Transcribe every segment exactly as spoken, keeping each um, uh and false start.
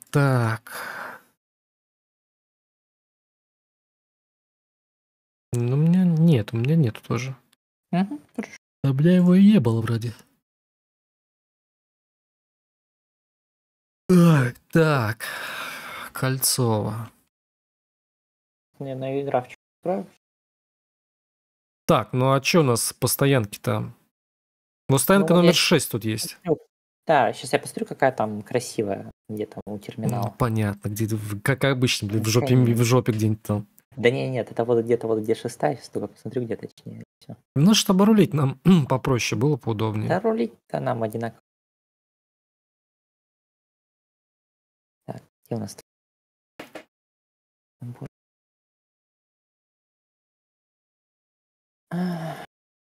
Так. Ну, у меня нет, у меня нету тоже. Мгм, хорошо. А у меня его и не было вроде. Ай, так. Кольцово. Мне на игра в чё отправишь? Так, ну а чё у нас по стоянке-то? Ну, Ну стоянка вот я номер щас шесть тут есть. посмотрю. Да, щас я посмотрю, какая там красивая, где там у Ну, терминала. понятно, где-то, в как обычно, блин, в жопе м в Ничего. жопе где-нибудь там. Да не, нет, это вот где-то вот где шестая, сейчас только посмотрю, где точнее, и всё. Ну, чтобы рулить нам попроще было, поудобнее. Да рулить-то нам одинаково. Так, где у нас тут? Вот. А.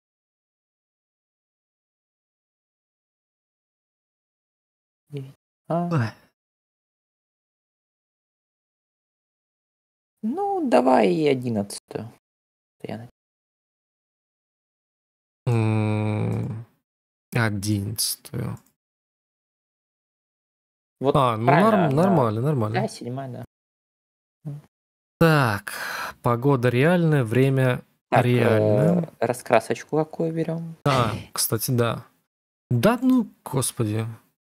девять А. Ой. Ну, давай одиннадцатую. Я М, одиннадцатую. Вот А, ну правильно, норм она нормально Да, нормально. седьмая, да. М. Так, погода реальная, время Так, э, реальное. раскрасочку какую берем? А, кстати, да. Да ну, господи.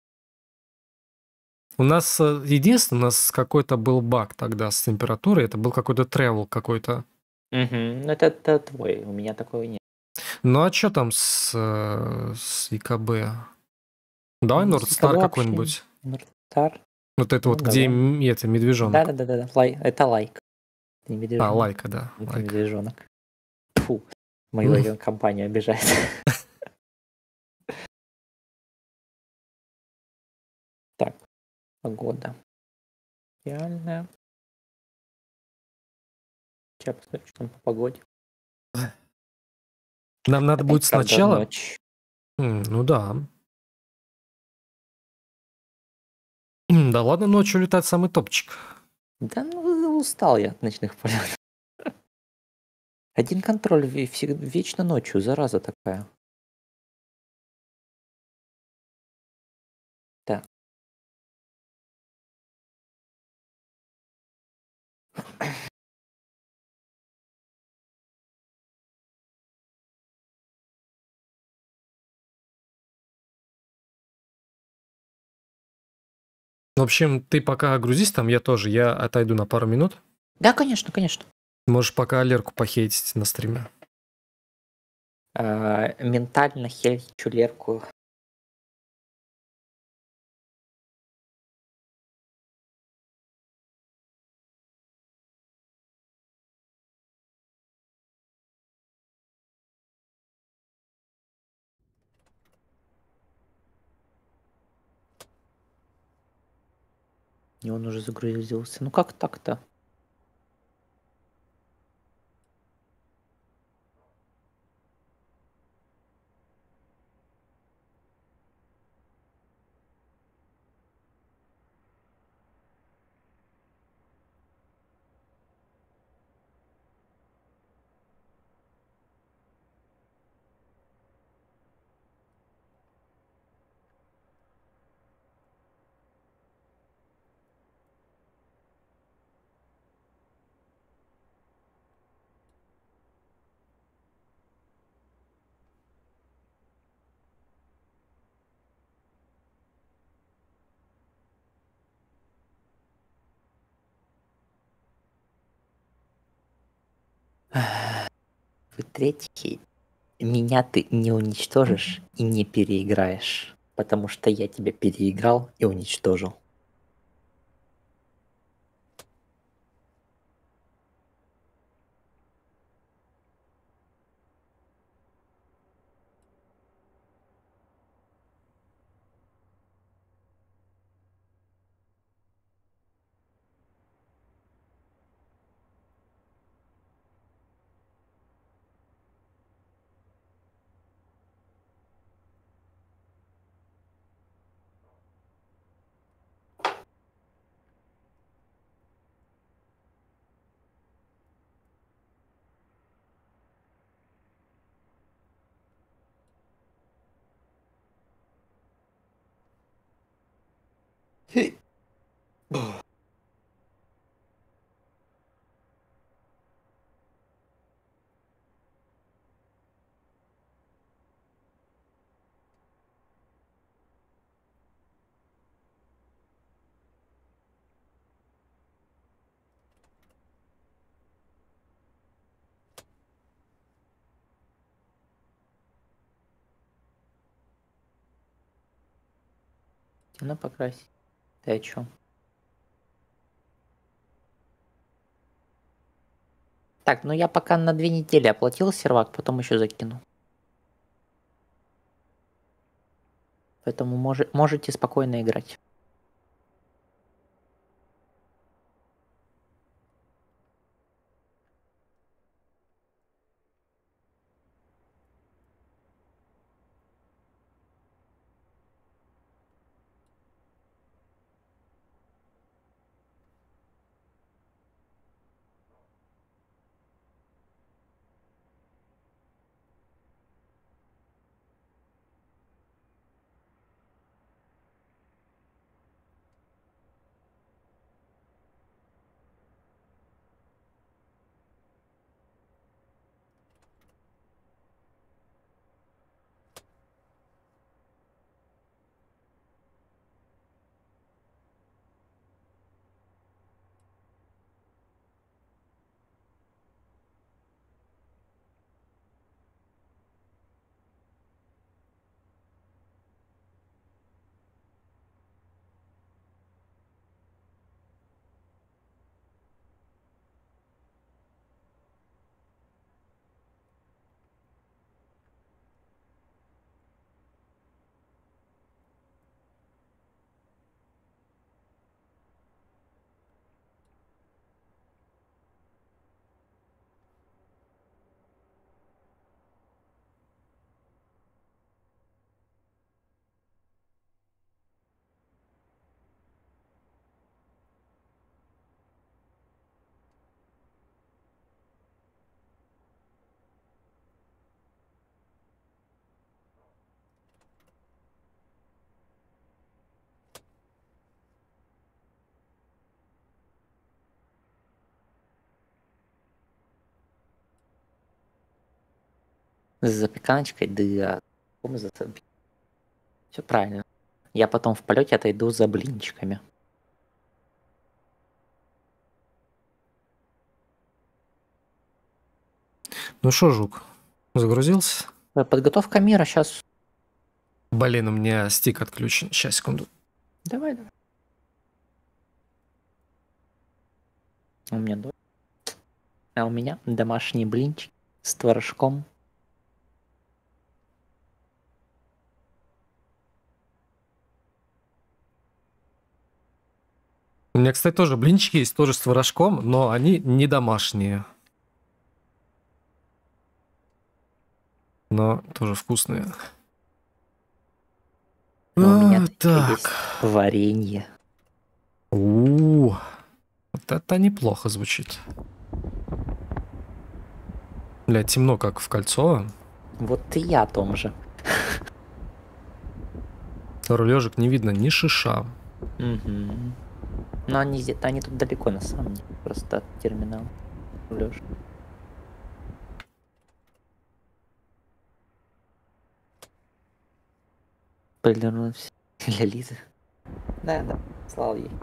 У нас, э, единственное, у нас какой-то был баг тогда с температурой. Это был какой-то travel какой-то. Мгм. Ну, это это твой, у меня такого нет. Ну, а чё там с, э, с ИКБ? Давай Ну, с ИКБ Нордстар вообще какой-нибудь. Нордстар. Вот это Ну, вот, где давай. м это медвежонок. Да-да-да-да-да. Лай это лайк. Не А, медвежонок. лайка, да, Это лайка. медвежонок. Тьфу, мою М. авиакомпанию обижает. Так, погода. Реальная. Ща посмотрю, что там по погоде. Нам надо будет Опять, правда, сначала ночь. М, ну да. Да ладно, ночью летать самый топчик. Да ну, устал я от ночных полетов. Один контроль ве всег вечно ночью, зараза такая. Так. В общем, ты пока грузись там, я тоже. Я отойду на пару минут. Да, конечно, конечно. Можешь пока Лерку похейтить на стриме. А, ментально хейчу Лерку. И он уже загрузился. Ну как так-то? Вы третий. Меня ты не уничтожишь и не переиграешь, потому что я тебя переиграл и уничтожил. Ну, покрасить. Ты о чем? Так, ну я пока на две недели оплатил сервак, потом еще закину. Поэтому може, можете спокойно играть. С запеканочкой, да. Все правильно. Я потом в полете отойду за блинчиками. Ну что, Жук, загрузился? Подготовка мира сейчас. Блин, у меня стик отключен. Сейчас, секунду. Давай, давай. У меня до... А у меня домашний блинчик с творожком. У меня, кстати, тоже блинчики есть, тоже с творожком, но они не домашние. Но тоже вкусные. Но у меня А, еще так. есть варенье. У-у-у. Вот это неплохо звучит. Бля, темно, как в Кольцово. Вот и я о том же. Рулежек не видно ни шиша. Угу. Но они, где-то- они тут далеко, на самом деле. Просто от терминала. Лёш. Повернулся для Лизы. Да, да, слал ей.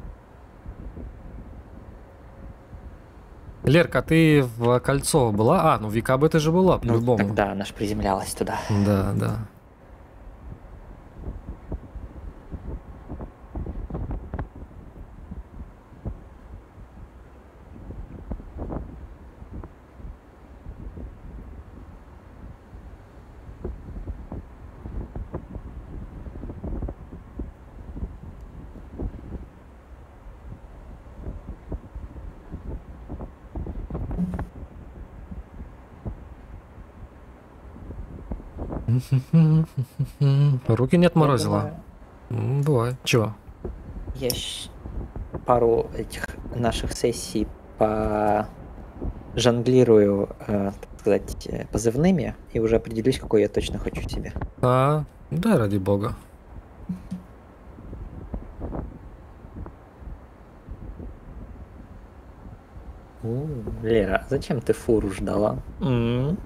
Лерка, ты в Кольцово была? А, ну в ВКБ ты же была, Ну, по-любому. тогда она ж приземлялась туда. Да, да. Руки не отморозила. М, Бывает. Чего? Я щ- пару этих наших сессий по жонглирую, э, так сказать, э, позывными и уже определюсь, какой я точно хочу себе. А, да, ради бога. У, Лера, а зачем ты фуру ждала? М?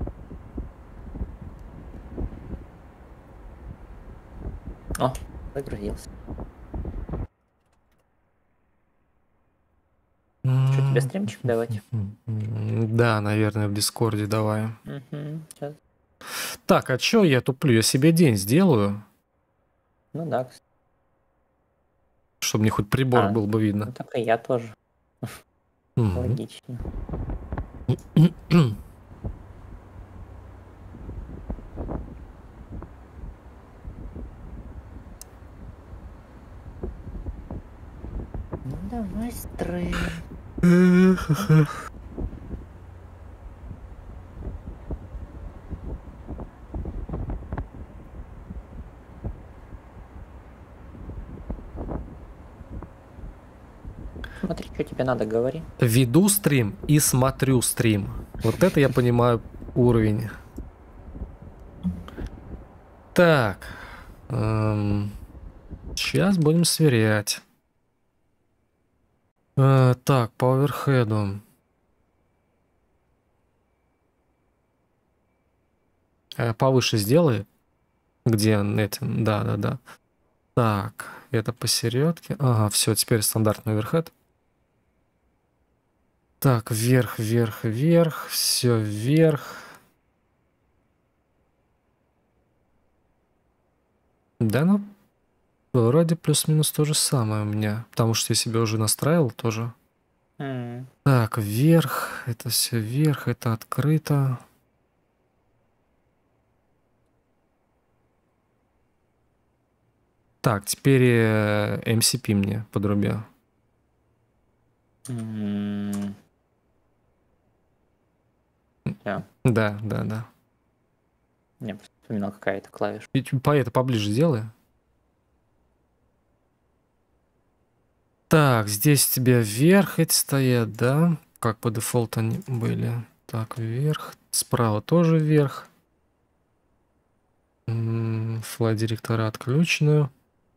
О, загрузился. Что, тебе стримчик давать? Да, наверное, в Дискорде давай. Угу, сейчас. Так, а чё я туплю? Я себе день сделаю, Ну да, кстати. чтобы мне хоть прибор А, был бы ну видно. так и я тоже. Мгм. Логично. Ну давай стрим. Смотри, что тебе надо, говори. Веду стрим и смотрю стрим. Вот это я понимаю уровень. Так. эм, Сейчас будем сверять. Э, так, по оверхеду. Э, повыше сделай. Где эти? Да, да, да. Так, это посередке. Ага, все, теперь стандартный оверхед. Так, вверх, вверх, вверх. Все вверх. Да, ну, вроде плюс-минус то же самое у меня. Потому что я себе уже настраивал тоже. М, Так, вверх. Это все вверх. Это открыто. Так, теперь э, эм си пи мне подруби. м. Всё. Да, да, да. Я просто вспоминал, какая это клавиша. И чуть по это поближе сделай. Так, здесь у тебя вверх эти стоят, да? Как по дефолту они были. Так, вверх. Справа тоже вверх. Флай директора отключены.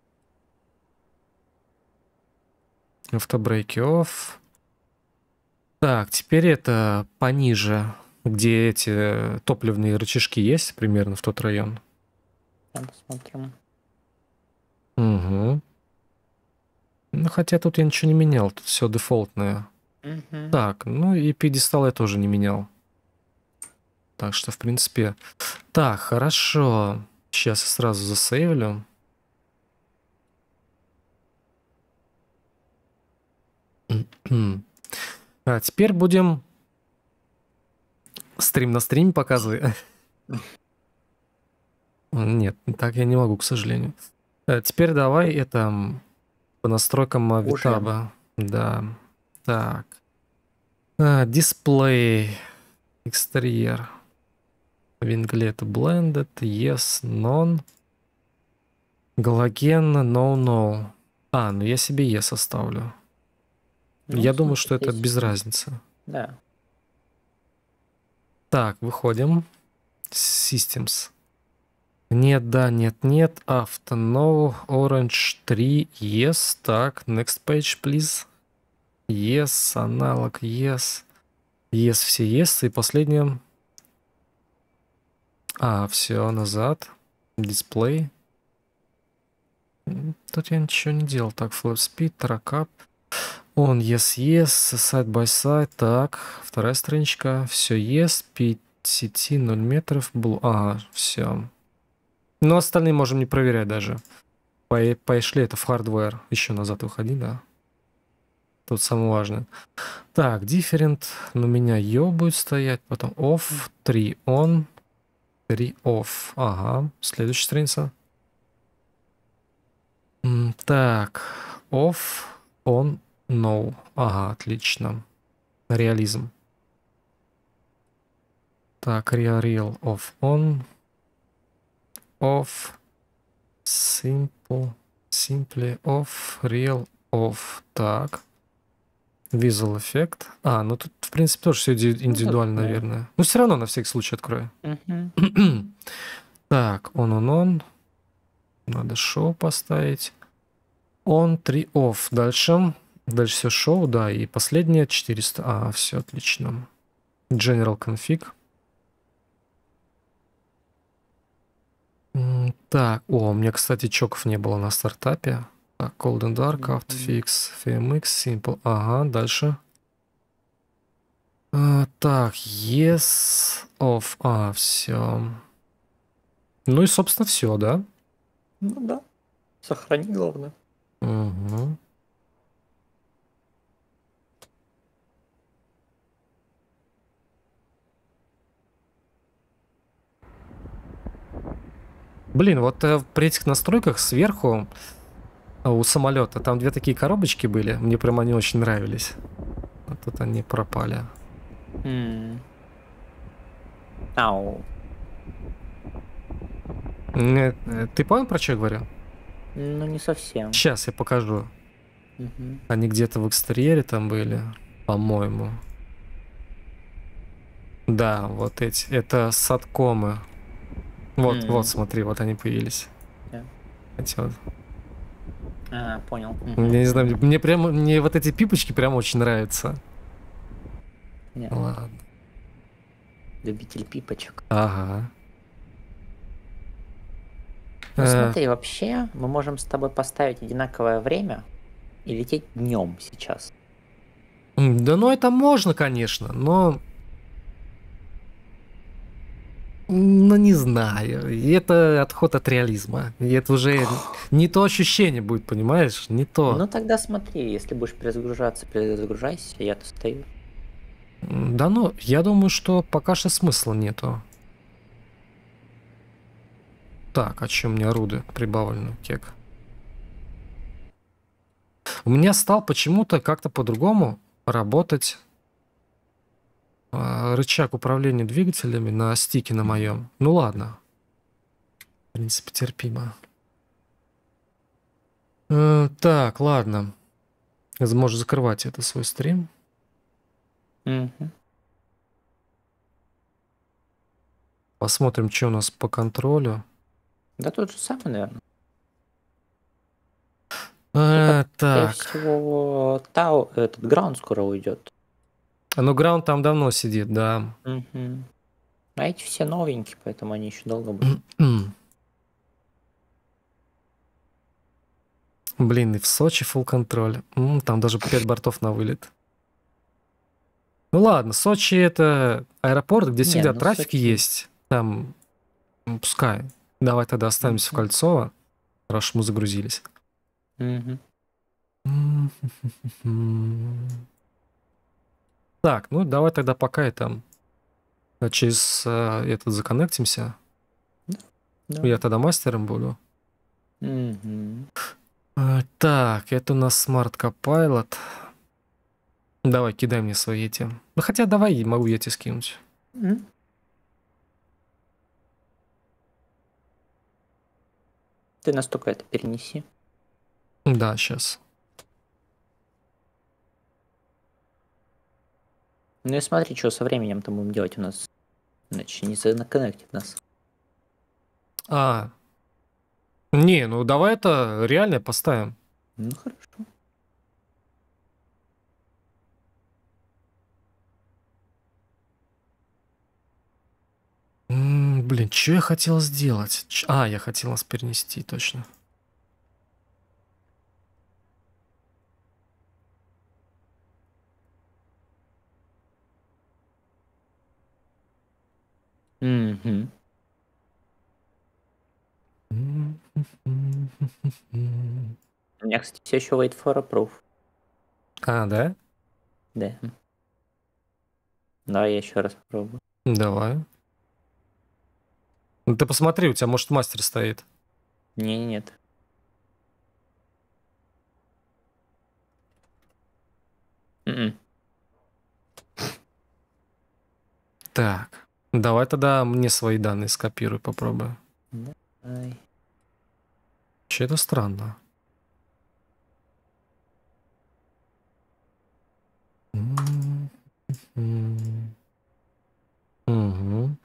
Автобрейки off. Так, теперь это пониже, где эти топливные рычажки есть, примерно в тот район. Там посмотрим. Угу. Ну, хотя тут я ничего не менял, тут все дефолтное. Мгм. Так, ну и пьедестал я тоже не менял. Так что, в принципе... Так, хорошо. Сейчас я сразу засейвлю. А теперь будем... Стрим на стриме показывай. Нет, так я не могу, к сожалению. А теперь давай это м, по настройкам Уже. Витаба. Да. Так. А, дисплей. Экстерьер. Винглет blended. Yes, none. Галоген, no, no. А, ну я себе yes оставлю. Ну, Я думаю, смотри, что это здесь- без разницы. Да. Так, выходим. Systems. Нет, да, нет, нет. Авто, no. Orange три. Yes. Так, next page, please. Yes. Аналог, yes. Yes, все yes. И последнее. А, все, назад. Дисплей. М, Тут я ничего не делал. Так, flap speed, тракап. Он, yes, yes. Side by side. Так, вторая страничка. Все yes. пять сети, ноль метров. Blue. Ага, все. Но остальные можем не проверять даже. По- Пошли это в hardware. Еще назад выходи, да. Тут самое важное. Так, different. У меня yo будет стоять. Потом off. три on. три off. Ага. Следующая страница. М, Так. Off. On. No. Ага, отлично. Реализм. Так, real, real. Off. On. Off. Simple. Simply off. Real. Off. Так. Visual эффект. А, ну тут, в принципе, тоже все индивидуально, да. наверное. Но все равно на всякий случай открою. Мгм. Так, on, on, on. Надо show поставить. On, три off. Дальше. Дальше все шоу, да, и последнее четыреста. А, все отлично. General config. М, Так, о, у меня, кстати, чоков не было на стартапе. Так, Cold and Dark, Мгм. Outfix, эф эм икс, Simple. Ага, дальше. А, так, yes, off. А, все. Ну и, собственно, все, да? Ну да. Сохрани, главное. Угу. Блин, вот э, при этих настройках сверху а, у самолета там две такие коробочки были. Мне прям они очень нравились. А тут они пропали. М. Ау. Э, э, Ты понял, про что я говорю? Ну не совсем. Сейчас я покажу. Мгм. Они где-то в экстерьере там были, по-моему. Да, вот эти. Это саткомы. Вот, вот, М. смотри, вот они появились. Да. Эти вот. А, понял. Я Мгм, не знаю, мгм. мне прямо, мне вот эти пипочки прям очень нравятся. Нет, Ладно. любитель пипочек. Ага. Ну Э, смотри, вообще мы можем с тобой поставить одинаковое время и лететь днем сейчас. м, да ну это можно, конечно, но... Ну, не знаю. И это отход от реализма. И это уже не то ощущение будет, понимаешь? Не то. Ну тогда смотри, если будешь перезагружаться, перезагружайся, я-то стою. М, Да ну, я думаю, что пока что смысла нету. Так, а чем мне руды прибавлены, кек? У меня стал почему-то как-то по-другому работать а, рычаг управления двигателями на стике на моем. Ну ладно. В принципе, терпимо. Э, так, ладно. Можешь закрывать это свой стрим. Мгм. Посмотрим, что у нас по контролю. Да тот же самый, наверное. Только, Э, скорее так. всего, Тау, этот Граунд скоро уйдет. Ну, Граунд там давно сидит, да. Мгм. А эти все новенькие, поэтому они еще долго будут. Блин, и в Сочи full контроль. М, Там даже пять бортов на вылет. Ну ладно, Сочи это аэропорт, где Не, всегда ну трафик Сочи. есть. Там, м, пускай. Давай тогда останемся в Мгм. Кольцово, раз уж мы загрузились. Мгм. Так, ну давай тогда пока и там э, через э, этот законнектимся. Да. Я тогда мастером буду. Мгм. Э, Так, это у нас Smart Copilot. Давай, кидай мне свои эти. Ну хотя давай, могу я тебе скинуть. М. Ты настолько это перенеси. Да, сейчас. Ну и смотри, что со временем-то будем делать у нас. Иначе не законнектит нас. А, не, ну давай это реально поставим. Ну хорошо. М, Блин, что я хотел сделать? Ч- А, я хотел нас перенести, точно. Мгм. У меня, кстати, все еще wait for approve. А, да? Да. Давай я еще раз попробую. Давай. Ну ты посмотри, у тебя, может, мастер стоит. Не, нет. М-м. Так, давай тогда мне свои данные скопируй, попробую. Давай. Вообще это странно. М, м. Мгм.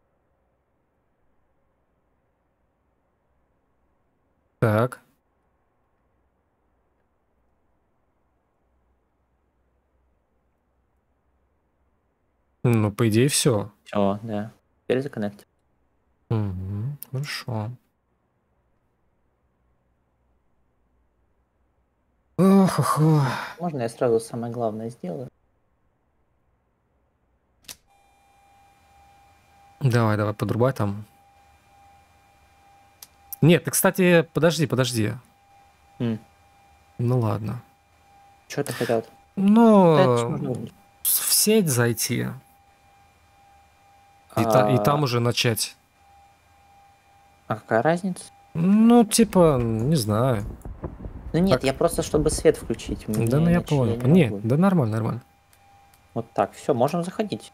Так. Ну, по идее, все. Все, да. Теперь законнектим. Угу, хорошо. Ох, ох, ох. Можно я сразу самое главное сделаю? Давай, давай, подрубай там. Нет, ты, кстати, подожди, подожди. М. Ну ладно. Что ты хотел? Да, это ж Ну, можно выключить. в сеть зайти. И, та- и там А, уже начать. а какая разница? Ну, типа, не знаю. Ну нет, Так. я просто чтобы свет включить. Мне Да, ну я иначе понял. я не Нет, могу. да нормально, нормально. Вот так, все, можем заходить.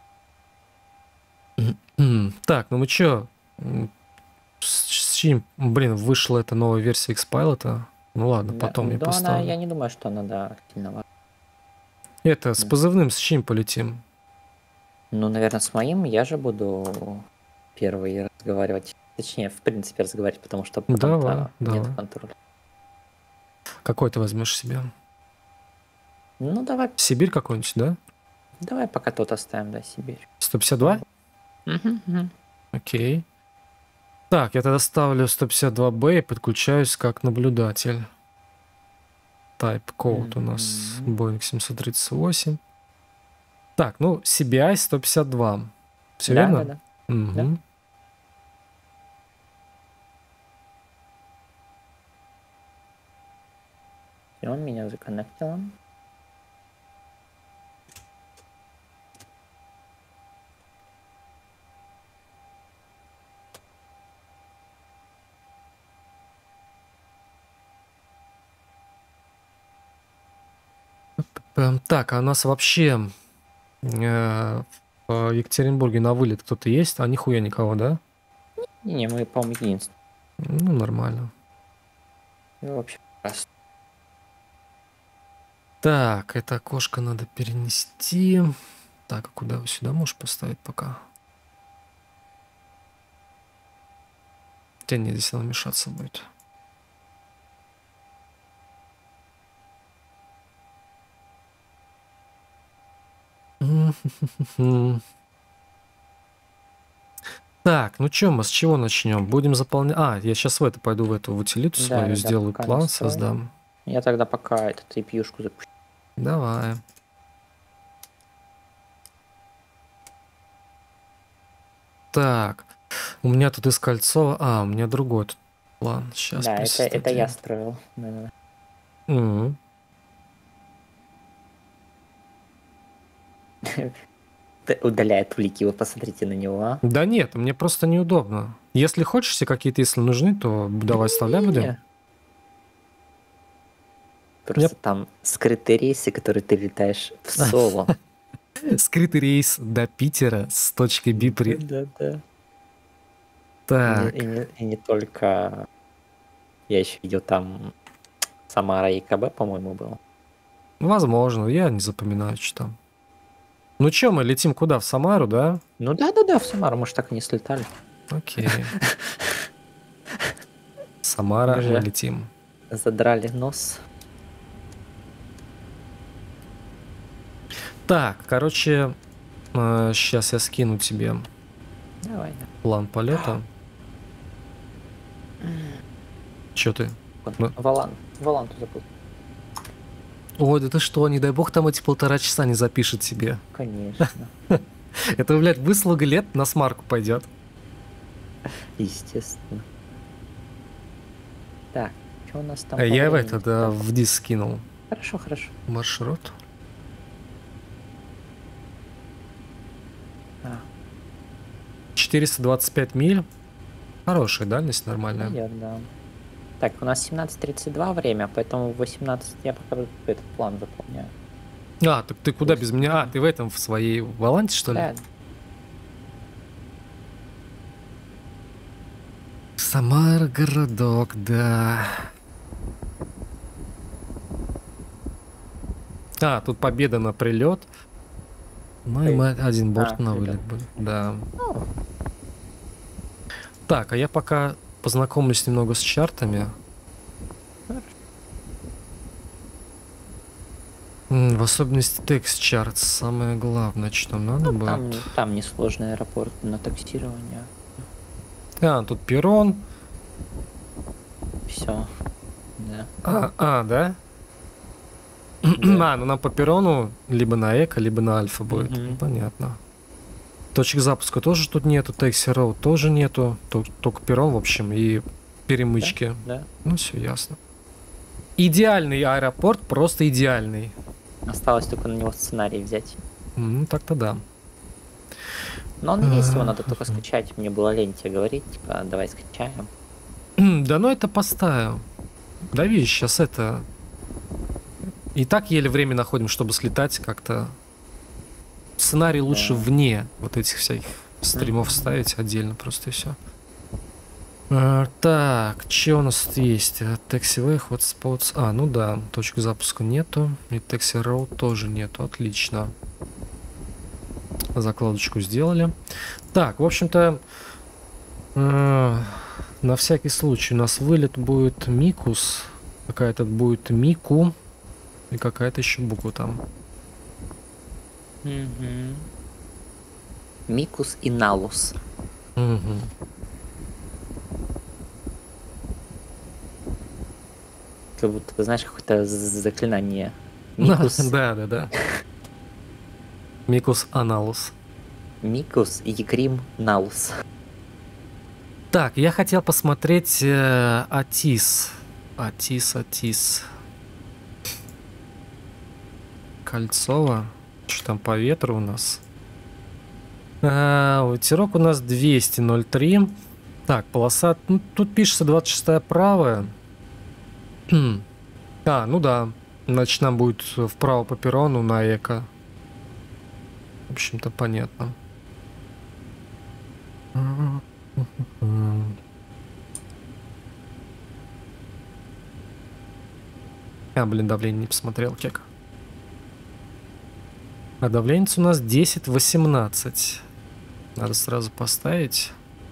М, Так, ну мы чё? М, С, с чем? Блин, вышла эта новая версия Xpilot. Ну ладно, Да, потом я да, она, поставлю. я не думаю, что она, да, сильно важна. Это, с М. позывным с чем полетим? Ну, наверное, с моим я же буду первый разговаривать. Точнее, в принципе, разговаривать, потому что Давай, потом-то нет давай. контроля. Какой ты возьмешь себе? Ну, давай, Сибирь какой-нибудь, да? давай пока тот оставим, да, Сибирь. сто пятьдесят два? Мгм, мгм. Окей. Так, я тогда ставлю сто пятьдесят два бэ и подключаюсь как наблюдатель. Type code у нас Мгм. Boeing семьсот тридцать восемь. Так, ну, си би ай сто пятьдесят два. Все Да, верно? да, да. Мгм. И он меня законнектил. Эм, Так, а у нас вообще э, в Екатеринбурге на вылет кто-то есть? А нихуя никого, да? Не, мы, по-моему, единственные. Ну, нормально. Ну, вообще, раз. Так, это окошко надо перенести. Так, а куда вы сюда можешь поставить пока? Хотя нет, здесь надо мешаться будет. М. Так, ну чё, мы с чего начнем? Будем заполнять... А, я сейчас в это пойду, в эту в утилиту Да, свою, да, да, сделаю пока план, настрою. создам. Я тогда пока этот эй пи ю-шку запущу. Давай. Так, у меня тут из Кольцова... А, у меня другой тут план. Сейчас Да, это, это я присоединим. строил. Да, да, да. Мгм. Т- Удаляет улики, вы посмотрите на него, а. Да нет, мне просто неудобно. Если хочешь, себе какие-то, если нужны, то давай вставляй будем. Не. Просто там скрытые рейсы, которые ты летаешь в соло. Скрытый рейс до Питера с точки Би при... Да, да. И не, Так, и, не, и не только... Я еще видел там Самара и КБ, по-моему, был. возможно, я не запоминаю, что там. Ну чё, мы летим куда? В Самару, да? Ну да-да-да, в Самару, мы же так и не слетали. Окей. Самара, Мы мы же летим. задрали нос. Так, короче, сейчас я скину тебе Давай, да. план полета. Чё ты? Вот, Ну. Валан, Валанту забыл. Ой, да ты что, не дай бог там эти полтора часа не запишет себе. Конечно. Это, блядь, выслуга лет на смарку пойдет. Естественно. Так, что у нас там? А по я в времени? это, да, в диск скинул. Хорошо, хорошо. Маршрут. А, четыреста двадцать пять миль. Хорошая дальность, нормальная. пойдет, да. Так, у нас семнадцать тридцать два время, поэтому в восемнадцать я пока этот план заполняю. А, так ты куда без меня? А, ты в этом, в своей Валанте, что ли? Да, Самара, городок, да. А, тут победа на прилет. Ну и мы один борт А, на прилет. вылет будем. Да. ну, Так, а я пока познакомлюсь немного с чартами. М, В особенности текст чарт самое главное, что нам надо Ну, там, будет. там несложный аэропорт на таксирование. А, тут перрон. Все. Да. А, а, да? Да. А, ну нам по перрону либо на эко, либо на альфа будет. Мгм. Ну, понятно. Точек запуска тоже тут нету, Taxi Road тоже нету. Тол- Только перрон, в общем, и перемычки. Да. Ну, все ясно. Идеальный аэропорт, просто идеальный. Осталось только на него сценарий взять. М, Ну, так-то да. Но он есть, его надо только скачать. Мне было лень тебе говорить, типа, давай скачаем. Да ну это поставим. Да видишь, сейчас это... И так еле время находим, чтобы слетать как-то. Сценарий лучше Да. вне вот этих всяких стримов Мгм. ставить отдельно просто и все. Так, что у нас тут есть? Taxiway, hotspots. А, ну да, точек запуска нету. И Taxi Road тоже нету. Отлично. Закладочку сделали. Так, в общем-то, э, на всякий случай у нас вылет будет Микус. Какая-то будет Мику. И какая-то еще буква там. Мгм. Микус и Налус. Мгм. Как будто, знаешь, какое-то з- заклинание. Микус, Да, да, да. Микус Аналус. Микус, Егрим, Налус. Так, я хотел посмотреть э, Атис. Атис, Атис. Кольцово. Что там по ветру у нас? А, ветерок у нас двести ноль три. Так, полоса... Ну, тут пишется двадцать шестая правая. А, ну да. Значит, нам будет вправо по перрону на эко. В общем-то, понятно. А, блин, давление не посмотрел, кек. А давление у нас десять восемнадцать. Надо сразу поставить.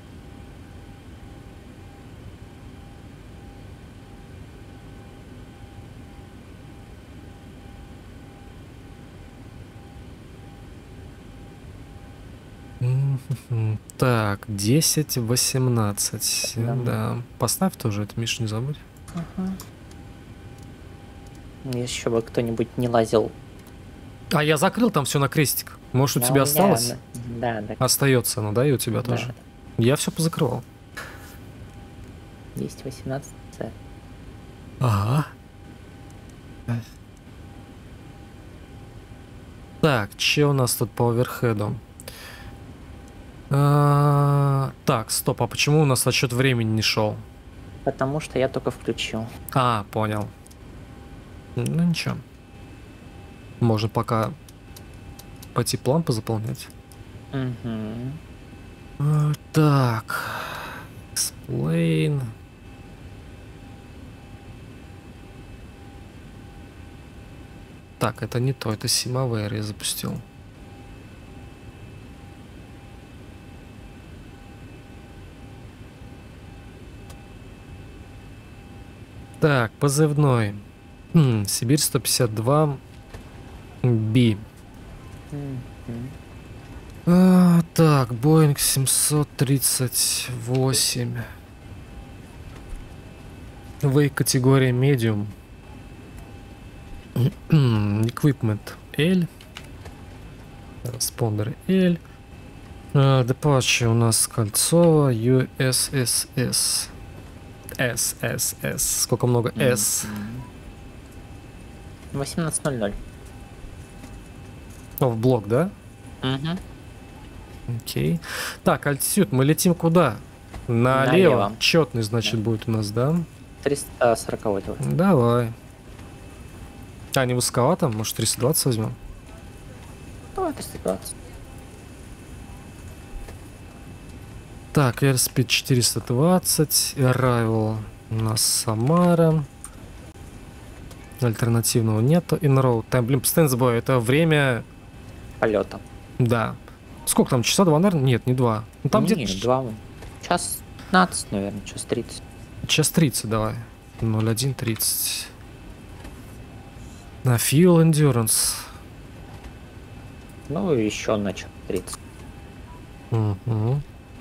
Мгм. Так, десять восемнадцать. Да. Да. Поставь тоже это, Миш, не забудь. Еще бы кто-нибудь не лазил. А я закрыл там все на крестик. Может, у Да, тебя меня осталось? на- Да, да. Остается оно, да, и у тебя Да. тоже. Я все позакрывал. десять восемнадцать. Ага. Так, что у нас тут по оверхеду? А, Так, стоп, а почему у нас отсчет времени не шел? Потому что я только включил. А, понял. Ну ничего. Можно пока пойти план позаполнять. Мгм. А, Так. Explain. Так, это не то, это Simaware я запустил. Так, позывной. Хм, Сибирь сто пятьдесят два Би. Мгм. А, так, Боинг семьсот тридцать восемь. В категория медиум. Equipment L. Респондер L. Депачи у нас Кольцово ю эс эс эс. эс эс эс. Сколько много S. Мгм. восемнадцать ноль ноль. О, в блок, да? Мгм. Окей. Так, альтисюд, мы летим куда? Налево. Налево. Четный, значит, будет у нас, да? триста сорок давай. Давай. А, не высоковато? Может, триста двадцать возьмем? Давай триста двадцать. Так, airspeed четыреста двадцать. Arrival у нас Самара. Альтернативного нету. In-road time. Блин, постоянно забываю. Это время... Полета. Да. Сколько там? Часа два, наверное? Нет, не два. Ну, там Не, где-то... два. Час пятнадцать, наверное, час тридцать. Час тридцать давай. ноль один тридцать. На Fuel Endurance. Ну, еще на тридцать. Угу.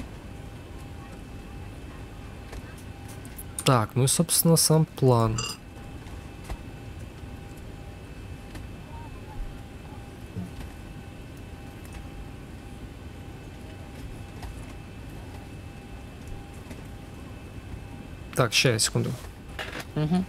Так, ну и, собственно, сам план. Так, сейчас, секунду. Угу.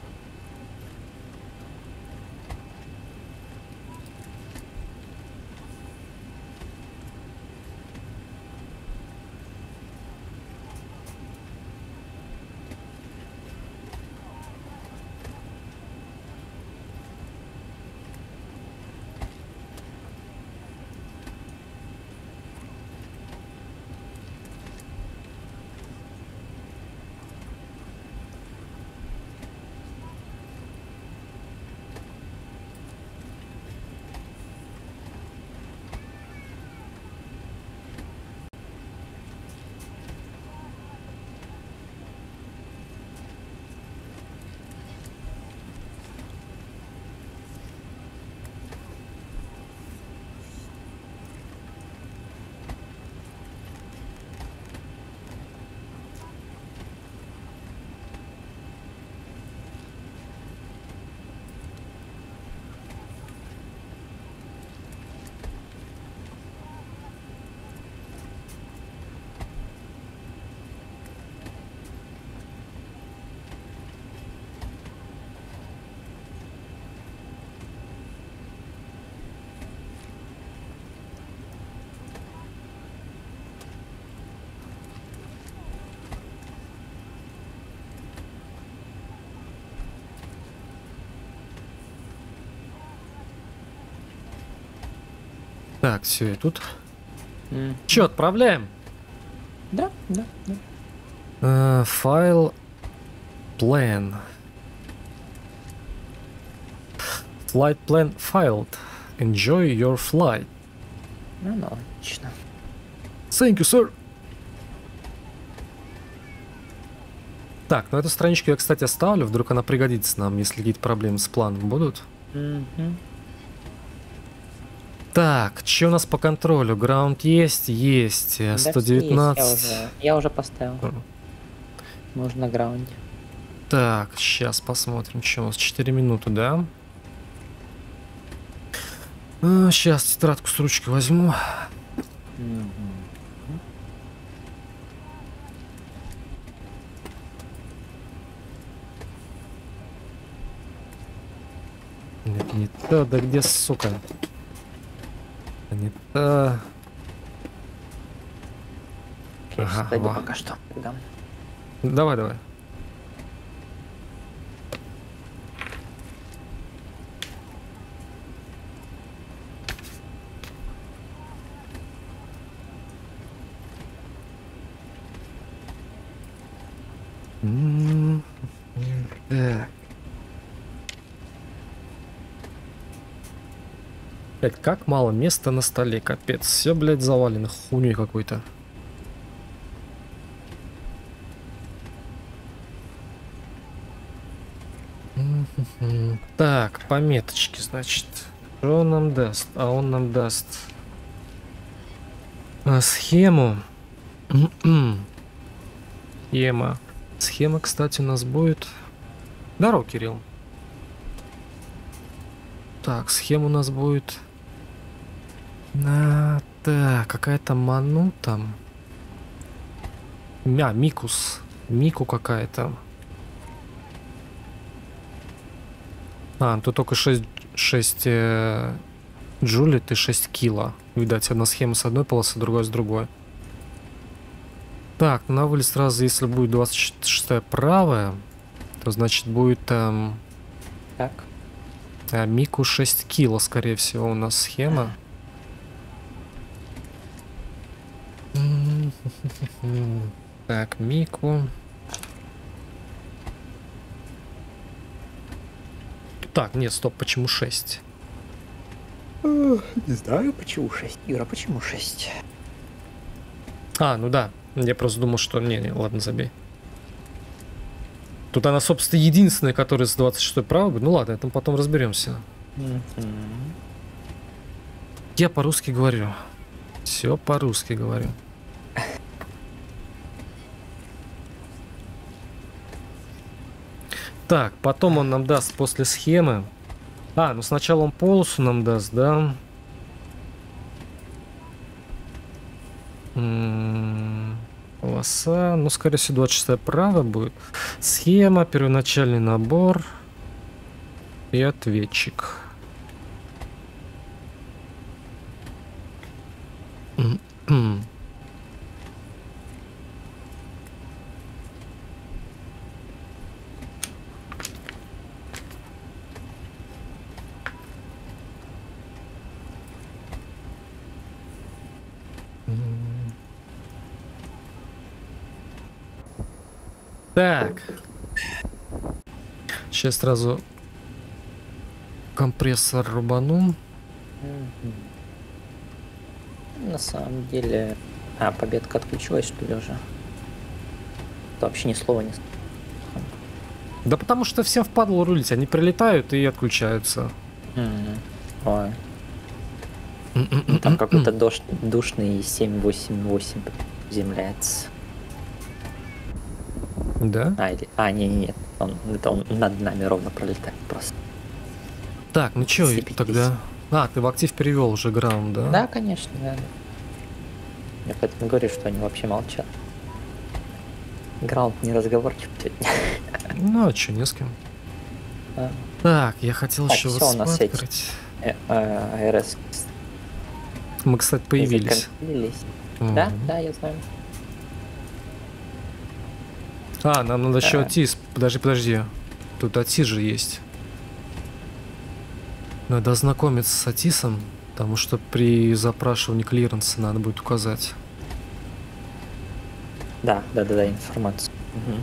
Так, все, и тут. Mm. Че, отправляем? Да, да, да. Uh, файл plan. Flight plan filed. Enjoy your flight. Ну, ну, отлично. Thank you, sir. Так, ну эту страничку я, кстати, оставлю. Вдруг она пригодится нам, если какие-то проблемы с планом будут. Mm-hmm. Так, что у нас по контролю? Граунд есть? Есть. Да, сто девятнадцать. есть, я, уже, я уже поставил. Mm. Можно на граунде. Так, сейчас посмотрим, что у нас. четыре минуты, да? А, сейчас тетрадку с ручкой возьму. Mm-hmm. Нет, не то, да где, сука? Не то. Окей, Ага, сзади ва. пока что. Тогда. Давай, давай. М, Так. Блядь, как мало места на столе, капец. Все, блядь, завалено хуйней какой-то. Мгм. Так, пометочки, значит. Что он нам даст? А он нам даст а, схему. Схема. Схема, кстати, у нас будет... Здорово, Кирилл. Так, схема у нас будет... А, так, какая-то ману там. А, Микус. Мику какая-то. А, тут только шесть, шесть э, джулит и шесть кило. Видать, одна схема с одной полосы, другая с другой. Так, на вылет сразу, если будет двадцать шестая правая, то значит будет эм, Так. а, Мику шесть кило, скорее всего, у нас схема. Так, Мику. Так, нет, стоп, почему шесть? Не знаю, почему шесть. Юра, почему шесть? А, ну да. Я просто думал, что... Не, не, ладно, забей. Тут она, собственно, единственная, которая с двадцать шестой правой. Ну ладно, это потом разберемся. Мгм. Я по-русски говорю. Все по-русски говорю. Так, потом он нам даст после схемы. А, ну сначала он полосу нам даст, да? М, Полоса. Ну, скорее всего, двадцать шестая правая будет. Схема, первоначальный набор и ответчик. М-м. М. Так. Сейчас сразу компрессор рубану. Мгм. На самом деле... А, победка отключилась, что ли, уже? Это вообще ни слова не... с- Да потому что всем впадло рулить. Они прилетают и отключаются. Мгм. Ой, ну, там какой-то дождь, душный семь восемь восемь приземляется. Да? А, или... а, не, не, нет, он, это он над нами ровно пролетает просто. Так, ну чё Сипитесь. тогда? А, ты в актив перевел уже граунд, да? Да, конечно, да. да. Я поэтому говорю, что они вообще молчат. Граунд не разговорчив сегодня. Ну, а чё, не с кем. А, Так, я хотел Так, еще всё, вот у нас эти- открыть. э, э, АРС Мы, кстати, появились. закомпилились. Да, Мгм. да, я знаю. А, нам надо еще Да. АТИС. Подожди, подожди. Тут АТИС же есть. Надо ознакомиться с АТИСом, потому что при запрашивании клиренса надо будет указать. Да, да, да, да, информацию. Мгм.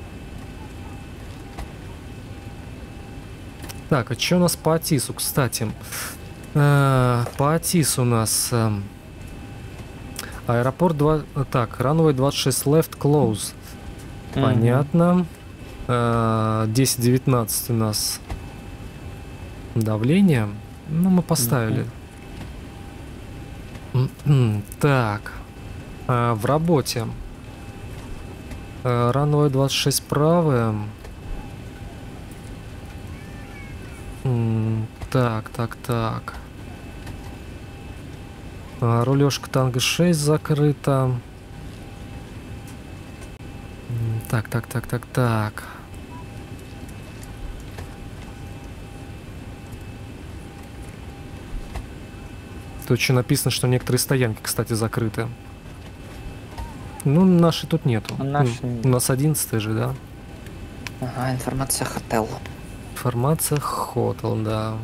Так, а что у нас по АТИСу, кстати? Э, По АТИСу у нас эм, аэропорт два... Так, runway двадцать шесть left close. Мгм. Понятно. Э, десять девятнадцать у нас давление. Ну, мы поставили. М-м, Так. Э, В работе. Э, Runway двадцать шесть правая. М, Так, так, так. А, Рулежка Танго шесть закрыта. М, Так, так, так, так, так. Тут еще написано, что некоторые стоянки, кстати, закрыты. Ну, наши тут нету. А наши М, нет. У нас одиннадцатый же, да? Ага, информация хотел. Информация хотел, да.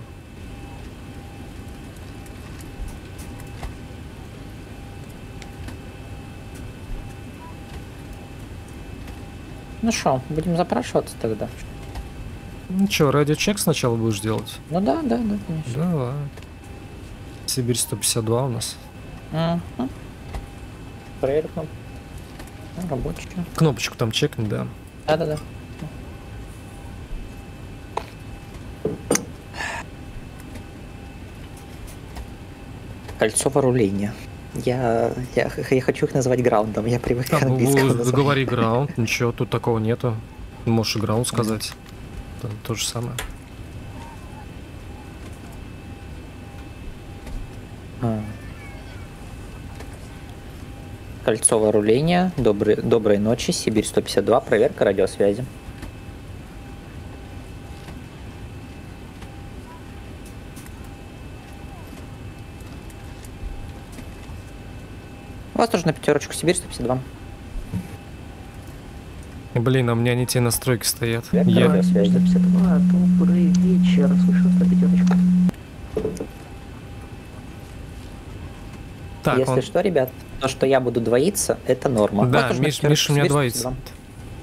Ну что, будем запрашиваться тогда? Ну что, радиочек сначала будешь делать? Ну да, да, да, конечно. Давай. Сибирь сто пятьдесят два у нас. Мгм. Проверь кнопку. Ну, рабочая. Кнопочку там чекни, да. Да, да, да. Кольцо руления. Я, я, х- я хочу их назвать граундом, я привык к Там, английскому ну, названию. говори граунд, ничего, тут такого нету. Можешь и граунд сказать. То, то же самое. А. Кольцо руления. Добрый, доброй ночи. Сибирь сто пятьдесят два. Проверка радиосвязи. У вас тоже на пятерочку. Сибирь сто пятьдесят два. Блин, а у меня не те настройки стоят. Проверка Я... радиосвязи. сто пятьдесят два, добрый вечер, слышал на пятерочку. Так, Если он... что, ребят, то, что я буду двоиться, это норма. У вас Да, тоже на Миш, пятерочку. Миша у меня Сибирь двоится. сто пятьдесят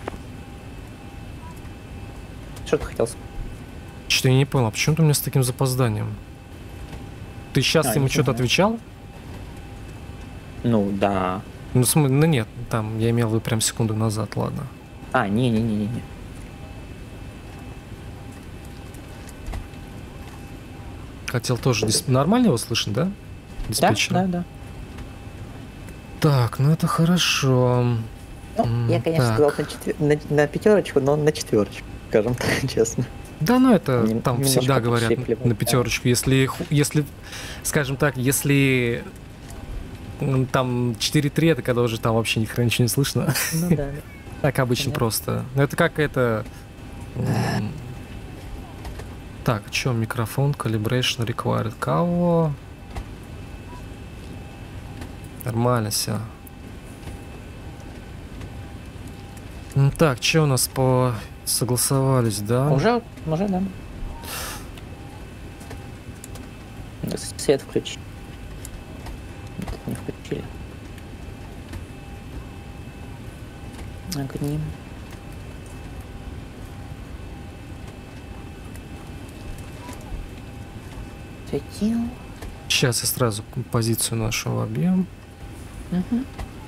два. Что ты хотел сказать? Что-то я не понял, а почему ты у меня с таким запозданием? Ты сейчас А, ему не что-то знаю. отвечал? Ну да. Ну, см... ну нет, там я имел в виду прям секунду назад, ладно. А, не-не-не-не. Хотел тоже... Дис... Нормально его слышно, да? Диспетчер? Да, да, да. Так, ну это хорошо. Ну, я, конечно, так. сказал на, четвер... на, на пятерочку, но на четверочку, скажем так, честно. Да, ну это Нем- там немножко всегда говорят подшипливает, на да. пятерочку. Если, ху- если, скажем так, если м, там четыре три, это когда уже там вообще ни хрена ничего не слышно. Ну да, да. Так обычно Понятно. просто. Ну, это как это... м, Так, что микрофон, calibration required. Кого? Нормально все. Так, что у нас по... Согласовались, да? Уже, уже, да. Надо свет включить. Вот не включили. Огни. Светил. Сейчас я сразу позицию нашу вобьем. Угу.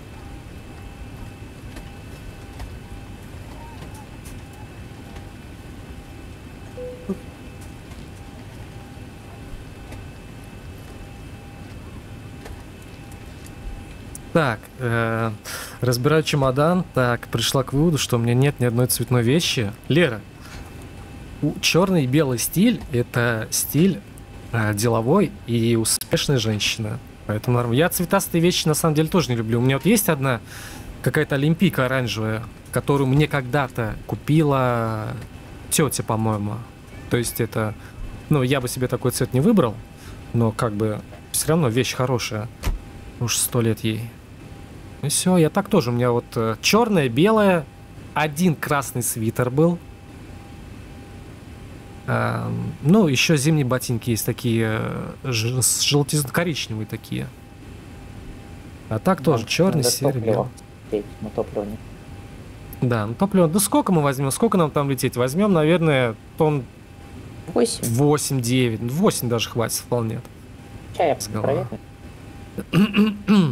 Так, э, разбираю чемодан. Так, пришла к выводу, что у меня нет ни одной цветной вещи. Лера, черный и белый стиль — это стиль э, деловой и успешной женщины. Поэтому норм. Я цветастые вещи на самом деле тоже не люблю. У меня вот есть одна какая-то олимпийка оранжевая, которую мне когда-то купила тетя, по-моему. То есть это... Ну, я бы себе такой цвет не выбрал, но как бы все равно вещь хорошая. Уж сто лет ей. И все, я так тоже. У меня вот э, черное, белое, один красный свитер был. А, ну, еще зимние ботинки есть такие, э, ж- с желтизно-коричневые такие. А так тоже черный, серый, белый. На топливо не. Да, ну топливо. Да сколько мы возьмем? Сколько нам там лететь? Возьмем, наверное, тонн Восемь. восемь-девять. восемь даже хватит вполне. Чая С голова. проверь.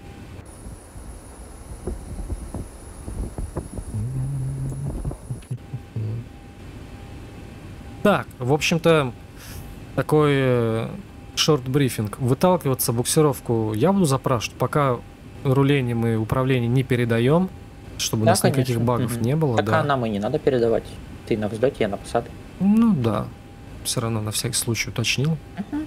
Так, в общем-то, такой э, шорт-брифинг. Выталкиваться буксировку я буду запрашивать, пока рулением и управление не передаем, чтобы у Да, нас никаких конечно. багов Мгм. не было. Так Да. а нам и не надо передавать. Ты на взлете, я на посадке. Ну да, все равно на всякий случай уточнил.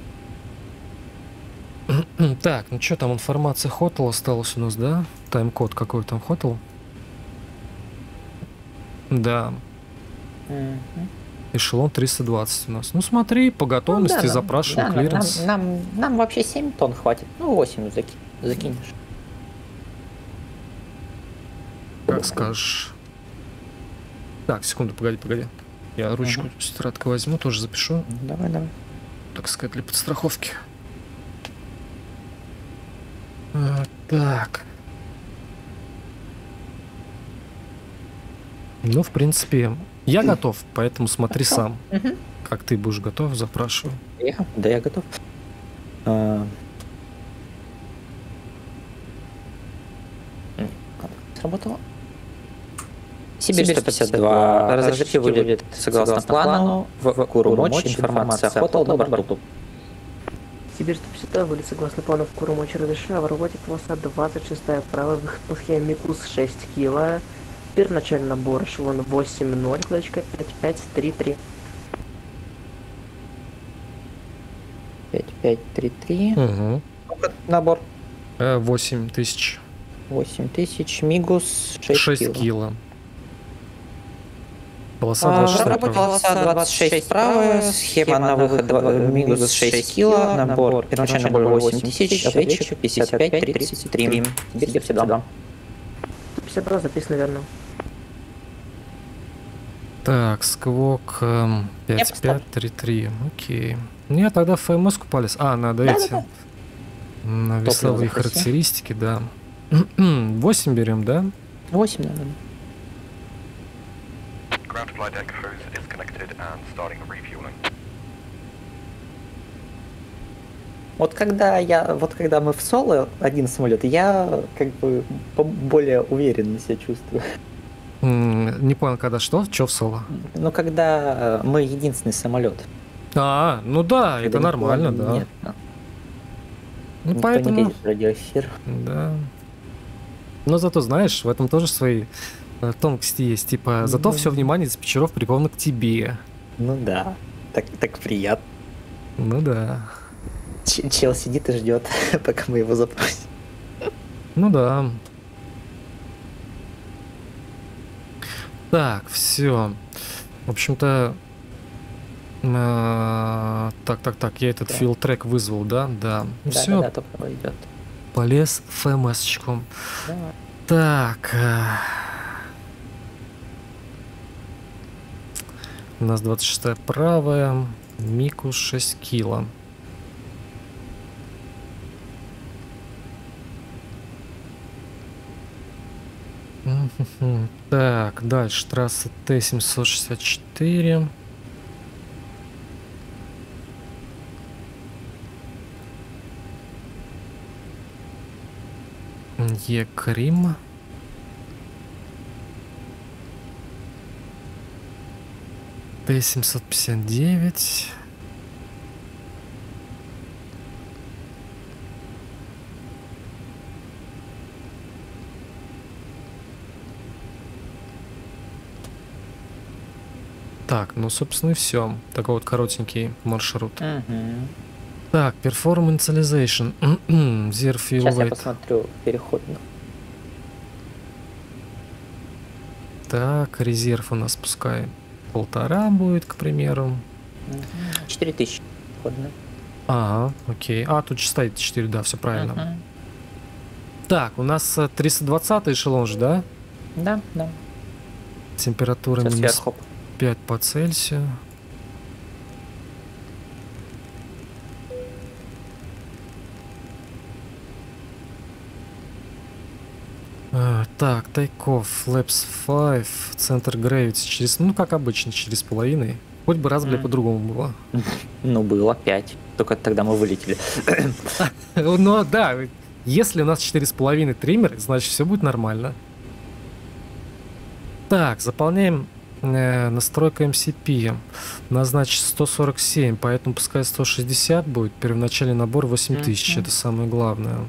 Так, ну что там, информация хотел осталась у нас, да? Тайм-код какой там хотел? Да, Мгм. эшелон триста двадцать у нас. Ну смотри, по Ну готовности да, нам- запрашиваю да, нам- клиренс. Нам, нам, нам вообще семь тонн хватит. Ну, восемь заки- закинешь. Как скажешь. Так, секунду, погоди, погоди. Я ручку Мгм. с тетрадкой возьму, тоже запишу, Давай, давай. так сказать, для подстраховки. А, так. Ну, в принципе, я готов, поэтому смотри Хорошо. сам. Мгм. Как ты будешь готов, запрашиваю. Я? Да, я готов. А, м, Сработало. Сибирь сто пятьдесят два. Разрешите вылет согласно плану. В Курумочь. Информация. Хотел на борту. Сибирь сто пятьдесят два, вылет согласно плану в Курумочь разрешена. В работе полоса двадцать шесть правая, выход по схеме Микус шесть кило. Первоначальный набор эшелон восемь ноль, клавишка пять пять три три. пять пять три три. Угу. Набор восемь тысяч. восемь тысяч. Мигус шесть, шесть кило. кило. Полоса А, двадцать шесть Работа правая. полоса двадцать шесть правая, схема на выход два- минус шесть кило, набор первоначальный набор восемь тысяч, ответчик пятьдесят пять тридцать три. Сибирь сто пятьдесят два. сто пятьдесят два записано верно. Так, сквок эм, пять пять три три. Окей. Нет, тогда эф эм эс купались. А, надо Да, эти. да, На весовые запроси. характеристики, да. восемь берем, да? восемь, наверное. Ground flight deck hose disconnected and starting refueling. Вот когда я, вот когда мы в соло один самолет, я как бы по- более уверенно себя чувствую. М, Не понял, когда что? Че в соло? Но когда э, мы единственный самолет. А, ну да, это Когда нормально, никого да. нет, ну, Ну никто не поэтому, лезет в радиоэфир. да. Но зато, знаешь, в этом тоже свои э, тонкости есть. Типа, зато Ну. все внимание диспетчеров приковано к тебе. Ну да, так, так приятно. Ну да. Ч- Чел сидит и ждет, пока мы его запросим. Ну да. Так, все. В общем-то, э, так, так, так, я этот Да. фил трек вызвал, да? Да. Да, Все, да, да, топливо идет. полез в ФМС-очку. Давай. Так. э, У нас двадцать шестая правая. Микус шесть кило. Мгм. Так, дальше трасса Т семьсот шестьдесят четыре. Екрим. Т семьсот пятьдесят девять. Так, ну, собственно, и все. Такой вот коротенький маршрут. Мгм. Так, Performance Zero Fuel Сейчас я Weight. посмотрю переход. Так, резерв у нас пускай полтора будет, к примеру. Четыре тысячи. Входно. Ага, окей. А, тут стоит четыре, да, все правильно. Мгм. Так, у нас э, триста двадцатый эшелон же, да? Да, да. Температура Сейчас минус сверху. пять по Цельсию. А, так, тайков, Flaps пять, центр Gravity через, ну, как обычно, через половиной. Хоть бы раз, бля, М. по-другому было. Ну, было пять. Только тогда мы вылетели. Ну, да, если у нас четыре с половиной триммер, значит, все будет нормально. Так, заполняем э, настройка эм си пи. У нас, значит, сто сорок семь, поэтому пускай сто шестьдесят будет. Первоначальный набор восемь тысяч, Мгм. это самое главное.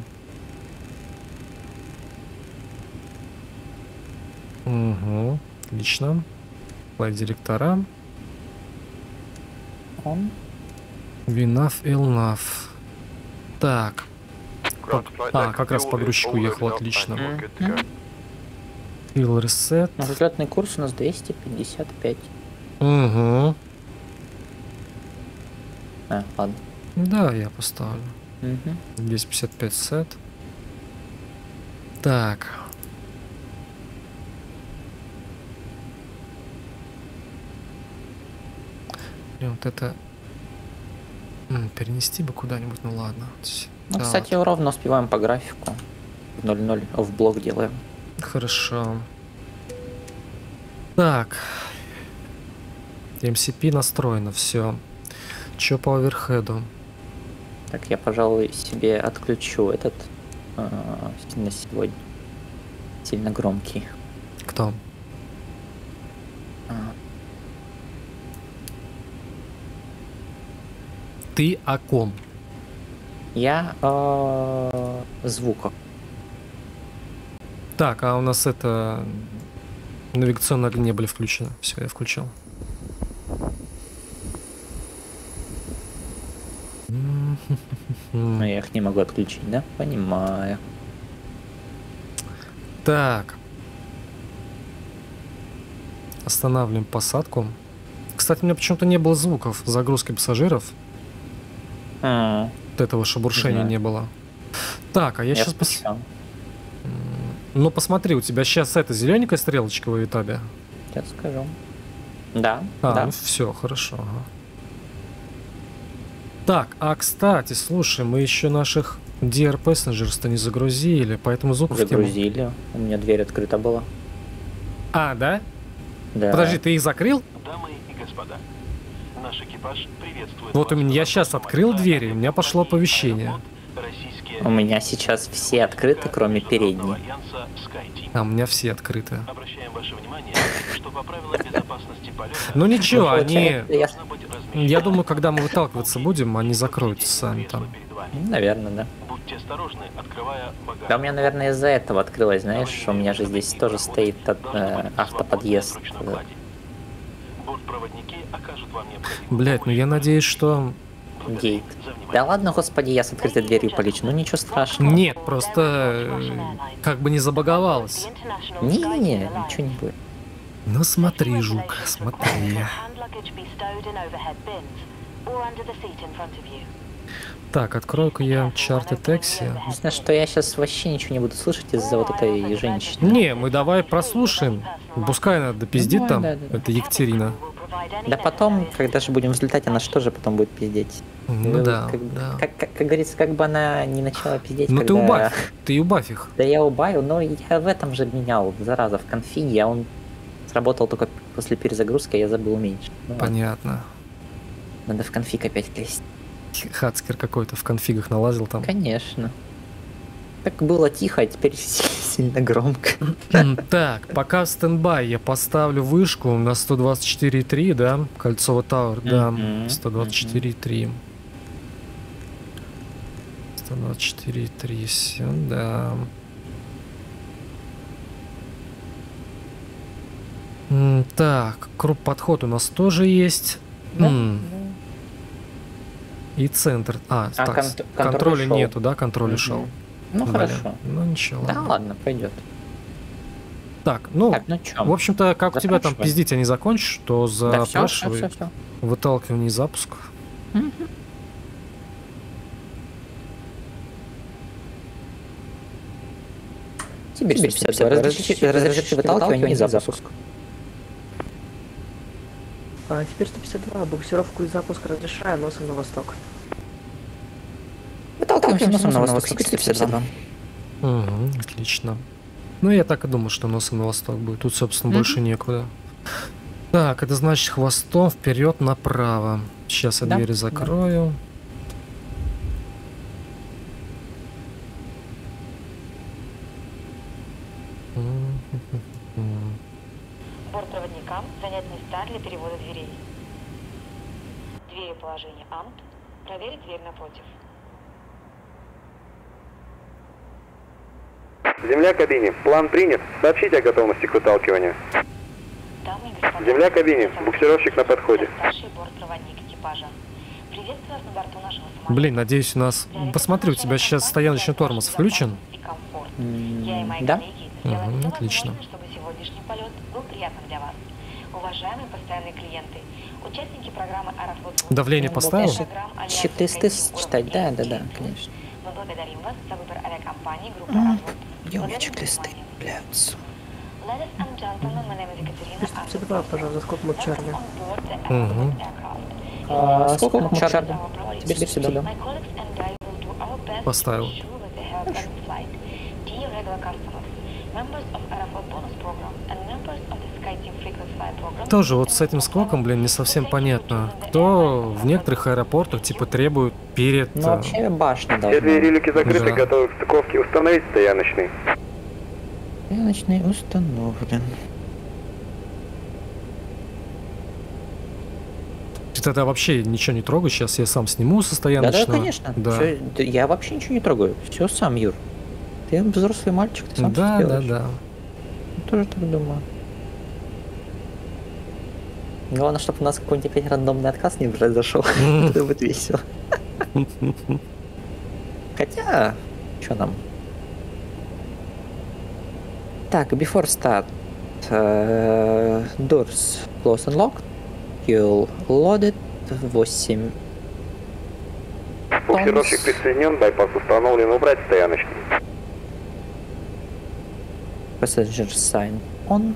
Угу, отлично. Флайт директора. Он. Винав, Элнав. Так, Ground flight а, deck как раз fuel is погрузчик all уехал, loaded up отлично. and we're good to go. Fill reset. Ну, взлетный курс у нас двести пятьдесят пять. Угу. А, ладно. Да, я поставлю. Мгм. двести пятьдесят пять сет. Так. И вот это... М, перенести бы куда-нибудь, ну ладно. С- Ну, так, кстати, ровно успеваем по графику. В ноль ноль в блок делаем. Хорошо. Так. эм си пи настроено, все. Че по оверхеду? Так, я, пожалуй, себе отключу этот а, на сегодня. Сильно громкий. Кто? А, Ты о ком? Я о звуках. Так, а у нас это... Навигационные огни не были включены. Все, я включил. Но я их не могу отключить, да? Понимаю. Так. Останавливаем посадку. Кстати, у меня почему-то не было звуков загрузки пассажиров. А, Вот этого шебуршения знаю. не было. Так, а я, я сейчас... Пос... скучал. Ну, посмотри, у тебя сейчас эта зелененькая стрелочка в этапе. Сейчас скажу. Да, А, да. ну все, хорошо. Ага. Так, а кстати, слушай, мы еще наших ди ар Passengers-то не загрузили, поэтому звуков тему. Загрузили. У меня дверь открыта была. А, да? Да. Подожди, ты их закрыл? Дамы и господа, наш экипаж приветствует Вот у вас меня- я на щас борту открыл самолета двери, у меня пошло компании оповещение. Аэрофлот, российские У меня сейчас все открыты, кроме Международного передней. альянса SkyTeam. А, у меня все открыты. Обращаем ваше внимание, что по правилам безопасности полета Ну ничего, Ну, они... получается, я- должно быть Я думаю, когда мы выталкиваться будем, они закроются сами там. Ну, наверное, да. Будьте осторожны, открывая багажник. Да у меня, наверное, из-за этого открылось, знаешь, у меня же здесь тоже стоит э, автоподъезд. Бортпроводники окажут вам необходимую Блять, ну я надеюсь, что... Гейт. Да ладно, господи, я с открытой дверью полечу, ну ничего страшного. Нет, просто э, как бы не забаговалось. Не-не-не, ничего не будет. Ну смотри, жук, смотри. Так, открою-ка я чарты Текси. Знаешь, что я сейчас вообще ничего не буду слышать из-за вот этой женщины. Не, мы давай прослушаем. Пускай она допиздит Ну, там. да, да, да. Это Екатерина. Да потом, когда же будем взлетать, она что же потом будет пиздеть? Ну Вы да, как, да. Как, как, как говорится, как бы она не начала пиздеть, Ну когда... ты убавь, ты убавь их. Да я убавил, но я в этом же менял, зараза, в конфиге, а он сработал только после перезагрузки, а я забыл уменьшить. Ну, ладно, Понятно. надо в конфиг опять лезть. Хацкер какой-то в конфигах налазил там. Конечно. Так было тихо, а теперь сильно громко. Так, пока в стендбай я поставлю вышку на сто двадцать четыре и три, да? Кольцово Тауэр, да. Мгм, сто двадцать четыре и три. сто двадцать четыре и три, сюда. М, Так, круп подход у нас тоже есть. М, И центр. А, А так, кон- с- контроль контроля ушел. нету, да? Контроль Мгм. ушел. Ну Блин, хорошо. Ну ничего. Да ладно. ладно, пойдет. Так, ну, Так, ну чё? в общем-то, как у тебя там запрашивай. пиздить, а не закончишь, то Да все, все, запрашивай все, все. выталкивание и запуск. Сибирь сто пятьдесят два. Разрешите разрешите выталкивание и запуск. А, теперь сто пятьдесят два. Буксировку и запуск разрешаю, носом на восток. Выталкиваемся носом на восток. сто пятьдесят два. Угу, отлично. Ну, я так и думал, что носом на восток будет. Тут, собственно, больше некуда. Так, это значит хвостом вперед направо. Сейчас я Да, двери да. закрою. Бортпроводникам занять места для перевода дверей. Двери положения Амт. Проверить дверь напротив. Земля кабине. План принят. Сообщите о готовности к выталкиванию. Дамы и господа, Земля кабине. Буксировщик на подходе. Старший бортпроводник экипажа. Приветствую вас на борту нашего самолета. Блин, надеюсь, у нас... Посмотри, у тебя сейчас стояночный тормоз включен? И комфорт. М, Я и мои да. коллеги сделаем Мгм, все отлично. возможное, чтобы сегодняшний полет был приятным для вас. Уважаемые постоянные клиенты, участники программы Аэрофлот. Давление Ну, поставил? Программ Альянса Чек-листы Украины читать, да, уровня да, да, М. конечно. Мы благодарим вас за выбор авиакомпании группы М, Аэрофлот. Где у меня Благодарим за чек-листы? внимание. Блядь. Ladies and gentlemen, my name is Екатерина. сто пятьдесят два, пожалуйста, сколько мы Чарли? Мгм. А, сколько мы чарли? Теперь сюда. My colleagues and I will do our best Поставил. to ensure that they have a flight. Dear regular customers, members of Aeroflot bonus program and members of the SkyTeam frequent flyer program. Тоже вот с этим сквоком, блин, не совсем понятно. Кто в некоторых аэропортах, типа, требует перед... Ну э, вообще башня Все двери должна. люки закрыты, Да. готовы к стыковке. Установить стояночный. Стояночный установлен. Ты тогда вообще ничего не трогай, сейчас я сам сниму со Да, да, стояночного. конечно. Да, Всё, да, я вообще ничего не трогаю. Все сам, Юр. Ты взрослый мальчик, ты сам да, всё да, делаешь. да. Я тоже так думаю. Главное, чтобы у нас какой-нибудь опять рандомный отказ не произошел. Это будет весело. Хотя, что нам? Так, before start, uh, doors close and locked, fuel loaded, восемь. Буксировщик присоединен, байпас установлен, убрать стояночный. Passenger sign on,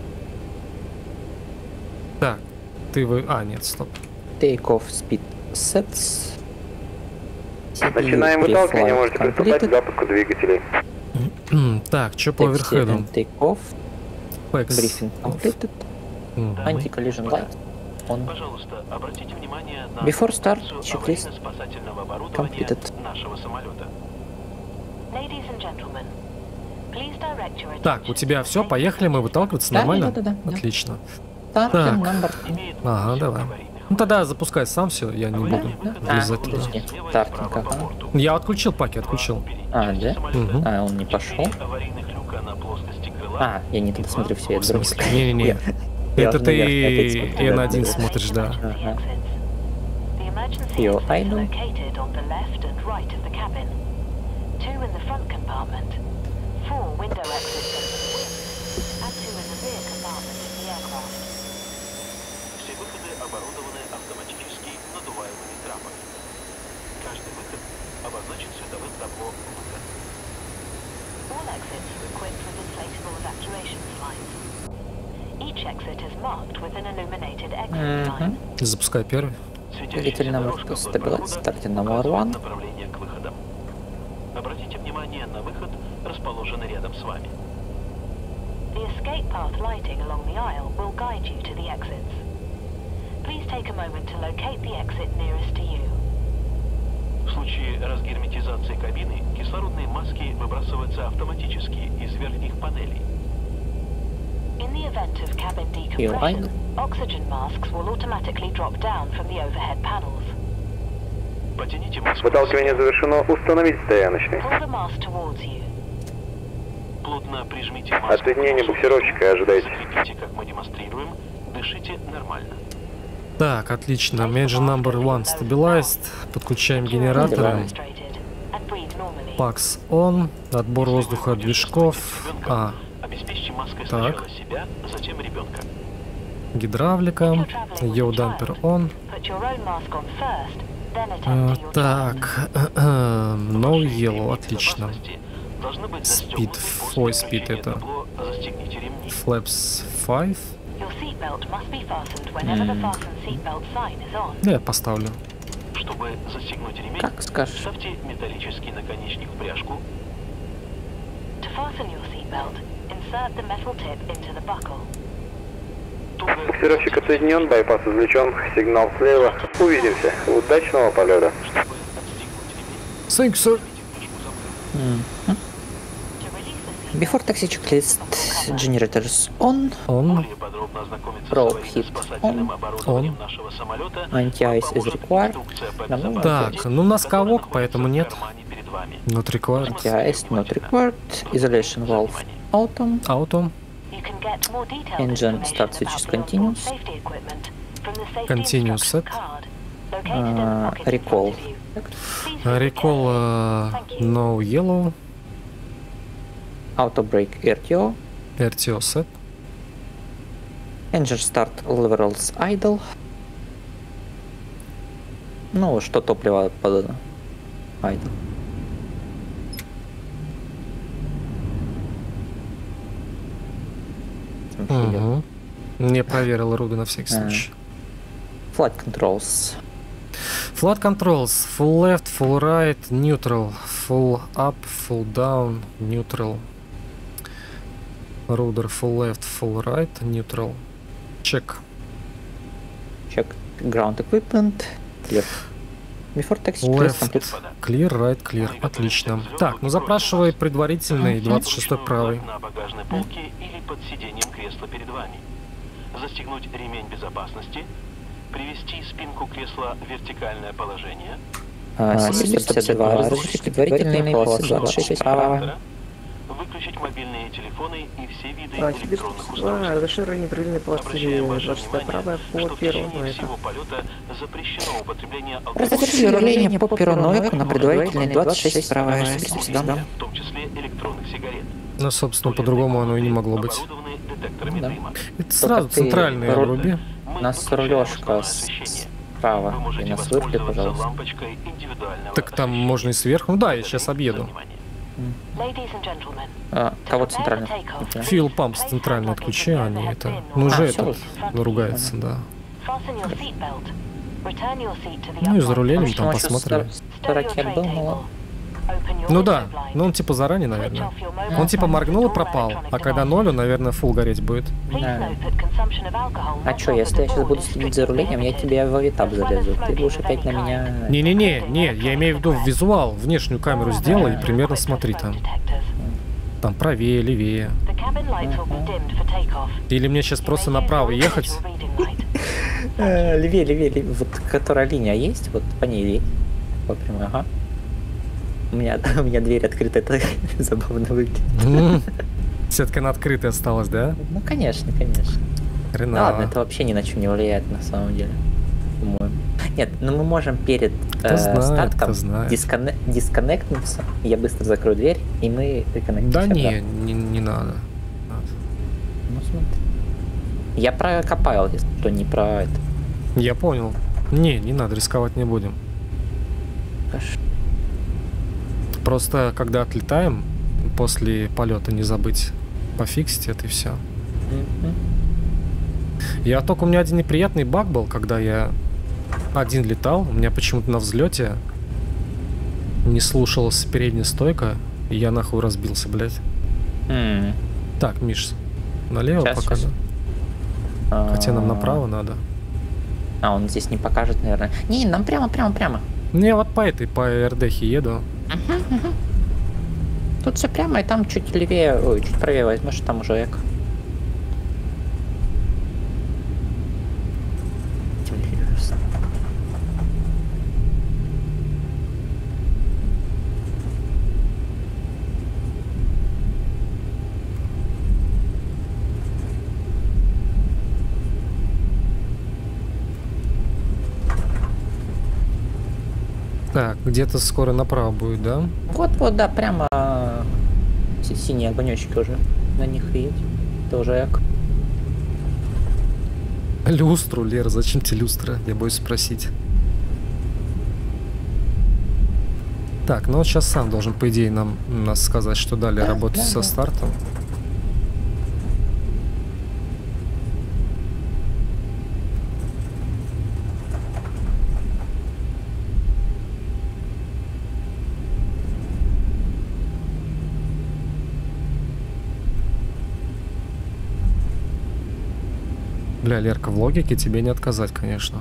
Так, ты вы... А, нет, стоп. take off speed sets. Начинаем выталкивание, можете приступать к completed. запуску двигателей. Так, что по Taxi оверхеду? and take off, Пэкс. briefing completed, Мгм. anti-collision light on. Пожалуйста, обратите внимание на Before start, функцию checklist аварийно-спасательного оборудования completed. нашего самолета. Ladies and gentlemen, please direct your Так, у attention тебя to все, the поехали, мы выталкиваться Да, нормально? да, да, да, да. Отлично. Starting Так. number. Имеет Ага, полностью давай. аварийный Ну тогда запускай сам все, я не буду А, влезать туда. подожди. Стартинг, ага. Я отключил паки, отключил. А, да? Мгм. А, он не пошел. аварийных люка на плоскости крыла. А, я не туда смотрю, все, я В смысле? дурак. Не-не-не. Я Это вот ты наверх опять смотрю, эн да, один да. смотришь, да. Ага. The emergency Fuel exits are idle. located on the left and right of the cabin. Two in the front compartment, four window exits at the wing, and two in the rear compartment of the aircraft. Все выходы оборудованы автоматически надуваемыми трапами. Каждый выход обозначен световым табло «Выход». All exits are equipped with inflatable evacuation slides. Each exit is marked with an illuminated exit sign. Запускай первый. Двигатель номер Дорожка стабилизации, выхода стартер номер указывает один. направление к выходам. Обратите внимание на выход, расположенный рядом с вами. The escape path lighting along the aisle will guide you to the exits. Please take a moment to locate the exit nearest to you. В случае разгерметизации кабины кислородные маски выбрасываются автоматически из верхних панелей. In the event of cabin Fuel decompression, idle. oxygen masks will automatically drop down from the overhead panels. Потяните маску. Выталкивание завершено. Установить стояночный. Pull the mask towards you. Плотно прижмите маску. Отсоединение буксировщика ожидайте. Закрепите, как мы демонстрируем. Дышите нормально. Так, отлично. Engine number one stabilized. Подключаем генераторы. Demonstrated and breathe normally. Пакс on. Отбор воздуха от движков. А, Обеспечьте маской Так. сначала себя, затем ребенка. гидравлика. Йоу дампер on. Put your own mask on first, then А, attend to your child. так, no yellow, отлично. Должны быть Speed, застегнуты фой после speed включения это. табло «Застегните ремни». Flaps five. Your seatbelt must be fastened whenever the fasten seatbelt sign is on. Да, я поставлю. Чтобы застегнуть ремень, Как скажешь. вставьте металлический наконечник в пряжку. To fasten your seatbelt, insert the metal tip into the buckle. Туго Буксировщик отсоединен, байпас извлечен. Сигнал слева. Увидимся. Удачного полета. чтобы отстегнуть ремень. Thank you, sir. To release the seatbelt, Before taxi checklist, generators on. On. Более подробно ознакомиться Rope с hit аварийно-спасательным on. оборудованием On. нашего самолета. Anti-ice is поможет required. инструкция по Да, ну, безопасности, Так, ну у нас которая кавок, находится поэтому в нет. кармане перед вами. Not required. Anti-ice not required. Isolation valve autumn. Auto. you can get more detailed Engine information start switch about is the onboard continuous. safety equipment from the safety Continuous instruction set. card located in the Uh, pocket in recall. front of you. Please read the Recall text. uh, Thank you. no yellow. Auto brake эр ти о. эр ти о set. Engine start levels idle. Ну, что топливо подано. Idle. Там всё идёт. Угу. Не проверил руды на всякий А. случай. Flight controls. Flat controls. Full left, full right, neutral. Full up, full down, neutral. Rudder full left, full right, neutral. Check. Check ground equipment. Clear. Before taxi checklist Left, complete. clear, right, clear. Отлично. Так, ну запрашивай предварительный двадцать шестой правый. На багажной полке или под сиденьем кресла перед вами. Застегнуть ремень безопасности. Привести спинку кресла в вертикальное положение. А, семьдесят пятьдесят два. Разрешить предварительные полосы двадцать шесть справа. Выключить мобильные телефоны и все виды А, тебе электронных два, устройств. разрешение неправильной полосы Обращаем ваше двадцать шестая внимание, правая что по в первому течение это. всего полета запрещено употребление Разрешить руление по первому на предварительной двадцать шесть справа. алкоголя, в том числе электронных сигарет. Ну, собственно, по-другому оно и не могло быть. Оборудованы детекторами Да. дыма. Это сразу ты центральные ру- руби. Мы Нас выключаем рулежка основное с- освещение. Вы Справа. И можете нас вырубли, воспользоваться пожалуйста. лампочкой индивидуального Так там освещения. можно и сверху. Ну да, я сейчас За объеду. внимание. Ladies and gentlemen, А, to кого prepare центрально? for takeoff, Окей. Фил памп place центральный hand отключи, luggage а in the не overhead это. bin Ну or уже А, это всё. ругается, да. fasten your seatbelt. Return your seat to the Ну и за upright рулем position. там посмотрели. Stow Сто your ракет tray был, table. ну Open your Ну window да, blind. ну он типа заранее, Switch наверное. off your mobile Он типа phone моргнул и and all пропал, electronic а когда devices. ноль, он, наверное, фул гореть будет. Please Да. note that consumption of alcohol А not чё, если я сейчас offered буду aboard is следить за strictly рулением, я prohibited. тебе в этап As well as залезу. Ты smoking будешь of опять any на kind. меня... Не-не-не, не, я имею в виду визуал, внешнюю камеру сделай и примерно смотри там. Там правее, левее. The cabin lights will be dimmed for takeoff. Или мне сейчас You просто may use направо your ехать? visual reading light. Э, Левее, левее, левее. Вот которая линия есть, вот по ней едь. Вот прямо, ага. У меня, у меня дверь открыта, это забавно выглядит. Все-таки она открытой осталась, да? Ну, конечно, конечно. Хрена. Да ладно, это вообще ни на что не влияет на самом деле. По-моему. Нет, но мы можем перед Кто э, знает, стартком кто знает. дисконне- дисконнектнуться. Я быстро закрою дверь, и мы реконнектимся. Да не, обратно. не, не надо. Ну, смотри. Я про Копайл, если что, не про это. Я понял. Не, не надо, рисковать не будем. Хорошо. Просто когда отлетаем, после полета не забыть пофиксить это и все. Мгм. Я только у меня один неприятный баг был, когда я один летал, у меня почему-то на взлете не слушалась передняя стойка, и я нахуй разбился, блядь. М. Так, Миш, налево Щас, пока. щас. да. Хотя нам А, направо надо. А, он здесь не покажет, наверное. Не, нам прямо, прямо, прямо. Не, вот по этой, по РДХе еду. Тут все прямо, и там чуть левее, ой, чуть правее возьмешь, там уже эко. Так, где-то скоро направо будет, да? Вот-вот, да, прямо си- синие огонечки уже. На них и едь. Это уже эко. Люстру, Лера, зачем тебе люстра? Я боюсь спросить. Так, ну вот сейчас сам должен, по идее, нам нас сказать, что далее Да, работать да, со да. стартом. Бля, Лерка, в логике тебе не отказать, конечно.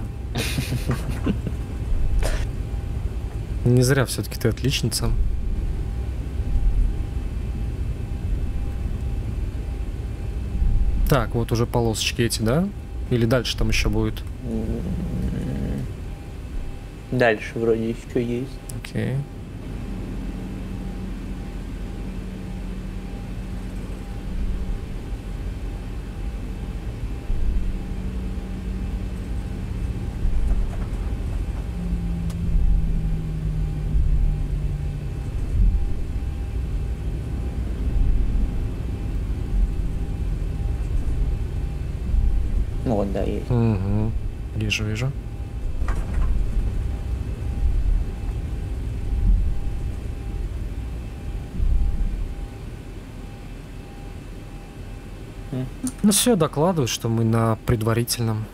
Не зря все-таки ты отличница. Так, вот уже полосочки эти, да? Или дальше там еще будет? М, Дальше вроде еще есть. Окей. Ну вот, да, есть. Угу. Вижу, вижу. Мгм. Ну все, докладывают, что мы на предварительном.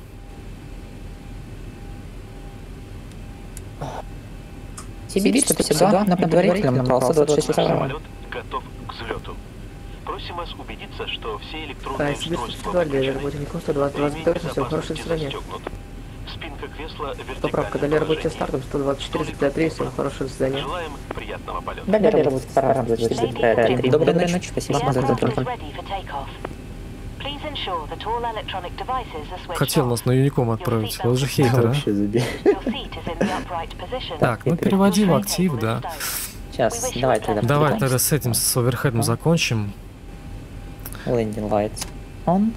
Сибирь сто пятьдесят два на предварительном набрался двадцать шесть права. Самолет готов к взлету. Просим вас убедиться, что все электронные Да, Сибирь сто устройства пятьдесят два, Лера, выключены. работе Никол сто двадцать, двадцать Ремень пять, все, хорошего безопасности свидания. застегнут. Спинка кресла в Поправка, вертикальном далее работе положении. стартом сто двадцать четыре, пятьдесят три, всем хорошего свидания. Желаем приятного полета. Да, Лера, работает старым двадцать четыре. Доброй ночи, спасибо The вам за aircraft is телефон. ready for takeoff. Please ensure that all electronic devices are switched Хотел off. нас на Юником отправить. Вот же хейтер, а. Вообще забей. Your seat is in the upright position. Так, ну переводи в актив, да. Сейчас, давай тогда. Давай тогда с этим, с оверхедом закончим. Landing lights on.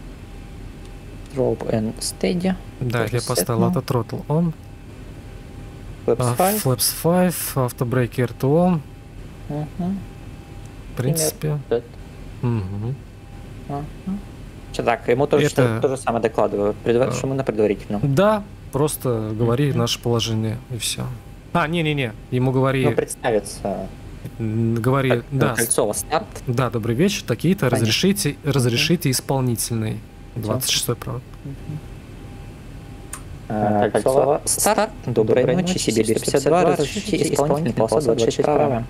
Drop and steady. Да, я Reset поставил now. автотротл on. Flaps А, five. Flaps пять, автобрейки эр ту о. Мгм. В принципе. Да. Мгм. Ага. Чё так, ему тоже Это- что- то же самое докладываю, предва- А. что мы на предварительном. Да, просто говори наше положение и все. А, не-не-не, ему говори, Ну, представиться. м, говори, Как- да, Кольцово старт. да, добрый вечер, такие-то, Понятно. разрешите, разрешите исполнительный. двадцать шестой правда. А, Кольцово старт. Доброй ночи, Сибирь сто пятьдесят два. Разрешите исполнительный полоса двадцать шесть права.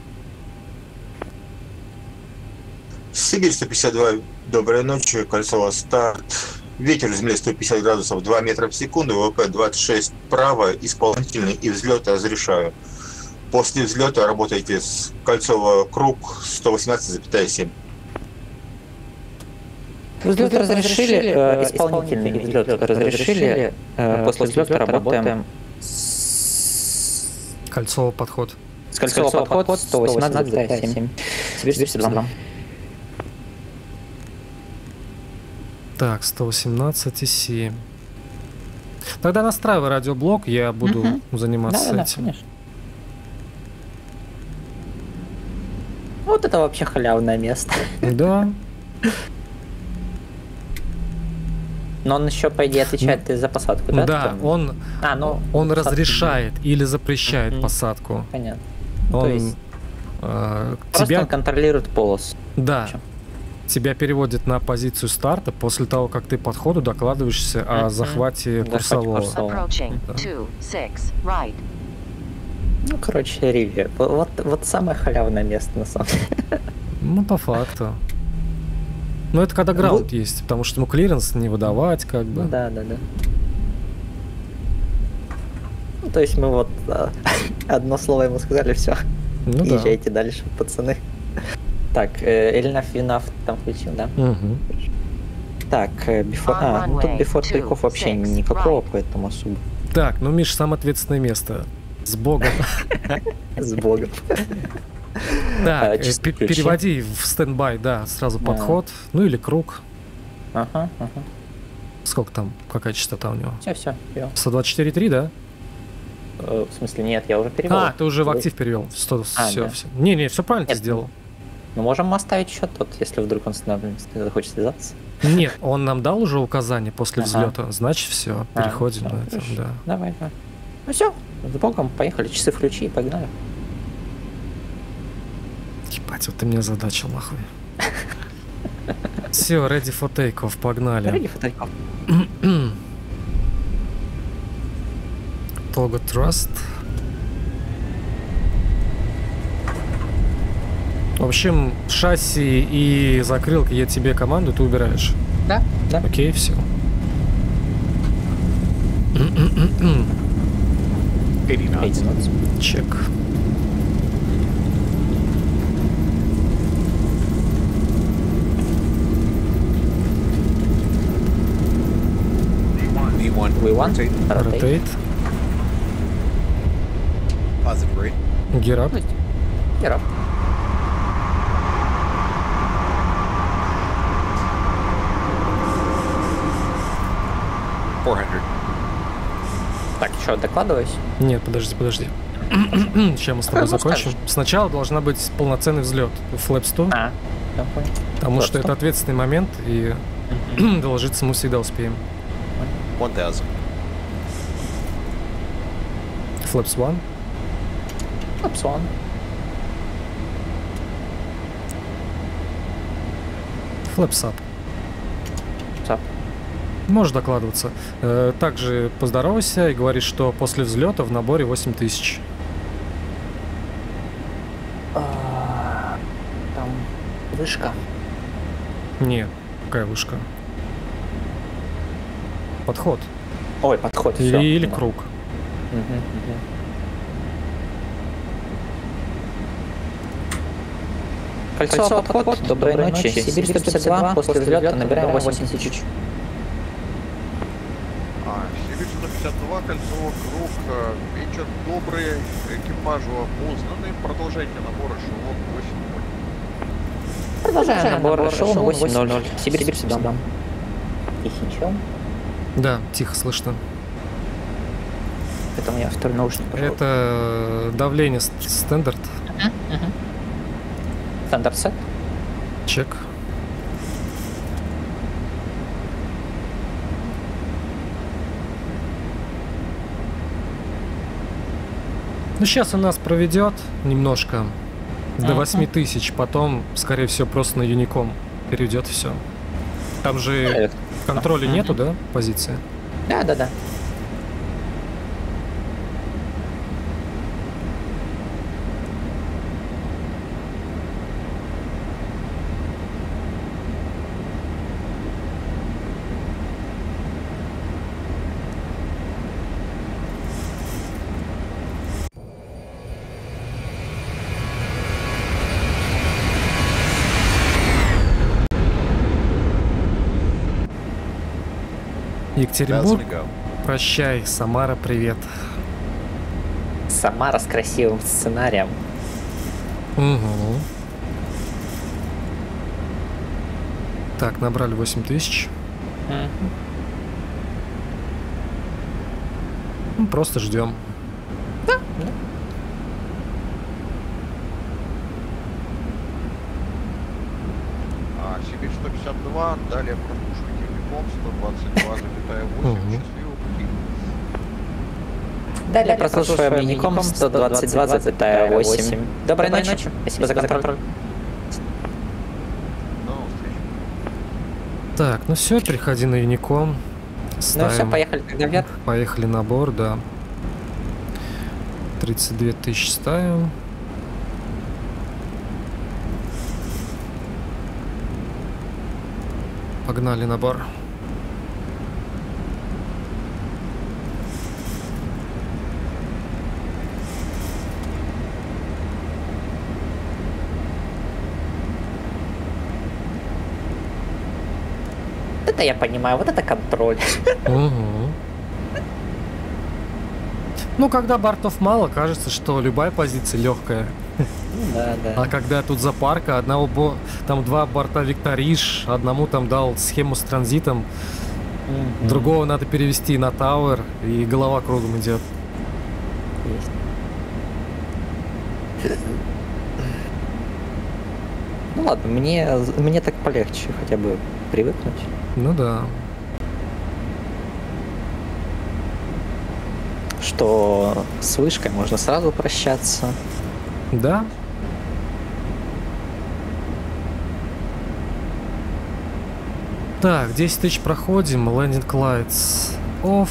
Сибирь сто пятьдесят два, доброй ночи, Кольцово старт. Ветер в земле сто пятьдесят градусов, два метра в секунду, ВВП двадцать шесть право, исполнительный и взлет разрешаю. После взлета работайте с Кольцово круг сто восемнадцать целых семь. Взлет разрешили, э, исполнительный взлет разрешили. э, После взлета работаем Кольцовый подход. с кольцевого подход сто восемнадцать семь. Сибирь семьдесят два. Так, сто восемнадцать и семь. Тогда настраивай радиоблок, я буду Мгм. заниматься Да, да, этим. конечно. Вот это вообще халявное место. Да. Но он еще, по идее, отвечает и за посадку, да? Да, Там? он, А, ну, он посадку, разрешает или запрещает Мгм. посадку. Понятно. Он есть э, Просто тебя, он контролирует полос. да, Чё? тебя переводит на позицию старта после того, как ты по ходу докладываешься о Мгм. захвате Захвате курсового. курсового. Approaching. Да. two six right. Ну, короче, Ривия. Вот, вот, вот самое халявное место, на самом деле. Ну, по факту. Но это когда граунд есть, потому что ему клиренс не выдавать, как бы. Ну да, да, да. Ну, то есть мы вот а, одно слово ему сказали, все. Ну да. Езжайте дальше, пацаны. Так, э, Эльнаф Винаф там включил, да? Мгм. Так, э, before... А, ну тут Runway before two take-off вообще six никакого, right. поэтому особо. Так, ну, Миш, самое ответственное место. С Богом. С богом. Так, А, э, чисто пе- ключи. переводи в стендбай, да, сразу Да. подход. Ну или круг. Ага, ага. Сколько там, какая частота у него? Все, все, сто двадцать четыре и три, да? В смысле, нет, я уже перевел. А, ты уже в актив перевел. сто, А, все, да. все. Не-не, все правильно ты Нет. сделал. Ну, можем оставить еще тот, если вдруг он с нами захочет связаться. Нет, он нам дал уже указание после Ага. взлета. Значит, все, А, переходим всё, на это. хорошо. Да. Давай, давай. Ну все, с богом, поехали, часы включи и погнали. Ебать, вот ты меня задачил, нахуй. Все, ready for take-off, погнали. Ради фотографов. Togo Trust. В общем, шасси и закрылка я тебе команду, ты убираешь. Да, да. Окей, все. eighty knots. Чек. V one. We want? Rotate. Rotate. Rotate. Positive rate. Gear up. Gear up. four hundred. Так, что, докладываюсь? Нет, подожди, подожди. Сейчас мы с тобой Ну, закончим. Сначала должна быть полноценный взлет. Флэп сто. А, я понял. Потому что Flaps это сто. ответственный момент, и доложиться мы всегда успеем. one thousand. Flaps one. Апсон. Flaps up. Цап. Можешь докладываться. Э, Также поздоровайся и говори, что после взлета в наборе восемь тысяч. А, Там вышка. Нет, какая вышка? Подход. Ой, подход. Или, всё. или Да. круг. Мгм, мгм. Кольцо, подход. Доброй ночи. Сибирь сто пятьдесят два. После взлета набираем восемь тысяч. А, Сибирь сто пятьдесят два, кольцо, круг. э, Вечер добрый, экипажу опознаны. Продолжайте набор эшелон восемь ноль. Продолжаем набор эшелон восемь ноль. Сибирь сто пятьдесят два. Тихичом. Да, тихо слышно. Это у меня второй наушник пошел. Это давление ст- стандарт. Стандарт сет. Чек. Ну, сейчас он нас проведет немножко до Ага. восьми тысяч, потом, скорее всего, просто на Юником перейдет все. Там же контроля Мгм. нету, да, позиции? Да, да, да. Екатеринбург, прощай, Самара, привет. Самара с красивым сценарием. Угу. Так, набрали восемь тысяч. Мгм. Ну, просто ждем. А, Сибирь сто пятьдесят два, далее прослушивайте Ликом сто двадцать два запятая восемь, Мгм. счастливого пути. Далее прослушиваем Unicom сто двадцать два запятая восемь. Доброй ночи. Спасибо за контроль. До новых встреч. Так, ну все, переходи на Unicom. Ну все, Ставим. поехали тогда вверх. Поехали на борт, да. тридцать две тысячи ставим. Погнали на бар. Это я понимаю, вот это контроль. Угу. Ну, когда бортов мало, кажется, что любая позиция легкая. Да, да. А когда тут запарка, одного бо... там два борта Викториш, одному там дал схему с транзитом, Мгм. другого надо перевести на Тауэр, и голова кругом идет. Есть. Ну ладно, мне, мне так полегче хотя бы привыкнуть. Ну да. Что с вышкой можно сразу прощаться. Да. Так, десять тысяч проходим, landing lights off.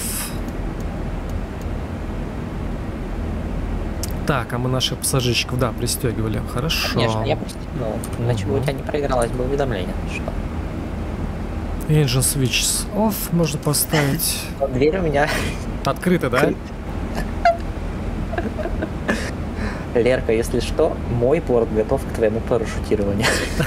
Так, а мы наших пассажирчиков, да, пристегивали. Хорошо. Конечно, я пристегнул. Иначе бы у тебя не проигралось бы уведомление. Что? Engine switches off можно поставить. Но дверь у меня... Открыто, да? Лерка, если что, мой порт готов к твоему парашютированию.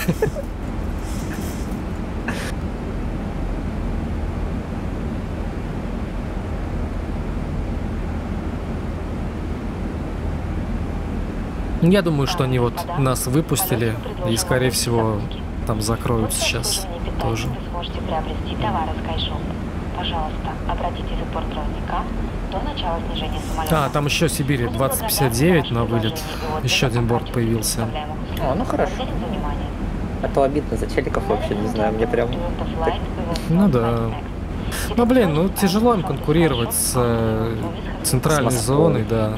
Я думаю, что они вот нас выпустили и, скорее всего, там закроются сейчас тоже. Вы сможете приобрести товары SkyShop. Пожалуйста, обратитесь в бортпроводника до начала снижения самолета. А, там еще Сибири двадцать пятьдесят девять на вылет. Еще один борт появился. О, ну хорошо. А то обидно за челиков вообще, не знаю, мне прям... так- Ну да. Ну блин, ну тяжело им конкурировать с э, центральной С Москвой. зоной, да.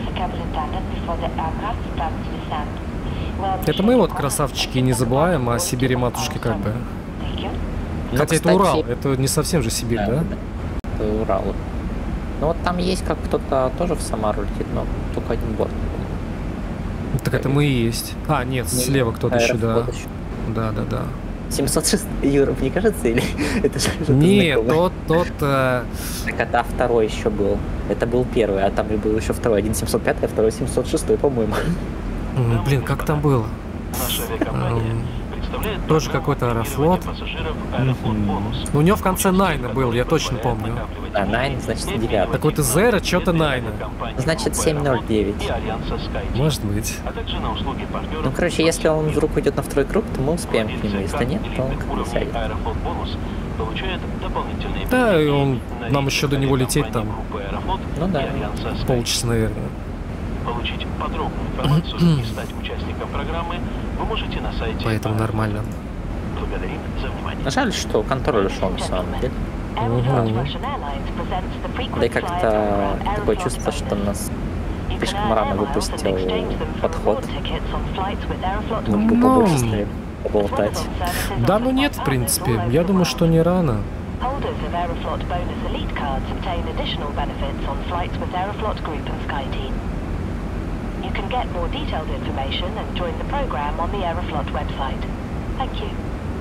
Это мы вот красавчики не забываем, а Сибири матушки как бы. Ну, Хотя кстати, это Урал, это не совсем же Сибирь, да? Это Урал. Ну вот там есть как кто-то тоже в Самару летит, но только один борт. Так это мы и есть. А, нет, слева кто-то еще, да. Аэрофлот еще. Да, да, да. семьсот шесть Юров, не кажется, или это же что-то Нет, знакомое? тот, тот... э, Так это второй еще был. Это был первый, а там и был еще второй. Один семьсот пятый, а второй семьсот шестой, по-моему. м, Блин, как там было? Наша авиакомпания Эм, представляет тоже программу какой-то премирования Аэрофлот. пассажиров «Аэрофлот Бонус». Ну, у него в конце Найна был, я точно помню. А, Найн, значит, девятый. Какой-то Зера, что-то Найна. Значит, семь ноль девять. И Альянса SkyTeam, Может быть. а также на услуги партнеров. Ну, короче, если он вдруг уйдет на второй круг, то мы успеем к нему. Если нет, то он как бы сядет. Аэрофлот Бонус получает дополнительные Да, и привилегии он- на нам рейсы еще до него лететь авиакомпании там группы Аэрофлот Ну и да. Альянса SkyTeam. Полчаса, наверное. Получить подробную информацию и стать участником программы вы можете на сайте. Поэтому Аэрофлот. нормально. Благодарим за внимание. Жаль, что контроль ушел на самом деле. Да и как-то такое чувство, что нас слишком рано выпустил подход. Мы бы Ну, побольше стали поболтать. Да, ну нет, в принципе. Я думаю, что не рано. Holders of Aeroflot Bonus Elite cards obtain additional benefits on flights with Aeroflot Group and SkyTeam. You can get more detailed information and join the program on the Aeroflot website. Thank you.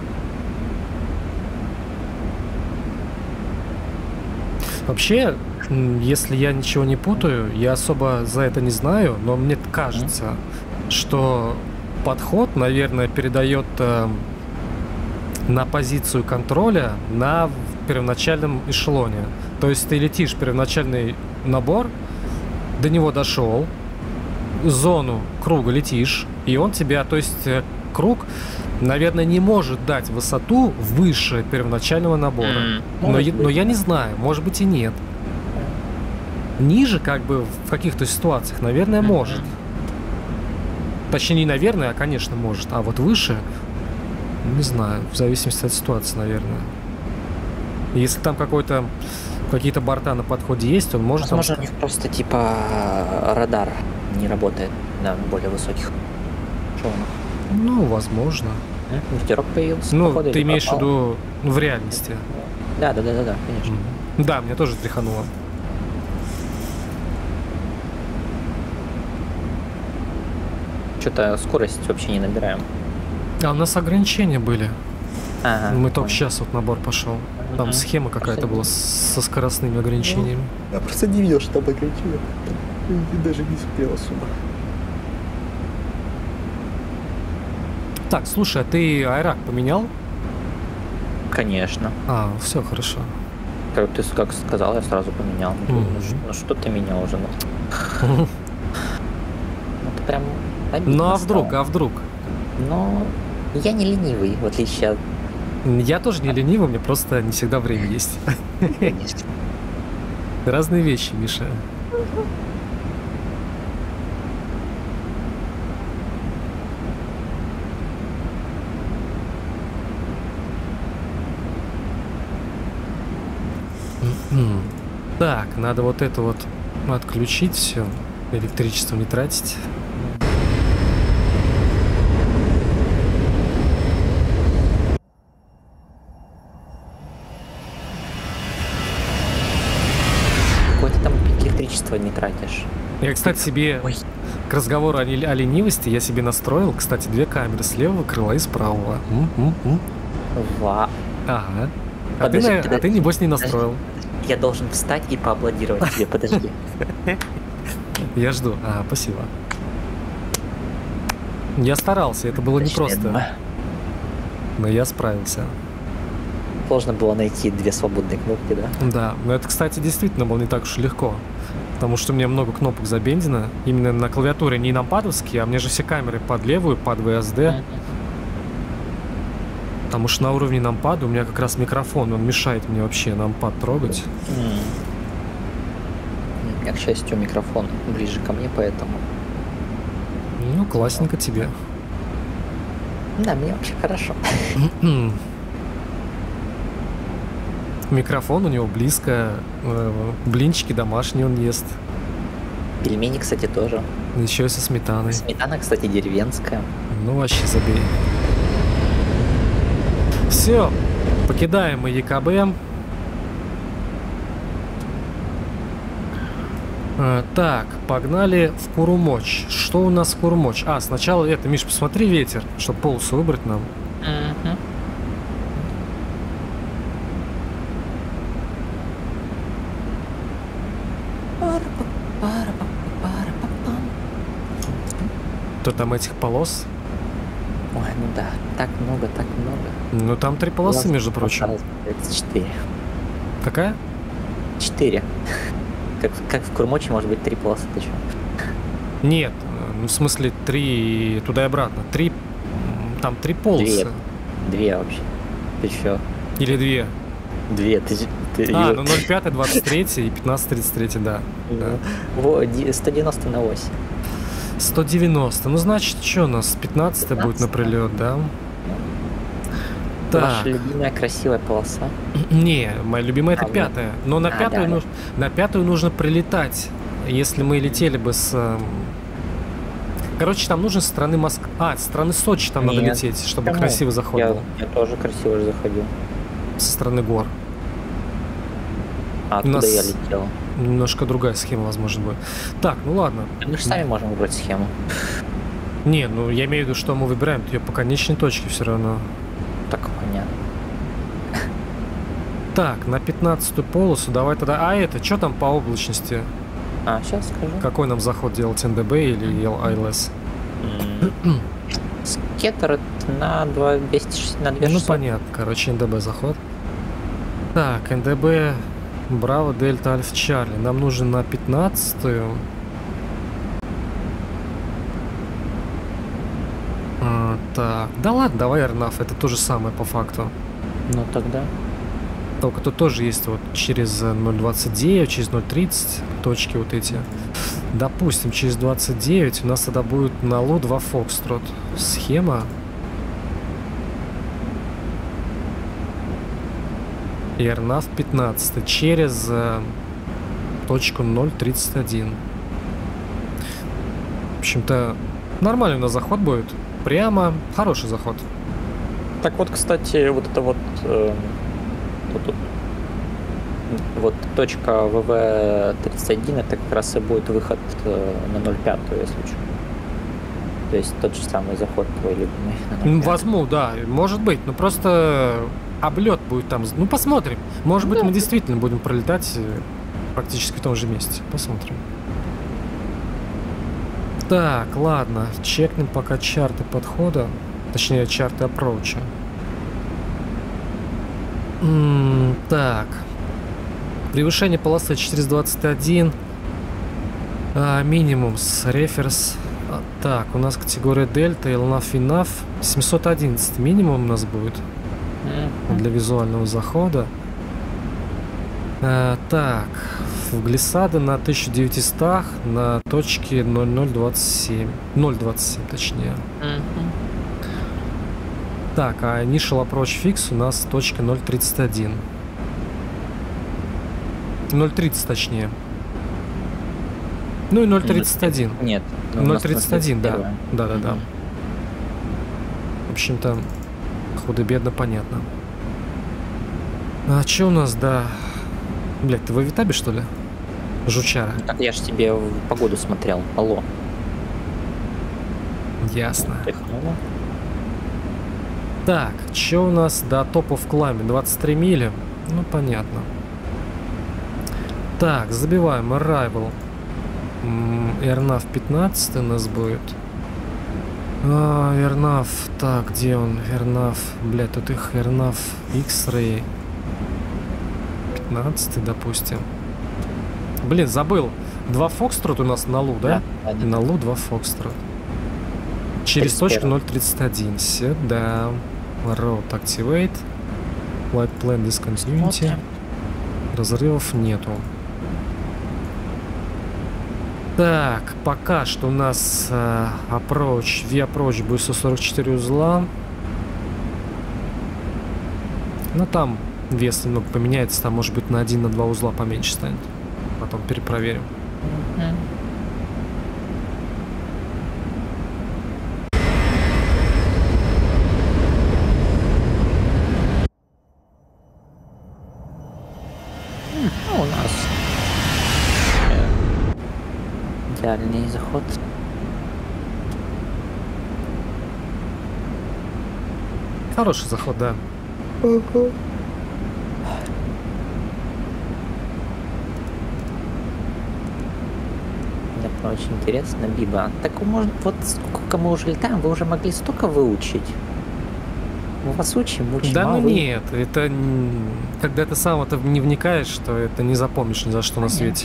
Вообще, м, если я ничего не путаю, я особо за это не знаю, но мне кажется, что подход, наверное, передает э, на позицию контроля на первоначальном эшелоне. То есть ты летишь первоначальный набор, до него дошел, зону круга летишь, и он тебя, то есть э, круг, наверное, не может дать высоту выше первоначального набора. М, Но, может я- но быть. я не знаю, может быть и нет. Ниже, как бы, в каких-то ситуациях, наверное, Мгм. может. Точнее, не наверное, а, конечно, может. А вот выше, не знаю, в зависимости от ситуации, наверное. Если там какой-то, какие-то борта на подходе есть, он может... там Возможно, у ска- них просто типа радар не работает на более высоких эшелонах. Ну, возможно. М, Ветерок появился. Ну, походу, ты или имеешь в пропал. виду ну, в реальности. Да, да, да, да, да, конечно. Мгм. Да, меня тоже тряхануло. Что-то скорость вообще не набираем. А у нас ограничения были. Ага, Мы только понял. сейчас вот набор пошел. Там Мгм. схема какая-то была с- со скоростными ограничениями. Я просто не видел, что там ограничения. И даже не успел особо. Так, слушай, а ты Айрак поменял? Конечно. А, все хорошо. Как ты с- как сказал, я сразу поменял. Ну, Мгм. ну, ш- ну, что ты менял уже? Ну, ну ты прям обидно Ну а вдруг, стало. а вдруг? Но я не ленивый, в отличие от... Я тоже не ленивый, мне просто не всегда время есть. Конечно. Разные вещи, Миша. Мгм. Так, надо вот это вот отключить все, электричество не тратить. Какое ты там электричество не тратишь? Я, кстати, себе Ой. к разговору о, ле- о ленивости я себе настроил, кстати, две камеры с левого крыла и с правого. М, м, м. Ва. Ага. А ты, Подожди, на- а подожди, ты, небось, не подожди. настроил. Я должен встать и поаплодировать тебе, подожди. Я жду. А, спасибо. Я старался, это было непросто, Точно. но я справился. Сложно было найти две свободные кнопки, да? Да, но это, кстати, действительно было не так уж и легко. Потому что у меня много кнопок забендено. Именно на клавиатуре не нампадовские, а мне же все камеры под левую, под ви эс ди. Потому что на уровне нампада у меня как раз микрофон, он мешает мне вообще нампад трогать. М. У меня, к счастью, микрофон ближе ко мне, поэтому... Ну, классненько тебе. Да, мне вообще хорошо. Микрофон у него близко, э, блинчики домашние он ест. Пельмени, кстати, тоже. Еще и со сметаной. Сметана, кстати, деревенская. Ну, вообще забей. Все, покидаем мы ЕКБ. Э, Так, погнали в Курумоч. Что у нас в Курумоч? А, сначала это, Миш, посмотри ветер, чтобы полосу выбрать нам. Мгм. То там этих полос. Ой, ну да, так много, так много. Ну, там три полосы, между прочим. Это четыре. Какая? Четыре. Как, как в Курмоче может быть три полосы, ты чё? Нет, э, ну, в смысле три туда и обратно. Три, м, там три полосы. Две. Две вообще. Ты чё? Или две. Две, ты, ж- ты А, ё- ну ноль пять, двадцать три и пятнадцать тридцать три, да. да. Во, ди- сто девяносто на восемь. сто девяносто. Ну, значит, что у нас? пятнадцать будет на прилет, да? Ваша Так. любимая красивая полоса. Не, моя любимая это А, ну. пятая. Но на А, пятую, да, нуж- на пятую нужно прилетать. Если мы летели бы с... эм, Короче, там нужно со стороны Москвы. А, со стороны Сочи там надо Нет. лететь, чтобы Кому? красивый заход Я, был. я тоже красиво же заходил. Со стороны гор. А откуда нас- я летел? Немножко другая схема, возможно, будет. Так, ну ладно. Мы же сами можем выбрать схему. Не, ну я имею в виду, что мы выбираем ее по конечной точке все равно. Так понятно. Так, на пятнадцатую полосу давай тогда... А это, что там по облачности? А, сейчас скажу. Какой нам заход делать, эн дэ бэ или ай эл эс? М. Скеттер это на два двести шестьдесят, на две Ну, шестьсот. понятно. Короче, эн дэ бэ заход. Так, эн дэ бэ Браво, Дельта, Альфа, Чарли. Нам нужен на пятнадцатую. А, так, да ладно, давай Эрнаф, это то же самое по факту. Ну тогда. Только тут тоже есть вот через ноль двадцать девять, через ноль тридцать точки вот эти. Допустим, через двадцать девять у нас тогда будет на Лу два Фокстрот. Схема. И Эрнаф пятнадцать через э, точку ноль тридцать один. В общем-то, нормальный у нас заход будет. Прямо хороший заход. Так вот, кстати, вот это вот, э, вот, тут, вот точка вэ вэ тридцать один, это как раз и будет выход э, на ноль пять, если что. То есть тот же самый заход твой любимый. Ну, возьму, да, может быть, но просто облет будет там. Ну, посмотрим. Может быть, да. мы действительно будем пролетать практически в том же месте. Посмотрим. Так, ладно, чекнем пока чарты подхода, точнее чарты аппроуча. М-м, так, превышение полосы четыреста двадцать один, а, минимум с реферс. А, так, у нас категория Дельта, Элнаф и Наф, семьсот одиннадцать минимум у нас будет mm-hmm. для визуального захода. А, так, в глиссады на тысяча девятьсот на точке ноль ноль двадцать семь. ноль двадцать семь точнее. Mm-hmm. Так, а initial approach fix у нас точка ноль тридцать один. ноль тридцать точнее. Ну и ноль тридцать один. Нет. ноль тридцать один, да. Да, да, да. В общем-то, худо-бедно понятно. А что у нас, да? Блядь, ты в Авитабе, что ли? Жучара. Так я ж тебе в погоду смотрел. Алло. Ясно. Тряхнуло. Так, что у нас до топов кламе? двадцать три мили. Ну, понятно. Так, забиваем Arrival. Эрнаф пятнадцать у нас будет. А, Эрнаф, так, где он? Эрнаф, блядь, тут их Эрнаф X-Ray. пятнадцать, допустим. Блин, забыл. Два Фокстрот у нас на Лу, да? Да, да, на Лу два Фокстрот. Через точку ноль тридцать один. Сюда. Road Activate. Light Plan Discontinuity. Смотрим. Разрывов нету. Так, пока что у нас э, approach, V-approach будет сто сорок четыре узла. Ну там вес немного поменяется, там может быть на один, на два узла поменьше станет. Потом перепроверим. Mm-hmm. У нас идеальный заход. Хороший заход, да. Uh-huh. Мне очень интересно, Биба. Так может, вот сколько мы уже летаем, вы уже могли столько выучить? Мы вас учим, учим. Да а ну вы... нет, это когда ты сам это не вникаешь, что это не запомнишь ни за что на свете.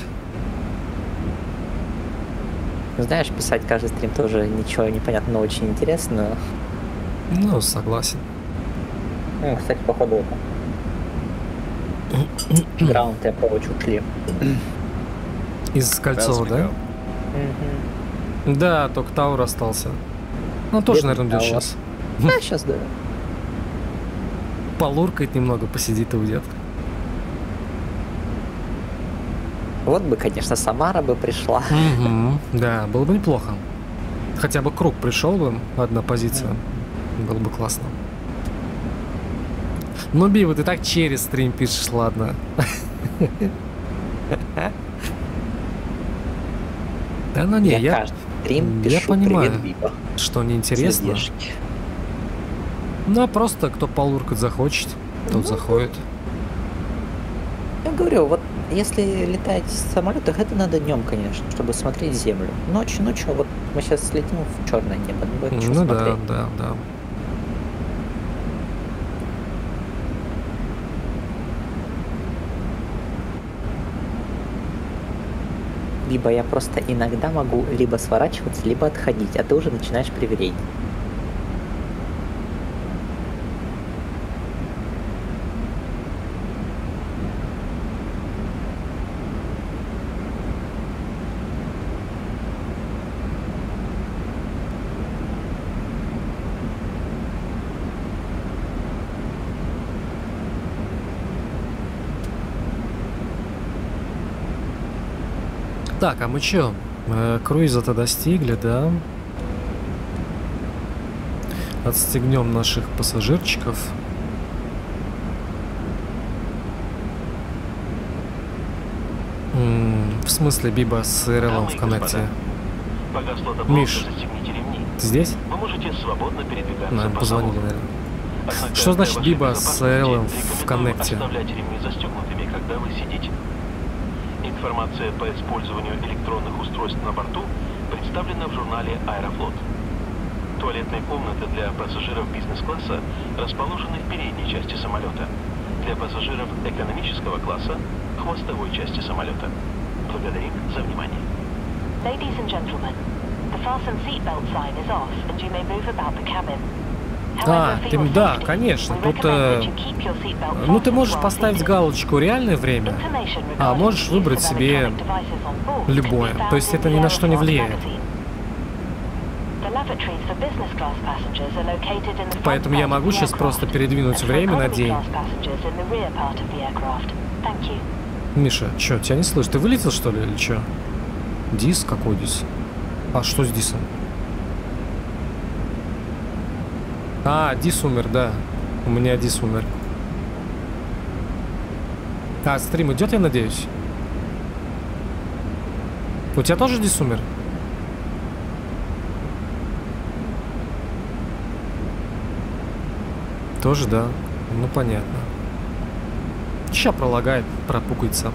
Знаешь, писать каждый стрим тоже ничего не понятно, но очень интересно. Ну, согласен. Ну, кстати, походу это. Граунд и аппроуч ушли. Из Кольцова, да? Mm-hmm. Да, только Таур остался. Ну, тоже, Бедный наверное, уйдет Таур. сейчас. Да, сейчас, да. Полуркает немного, посидит и уйдет. Вот бы, конечно, Самара бы пришла. Угу, да, было бы неплохо. Хотя бы круг пришел бы, одна позиция. Mm. Было бы классно. Ну, Бива, ты так через стрим пишешь, ладно. Да ну не, я... каждый стрим пишу, я понимаю, привет, Биба. что неинтересно. Сердечки. Ну, а просто кто полуркать захочет, тот Ну, заходит. Я говорю, вот если летаете с самолетах, это надо днем, конечно, чтобы смотреть землю. Ночью, ну что, вот мы сейчас летим в черное небо, не будет ничего Ну да, смотреть. да, да. Либо я просто иногда могу либо сворачиваться, либо отходить, а ты уже начинаешь приверять. Так, а мы чё? Э, круиза-то достигли, да? Отстегнем наших пассажирчиков. М, в смысле, Биба с РЛом в коннекте? Погасло до Миш, застегните ремни. ты здесь? Вы можете свободно передвигаться Наверное, по позвонили, салону. наверное. Однако Что для значит вашей Биба с безопасности РЛом в рекомендую коннекте? оставлять ремни застегнутыми, когда вы сидите. Информация по использованию электронных устройств на борту представлена в журнале «Аэрофлот». Туалетные комнаты для пассажиров бизнес-класса расположены в передней части самолета. Для пассажиров экономического класса – в хвостовой части самолета. Благодарим за внимание. Ladies and gentlemen, the fasten seatbelt sign is off and you may move about the cabin. А, ты, да, конечно, тут, э, ну, ты можешь поставить галочку «Реальное время», а можешь выбрать себе любое, то есть это ни на что не влияет. Поэтому я могу сейчас просто передвинуть время на день. Миша, чё, тебя не слышишь? Ты вылетел, что ли, или чё? Дис? Какой дис? А что с дисом? А, Дис умер, да. У меня Дис умер. А, стрим идет, я надеюсь? У тебя тоже Дис умер? Тоже, да. Ну, понятно. Ща пролагает, пропукается.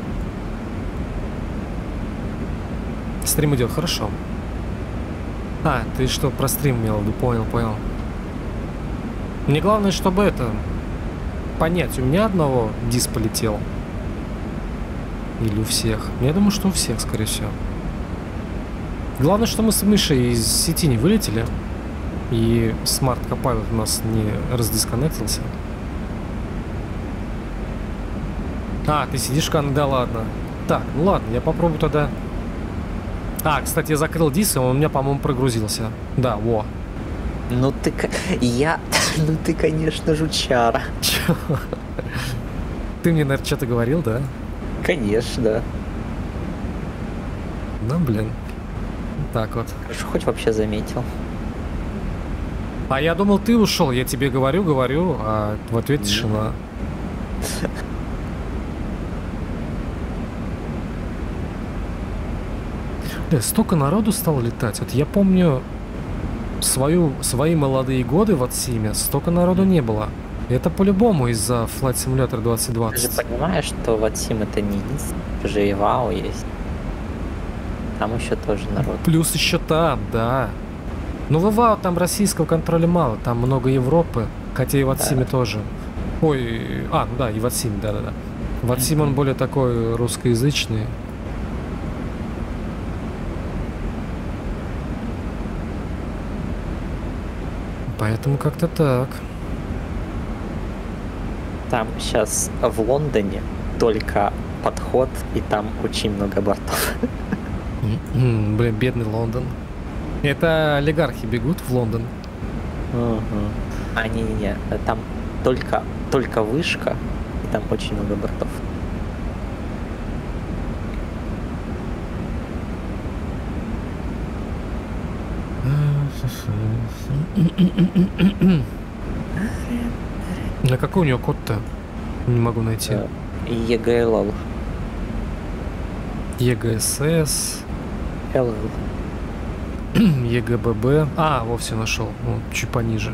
Стрим идет, хорошо. А, ты что, про стрим имел в виду? Понял, понял. Мне главное, чтобы это понять, у меня одного дис полетел или у всех. Я думаю, что у всех, скорее всего. Главное, что мы с Мишей из сети не вылетели и смарт Copilot у нас не раздисконнектился. А, ты сидишь в кан... Да ладно. Так, ну ладно, я попробую тогда. А, кстати, я закрыл дис, и он у меня, по-моему, прогрузился. Да, во. Ну ты... Я... Ну ты, конечно, жучара. Чё? Ты мне, наверное, что-то говорил, да? Конечно, да. Ну, блин. Так вот. Хорошо, хоть вообще заметил. А я думал, ты ушел. Я тебе говорю, говорю, а в ответ тишина. Да, столько народу стало летать. Вот я помню... Свою, свои молодые годы в Атсиме столько народу не было. Это по-любому из-за Flight Simulator двадцать двадцать. Ты же понимаешь, что в Атсим это не единственное, же и Вау есть. Там еще тоже народ. Плюс еще там, да. Но в Вау там российского контроля мало, там много Европы, хотя и в Атсиме да. тоже. Ой, а, ну да, и в Атсиме, да-да-да. В Атсиме он более такой русскоязычный. Поэтому как-то так. Там сейчас в Лондоне только подход, и там очень много бортов. Блин, бедный Лондон. Это олигархи бегут в Лондон. Угу. А, не-не-не, там только, только вышка, и там очень много бортов. На какой у него код-то? Не могу найти. ЕГЛЛ. ЕГСС. ЛЛ. ЕГББ. А, вовсе нашел. Ну, чуть пониже.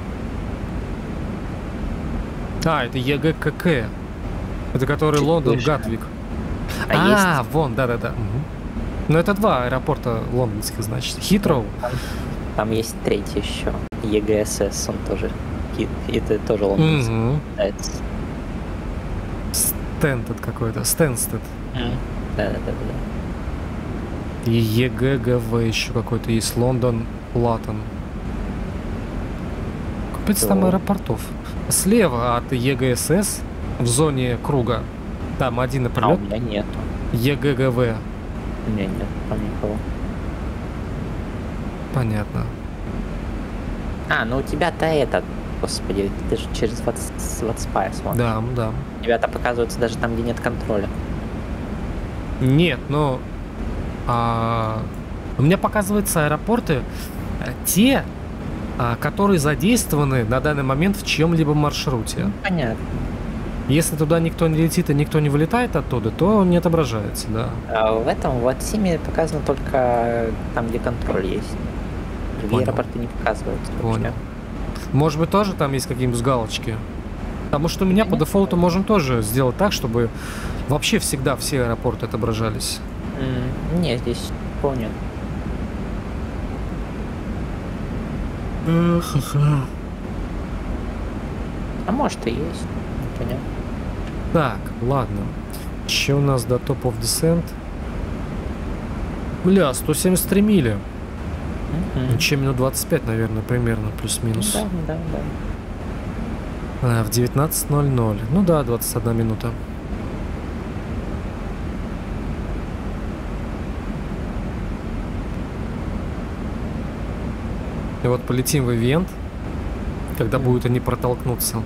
А, это ЕГКК. Это который чуть Лондон выше. Гатвик. А, а есть... вон, да-да-да. Угу. Ну, это два аэропорта лондонских, значит. Хитроу. Там есть третий еще. ЕГСС, он тоже. Это тоже лондонский. Угу. Стэнтед какой-то. Стэнстед. Mm. Да-да-да. И ЕГГВ еще какой-то есть. Лондон, Латон. Капец там О. аэропортов. Слева от ЕГСС в зоне круга. Там один А у пролет. меня нету. ЕГГВ. У меня нет там никого. Понятно. А, ну у тебя-то этот, господи, ты же через WhatsApp смотришь. Да, да. У тебя-то показывается даже там, где нет контроля. Нет, но а, у меня показываются аэропорты э, те, а, которые задействованы на данный момент в чьем-либо маршруте. Понятно. Если туда никто не летит и никто не вылетает оттуда, то он не отображается, да. А в этом, в Атсиме показано только там, где контроль есть. Другие Понял. аэропорты не показываются. Понял. вообще. Может быть, тоже там есть какие-нибудь галочки? Потому что у меня по Конечно. дефолту можем тоже сделать так, чтобы вообще всегда все аэропорты отображались. М, Не, здесь понял. А может и есть. Не понял. Так, ладно. Еще у нас до Top of Descent. Бля, сто семьдесят три мили. Мгм. Чем минут двадцать пять, наверное, примерно, Ну плюс-минус. Да, да, да. А, в девятнадцать ноль ноль. Ну да, двадцать одна минута. И вот полетим в ивент, когда будут они протолкнуться.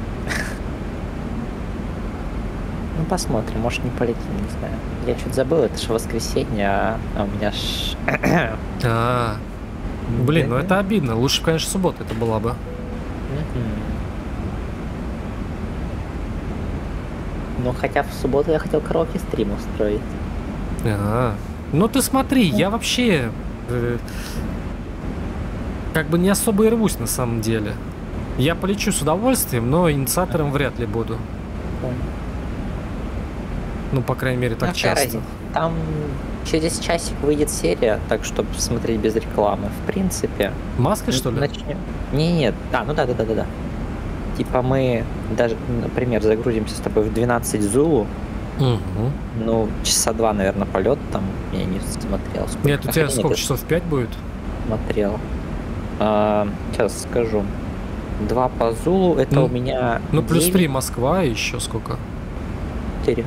Ну посмотрим, может не полетим, не знаю. Я чуть забыл, это же воскресенье, а, а у меня ж... А, блин, ну это обидно. Лучше, конечно, суббота это была бы. Мгм. Ну хотя в субботу я хотел караоке-стрим устроить. А, ну ты смотри, я вообще э, как бы не особо и рвусь на самом деле. Я полечу с удовольствием, но инициатором вряд ли буду. Понял. Ну, по крайней мере, так Ну, какая часто. разница? Там через часик выйдет серия, так чтобы смотреть без рекламы. В принципе. Маской, что ли? Начнем. Не, нет. А, ну да, да, да, да, да. Типа мы даже, например, загрузимся с тобой в двенадцать Зулу. Угу. Ну, часа два, наверное, полет там. Я не смотрел. Сколько. Нет, у тебя Хотя сколько, нет, часов пять будет? смотрел. А, сейчас скажу. Два по Зулу, это Ну, у меня Ну, плюс девять, три Москва, и еще сколько? четыре.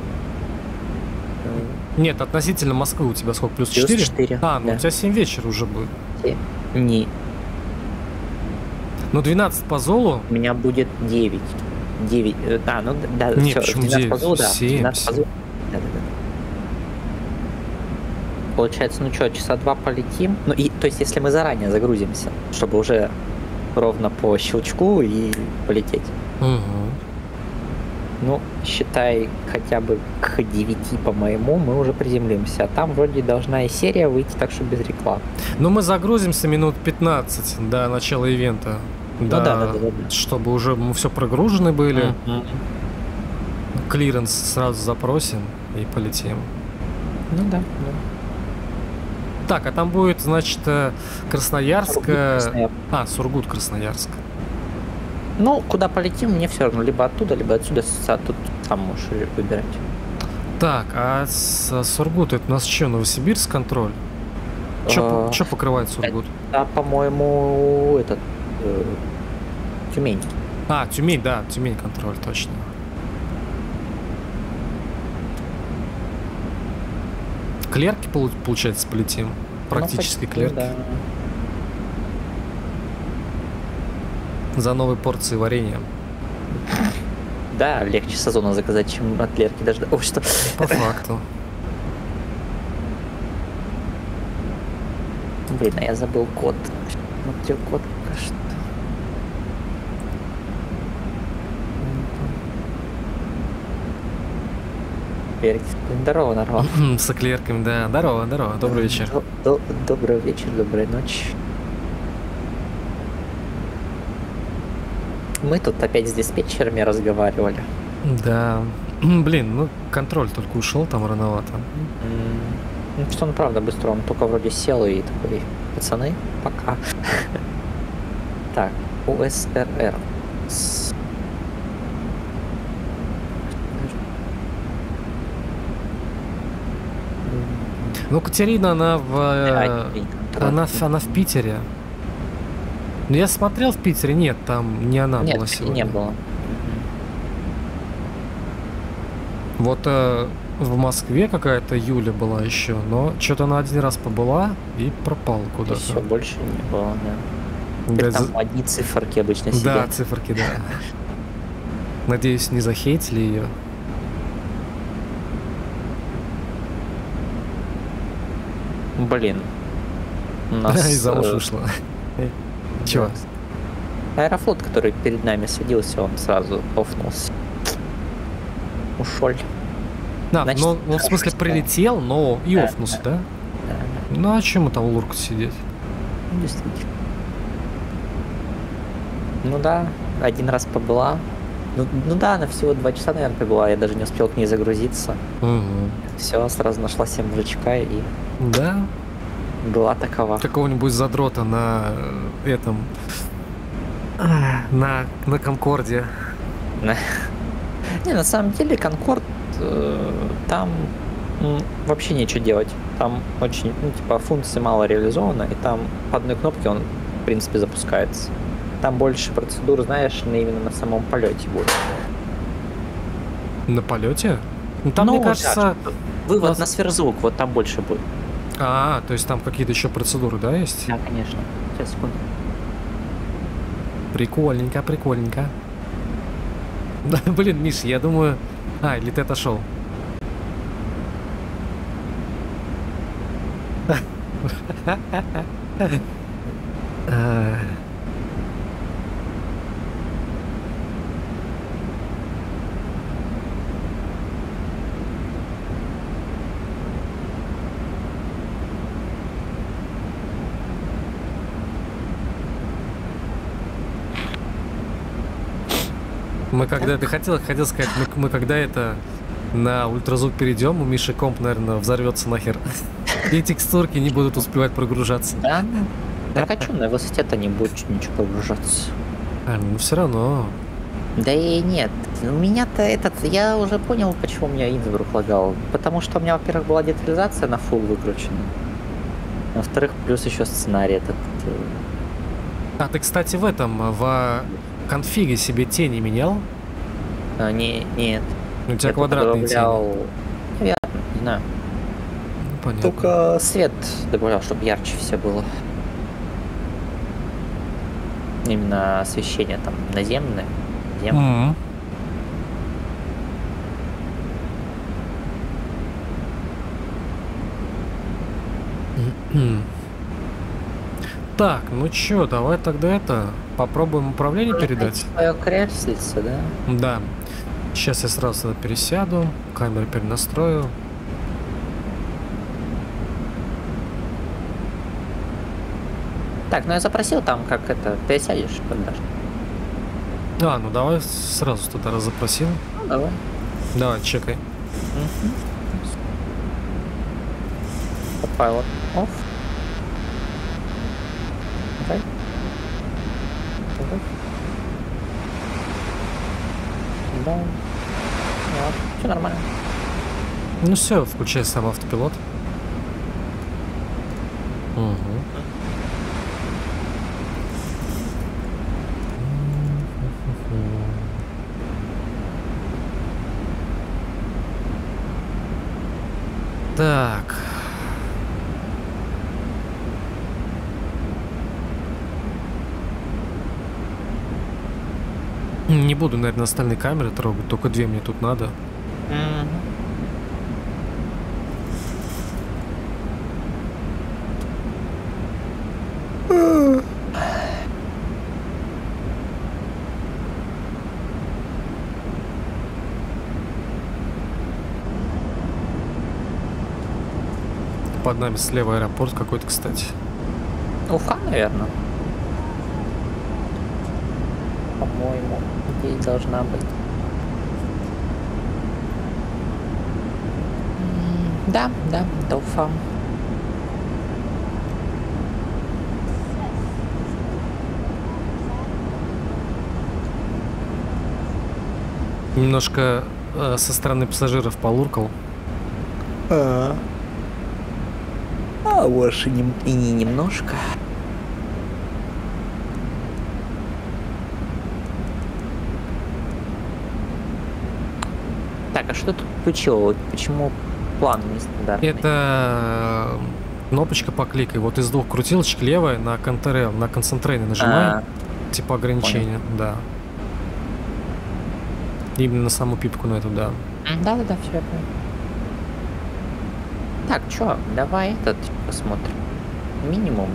Нет, относительно Москвы у тебя сколько? Плюс Плюс четыре? четыре, А, ну да. у тебя семь вечера уже будет. Не, Ну, двенадцать по Золу. у меня будет девять. девять. э, А, ну да, Нет, всё, почему двенадцать по девять? Зулу, да. Семь, двенадцать по семь. Зулу. Да, да, да. Получается, ну что, часа два полетим. Ну и, то есть, если мы заранее загрузимся, чтобы уже ровно по щелчку и полететь. Угу. Ну, считай, хотя бы к девяти, по-моему, мы уже приземлимся. А там вроде должна и серия выйти, так что без рекламы. Ну, мы загрузимся минут пятнадцать до начала ивента. Ну да, да, да, да, да. Чтобы уже мы все прогружены были. Мгм. Клиренс сразу запросим и полетим. Ну да, да. Так, а там будет, значит, э, Красноярск. э, Красноярск. А, Сургут, Красноярск. Ну, куда полетим, мне все равно. Либо оттуда, либо отсюда. С- а тут сам можешь выбирать. Так, а с Сургут это у нас что, Новосибирск контроль? Что А, покрывает Сургут? А, по-моему, этот... э, Тюмень. А, Тюмень, да, Тюмень контроль, точно. Клерки, полу- получается, полетим. Практически Ну, почти, клерки. да. За новой порцией варенья. Да, легче сезона заказать, чем от Лерки даже. Ой, что? По факту. Блин, а я забыл код. Смотрю код пока что. Лерки, здорово, здорово. С эклерками, да. Здорово, здорово. Добрый вечер. До- до- Добрый вечер, доброй ночи. Мы тут опять с диспетчерами разговаривали. Да. Блин, ну контроль только ушел, там рановато. М, Ну что, ну правда, быстро он только вроде сел и такой, пацаны, пока. Так, УСРР. С- Ну, Катерина, она в... Да, э, и- Она, в- она в Питере. Ну, я смотрел в Питере, нет, там не она Нет, была сегодня. не было. Вот э, в Москве какая-то Юля была еще, но что-то она один раз побыла и пропал И куда-то. все, больше не было, да. Да, Там за- одни циферки обычно да, сидят. циферки, да. Надеюсь, не захейтили ее. Блин. У нас... И замуж э, ушла. Чего? Аэрофлот, который перед нами садился, он сразу офнулся. Ушел. Да, Значит, но он в смысле хорошо, прилетел, но и Да, офнулся, да? Да, да, Ну а чему там лурку сидеть? действительно. Ну да, один раз побыла. Ну, ну да, она всего два часа, наверное, побыла. Я даже не успел к ней загрузиться. Угу. Все, сразу нашла себе мужичка и Да, была такова. какого-нибудь задрота на э, этом... а, На, на Конкорде. Не, на самом деле, Конкорд, э, там м, вообще нечего делать. Там очень, ну, типа, функции мало реализованы, и там по одной кнопке он, в принципе, запускается. Там больше процедур, знаешь, на- именно на самом полете будет. На полете? Ну там, Ну, мне да, кажется... что- Вывод нас- на сверхзвук, вот там больше будет. А, то есть там какие-то еще процедуры, да, есть? Да, конечно. Сейчас, секунду. Прикольненько, прикольненько. Да, блин, Миш, я думаю... А, или ты отошел? А, Мы когда... Ты хотел, хотел сказать, мы, мы когда это на ультразвук перейдем, у Миши комп, наверное, взорвется нахер. И текстурки не будут успевать прогружаться. Да? Так а что, на высоте-то не будет ничего погружаться. А, ну все равно. Да и нет, у меня-то этот, я уже понял, почему у меня Инсбрук лагал. Потому что у меня, во-первых, была детализация на фулл выкручена. Во-вторых, плюс еще сценарий этот. э, А ты, кстати, в этом, в конфиге себе тени менял? а, не, нет. У тебя Я только квадратные тени. добавлял... Наверное, не знаю. Ну, понятно. Только свет добавлял, чтобы ярче все было. Именно освещение там наземное. Земное. М. М. Так, ну чё, давай тогда это попробуем управление передать. Твое креслице, да? Да. Сейчас я сразу сюда пересяду, камеру перенастрою. Так, ну я запросил там, как это, ты сядешь подашь. А, ну давай сразу туда раз запросил. Ну, давай. Давай, чекай. Pilot off. Давай. Давай. Да. Все нормально. Ну все, включай сам автопилот. Угу. Так. Не буду, наверное, остальные камеры трогать, только две мне тут надо. Мгм. Под нами слева аэропорт какой-то, кстати. Уфа, наверное. По-моему, здесь должна быть. М, Да, да, это Уфа. Немножко э, со стороны пассажиров полуркал. А больше не, и не немножко. Так, а что тут включило? Почему план нестандартный? Это кнопочка покликай. Вот из двух крутилочек левая на контрол, на концентрейне нажимай. А, Типа ограничения, да. Именно на саму пипку на эту, да. Да-да-да, все я понял. Так, чё, давай этот посмотрим. Минимум.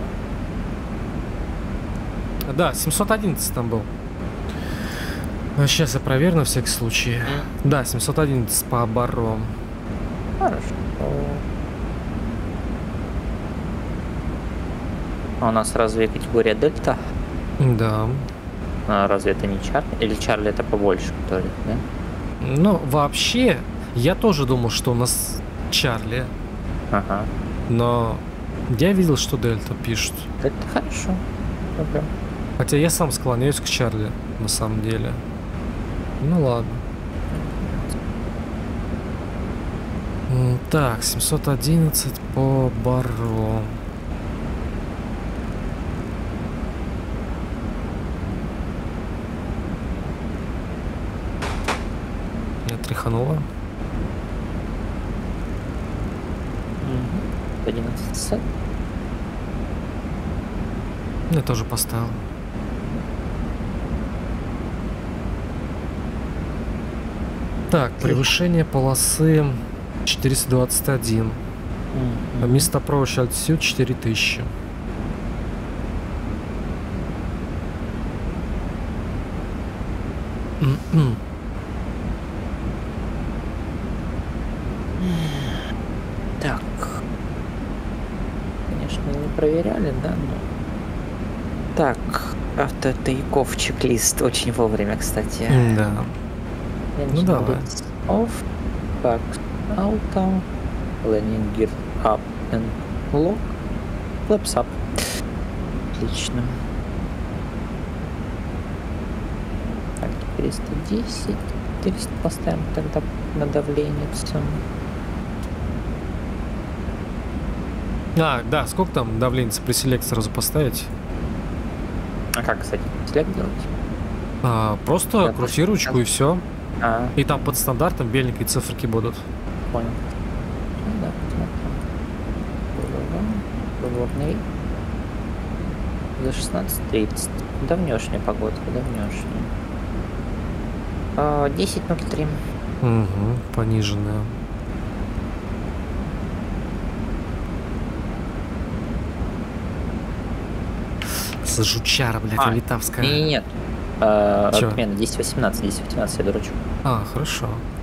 Да, семьсот одиннадцать там был. Сейчас я проверю на всякий случай. Mm. Да, семьсот одиннадцать по бару. Хорошо. А у нас разве категория дельта? Да. А разве это не Чарли? Или Чарли это побольше, что ли, да? Ну, вообще, я тоже думал, что у нас Чарли. Ага. Но я видел, что Дельта пишут. Это хорошо. Добро. Хотя я сам склоняюсь к Чарли, на самом деле. Ну ладно. М, Так, семьсот одиннадцать по бару. Я тряханула. одиннадцать сет. Я тоже поставил. Так, превышение полосы четыреста двадцать один. А Missed Approach Altitude четыре тысячи. М-м. Так. Конечно, не проверяли, да? Но... Так, автотейков чек-лист очень вовремя, кстати. Да. Ну давай. Off, back, auto, landing gear up and lock, flaps up. Отлично. Так, четыреста десять, четыреста поставим тогда на давление. А, да, сколько там давление при селект сразу поставить? А как, кстати, селект делать? А, просто Я крути просто- ручку и все. А, И там под стандартом беленькие циферки будут. понял. Ну да, посмотрим. Проворный. За шестнадцать тридцать. Давнешняя погодка, давнешняя. А, десять ноль три. Угу, пониженная. За жучара, блядь, А, литавская. Не, нет. А, Чё? отмена десять восемнадцать, десять восемнадцать, я дурачу. А, хорошо.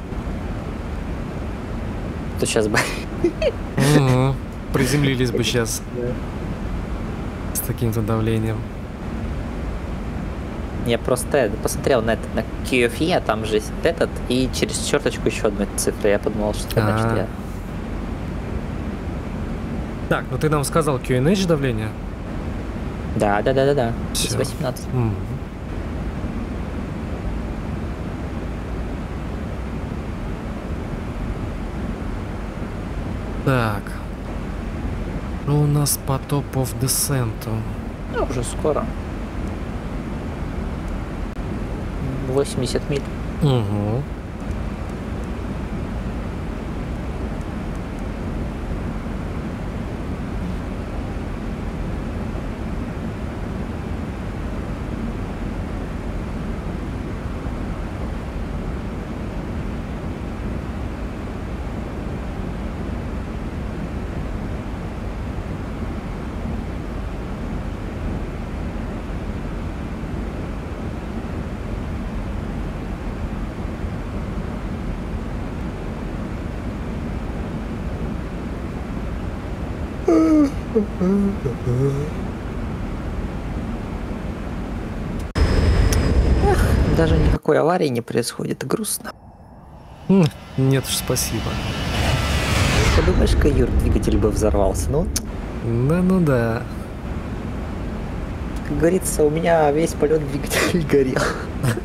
То сейчас бы. Мгм. Приземлились бы сейчас с таким-то давлением. Я просто это, посмотрел на это на кью эф и, а там же этот, и через черточку еще одна цифра. Я подумал, что значит А. я. Так, ну ты нам сказал кью эн эйч давление? Да, да, да, да, да. Всё. десять восемнадцать. Мгм. Так. Что у нас по топ-оф десенту? Ну, уже скоро. восемьдесят миль. Угу. Даже никакой аварии не происходит. Грустно. М, Нет уж, спасибо. Подумаешь, каюр, двигатель бы взорвался. Ну, Да, ну да. как говорится, у меня весь полет двигатель горел.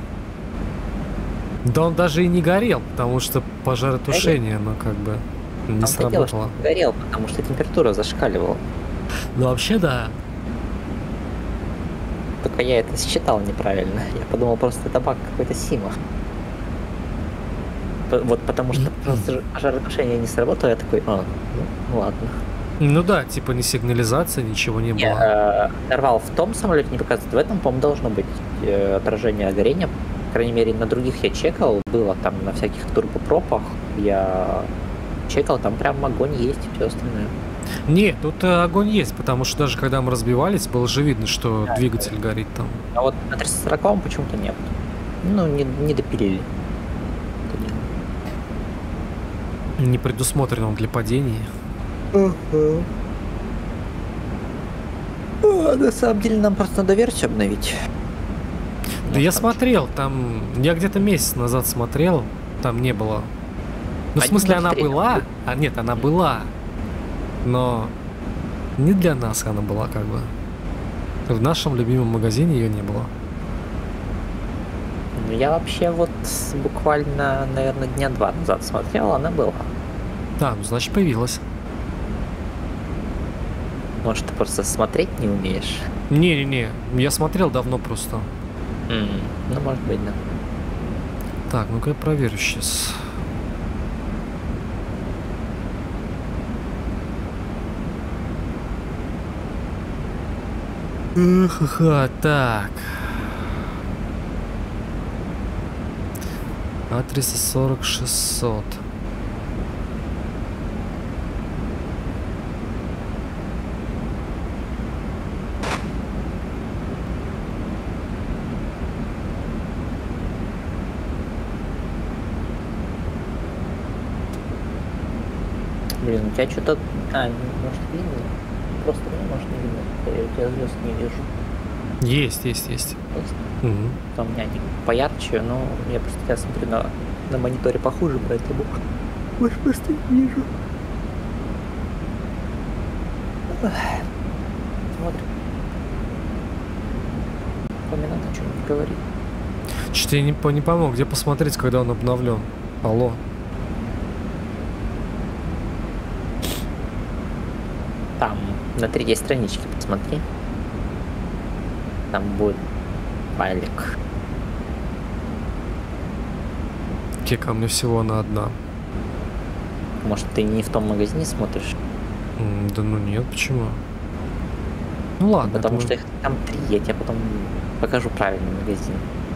Да он даже и не горел, потому что пожаротушение, оно как бы Не Там-то дело, что сработало. он горел, потому что температура зашкаливала. Ну вообще да. Только я это считал неправильно. Я подумал, просто это баг какой-то Сима. П- Вот потому что просто ж- пожаротушение не сработало, я такой, а, ну ладно. Ну да, типа ни сигнализации, ничего не Не, было. э, Нарвал в том самолете не показывает, в этом, по-моему, должно быть э, отражение горения. По крайней мере, на других я чекал, было там на всяких турбопропах, я чекал, там прям огонь есть и все остальное. Нет, тут э, огонь есть, потому что даже когда мы разбивались, было же видно, что Да, двигатель горит там. А вот на триста сороковом почему-то нет. Ну, не, не допилили. Это дело. Не предусмотренным для падений. А, на самом деле нам просто надо версию обновить. Да я смотрел, там... Я где-то месяц назад смотрел, там не было. Ну, в Один смысле, она быстрее. была. А нет, она была. Но не для нас она была, как бы. В нашем любимом магазине ее не было. Ну, я вообще вот буквально, наверное, дня два назад смотрел, она была. Да, ну значит появилась. Может, ты просто смотреть не умеешь? Не-не-не, я смотрел давно просто. М, Ну, может быть, да. Так, ну-ка я проверю сейчас. Ха-ха, так. А триста сорок шестьсот. Блин, у тебя что-то... А, может, видно? Просто мне, может, не видно. Я у тебя звезд не вижу. Есть, есть, есть. Просто. Мгм. Там у меня они поярче, но я просто тебя смотрю на, на мониторе похуже, поэтому... Может, просто не вижу. Ах. Смотрим. Поминато что-нибудь говорит. Что-то я не, по- не помог, где посмотреть, когда он обновлен. Алло. Там на третьей страничке посмотри. Там будет файлик. Те ко мне всего она одна. Может, ты не в том магазине смотришь? М, Да ну нет, почему? Ну ладно. Потому это что мы- их там три, я тебе потом покажу правильный магазин.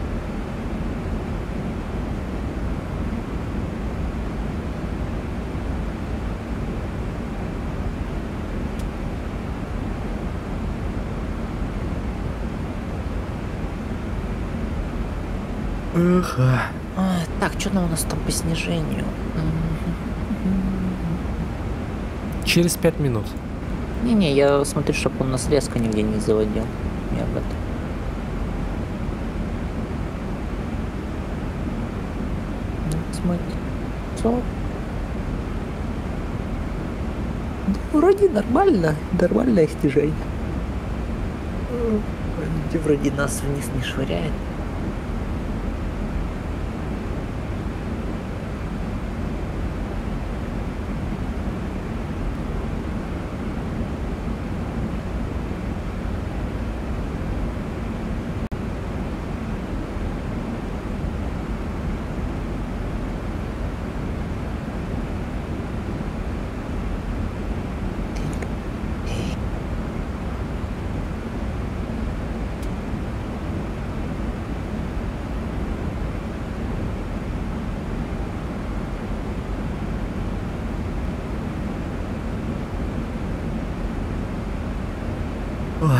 Эх, а. А, так, что у нас там по снижению? Через пять минут. Не-не, я смотрю, чтобы он нас резко нигде не заводил. Я об этом. Ну, смотри. Что? Ну, вроде нормально. Нормальное снижение. Вроде, вроде нас вниз не швыряет. Ой.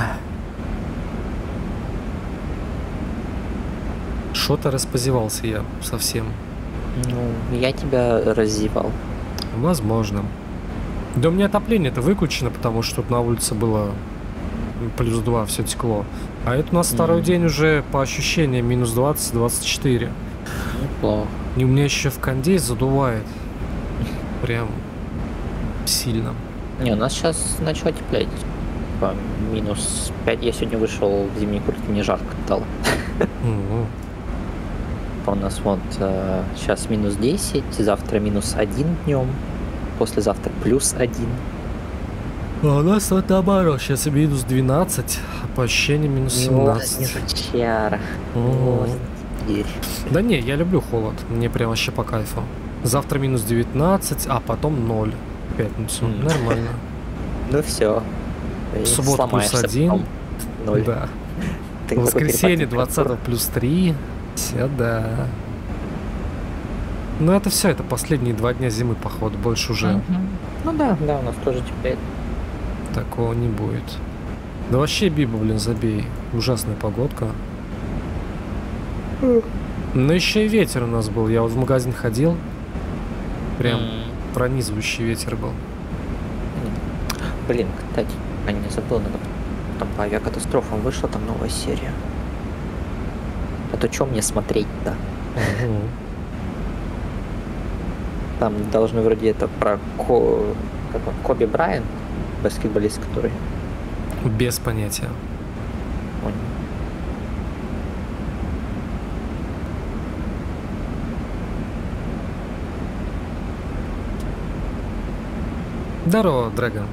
Что-то распозевался я совсем. Ну, я тебя раззевал. Возможно. Да у меня отопление-то выключено, потому что тут на улице было плюс два, все текло. А это у нас второй Мгм. день уже по ощущениям минус двадцать двадцать четыре. Неплохо. И у меня еще в кондей задувает. Прям сильно. Не, у нас сейчас начало теплеть. Типа, минус пять. Я сегодня вышел в зимней куртке, мне жарко стало. Мгм. У нас вот э, сейчас минус десять, завтра минус один днем. послезавтра плюс один. А у нас вот наоборот, сейчас минус двенадцать, а по ощущениям минус семнадцать. Чара. О. Да не, я люблю холод, мне прям вообще по кайфу. Завтра минус девятнадцать, а потом ноль. В пятницу, Mm. нормально. Ну все. В субботу плюс один. ноль. Да. Ты В воскресенье такой двадцатого плюс три. Все, да. Ну это все, это последние два дня зимы, походу, больше уже Мгм. Ну да, да, у нас тоже теперь. такого не будет. Да вообще, Биба, блин, забей. Ужасная погодка. Но еще и ветер у нас был. Я вот в магазин ходил. Прям М. пронизывающий ветер был. Блин, кстати, я не забыл, надо там по авиакатастрофам вышла там новая серия. А то что мне смотреть-то? Мгм. Там должны вроде это про Ко... как он, Коби Брайант, баскетболист, который... Без понятия. Он... Здорово, Дрэгон.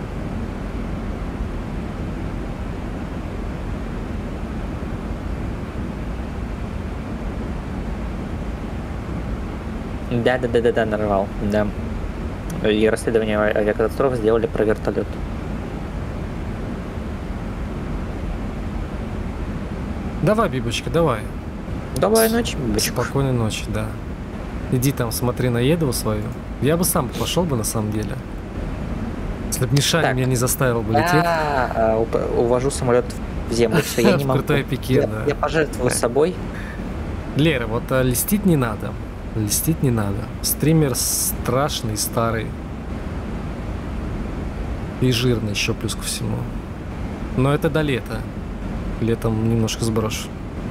Да-да-да-да-да, нарвал, да. И расследование авиакатастроф сделали про вертолет. Давай, Бибочка, давай. Доброй ночи, бабочка. Спокойной ночи, да. Иди там, смотри на еду свою. Я бы сам пошел бы на самом деле. Если бы Мишаня Так. меня не заставил бы лететь. Я а, уп- увожу самолет в землю, все, я не В могу. крутой пике, Я, да. я пожертвую собой. Лера, вот а, льстить не надо. Льстить не надо. Стример страшный, старый. И жирный еще плюс ко всему. Но это до лета. Летом немножко сброшу.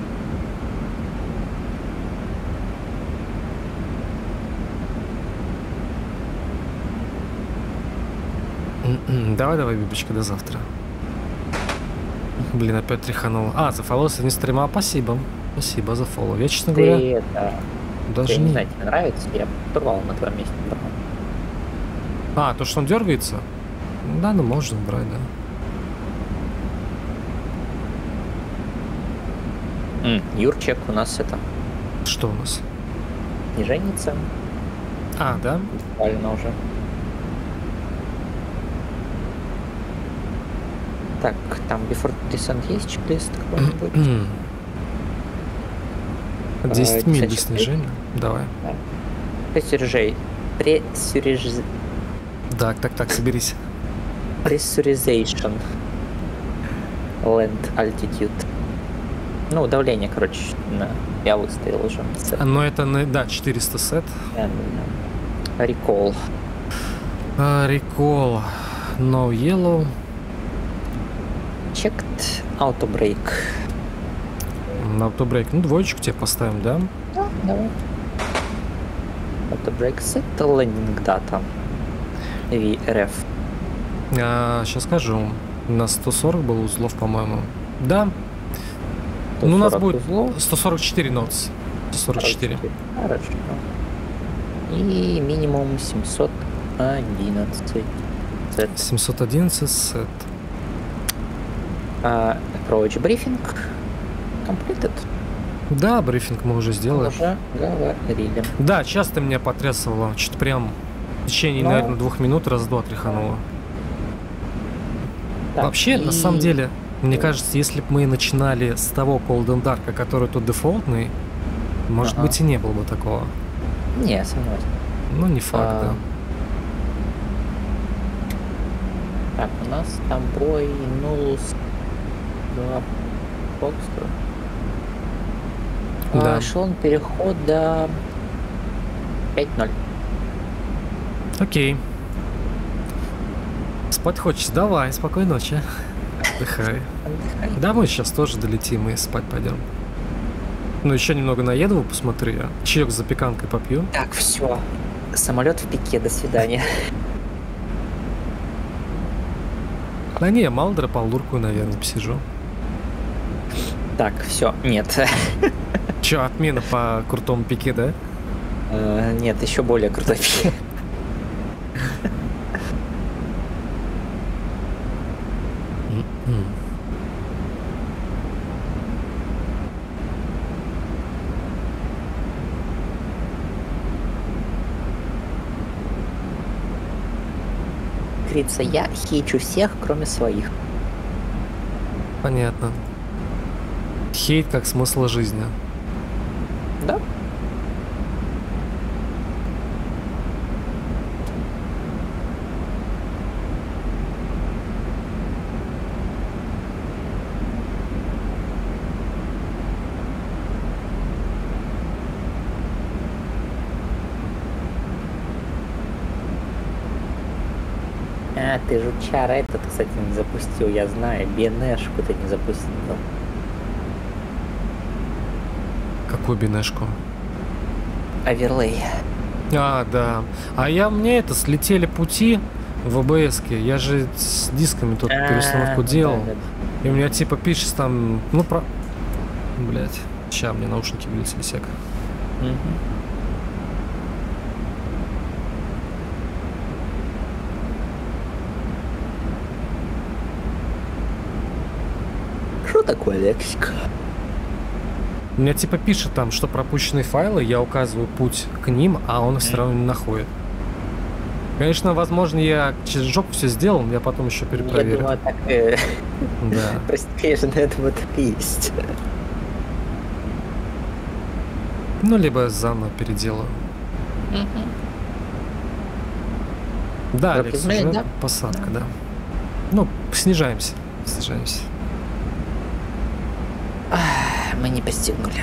М-м, Давай, давай, Бибочка, до завтра. Блин, опять тряханул. А, за фоллоу с стрима, спасибо. Спасибо за фоллоу. Я, честно Ты говоря, это... даже Я не не... знаю, тебе нравится? Я порвал на твоем месте. брал. А, то, что он дергается? Да, ну можно брать, да. М, Юрчик у нас это Что у нас? не женится, А, да? буквально уже. Так, там Before Descent есть чек-лист какой-нибудь? десять миль без десять снижения. Давай. Прессурижей. Прессуриж... Так, так, так, соберись. Pressurization. Land altitude. Ну, давление, короче, на... я выставил уже. А, ну это, на- да, четыреста сет. Да, да. Recall. А, Recall. No yellow. Checked. Auto brake. На автобрейк. Ну, двоечку тебе поставим, да? Да, давай. Auto brake set landing data. ви эр эф. А, сейчас скажу. На сто сорок было узлов, по-моему. Да. Ну, у нас будет узлов. сто сорок четыре нотс. сто сорок четыре. Хорошо. И минимум семьсот одиннадцать. Set. семьсот одиннадцать сет. А, approach briefing completed. Да, брифинг мы уже сделали. Уже говорили. Да, часто меня потрясывало. Что-то прям в течение, Ну. наверное, двух минут раз-два тряхануло. Так, Вообще, и- на самом деле, мне кажется, если бы мы начинали с того Cold and Dark, который тут дефолтный, может Ага. быть и не было бы такого. Не, согласен. Ну, не факт, А, да. Так, у нас с тобой нулс два Фокстра. Да. А, эшелон перехода пять ноль. Окей. Спать хочешь? Давай, спокойной ночи. Отдыхай. Да, мы сейчас тоже долетим и спать пойдем. Ну, еще немного наеду, посмотрю я. Чаек с запеканкой попью. Так, все. Самолет в пике, до свидания. Да не, мало дропал, лурку, наверное, посижу. Так, все. Нет. Че, отмена по крутому пике, да? Э, Нет, еще более крутой пик. Говорится, я хейчу всех, кроме своих. Понятно. Хейт как смысл жизни. Да? А, ты жучара, этот, кстати, не запустил, я знаю. би эн эш-ку ты не запустил. Какую бинешку? Оверлей. А, да. А я, мне это, слетели пути в о бэ эс-ке. Я же с дисками тут перестановку делал. Да, да. И у меня типа пишешь там, ну про... Блять, ща мне наушники вылетели сек. Угу. Что такое лексика? У меня типа пишет там, что пропущенные файлы, я указываю путь к ним, а он их все равно не находит. Конечно, возможно, я через жопу все сделал, но я потом еще перепроверю. Я думаю, так... Э... Да. Прости, конечно, это вот есть. Ну, либо заново переделаю. Угу. Да, Алекс, уже да? посадка, Да. да. Ну, снижаемся, снижаемся. Мы не пристегнули.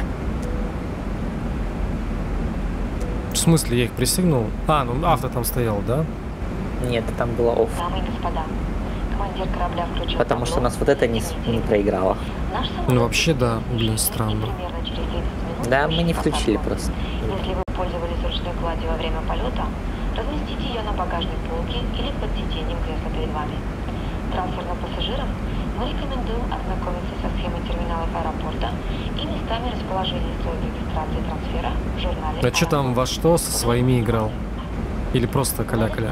В смысле, я их пристегнул? А, ну авто там стоял, да? Нет, там было офф. Дамы и господа, командир корабля включил Потому табло. что нас вот это не, не проиграло. Наш самолет Ну вообще да, будет блин, движение, странно. и примерно через тридцать минут Да, мы не совершит включили посадку. просто. Если вы пользовались ручной кладью во время полета, разместите ее на багажной полке или под сиденьем кресла перед вами. Трансферным пассажирам мы рекомендуем ознакомиться со схемой терминалов аэропорта и местами расположения слоев регистрации трансфера в журнале. А что там во что со своими играл? Или просто каля-каля?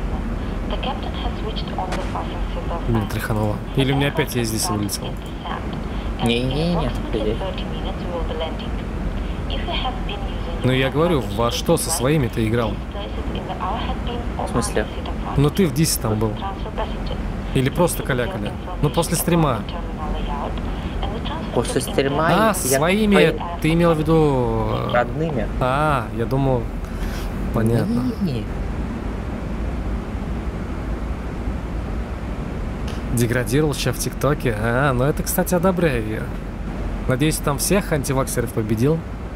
Блин, тряхануло. Или у меня опять я здесь вылетел? Не-не-не, подожди. Ну я говорю, во что со своими ты играл? В смысле? Ну ты в дисе там был. Или просто каля-каля? Ну после стрима. После стрима... А, я- своими ты имел в виду... Родными. А, я думал... Понятно. Не-не-не. Деградировал сейчас в ТикТоке. А, ну это, кстати, одобряю я. Надеюсь, там всех антиваксеров победил.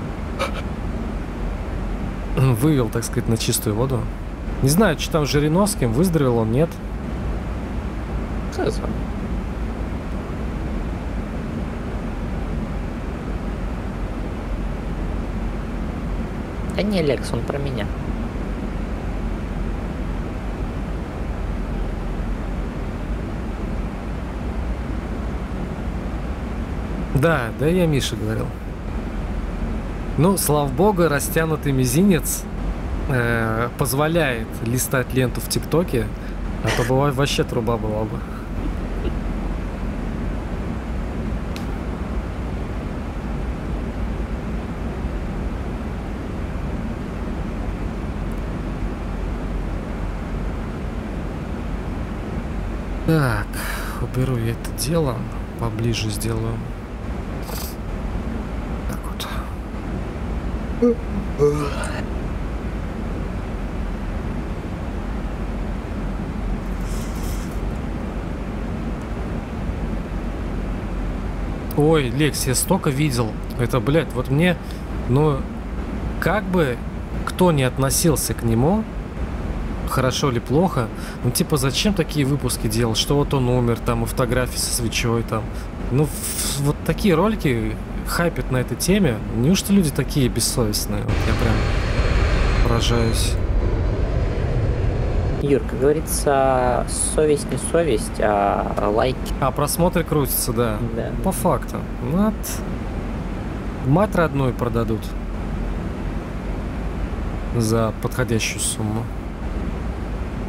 Вывел, так сказать, на чистую воду. Не знаю, что там с Жириновским, выздоровел он, нет? Что с вами? Да не, Лекс, он про меня. Да, да, я Мише говорил. Ну, слава богу, растянутый мизинец э, позволяет листать ленту в ТикТоке, а то бывает вообще труба была бы. Так, уберу я это дело, поближе сделаю. Так вот. Ой, Лекс, я столько видел. Это, блядь, вот мне, ну, как бы кто не относился к нему, хорошо или плохо, ну, типа, зачем такие выпуски делал? Что вот он умер, там, и фотографии со свечой, там. Ну, в- вот такие ролики хайпят на этой теме. Неужто люди такие бессовестные? Вот я прям поражаюсь. Юр, как говорится, совесть не совесть, а лайки. А просмотры крутятся, да. Да. По факту. Ну, от... Мать родную продадут за подходящую сумму.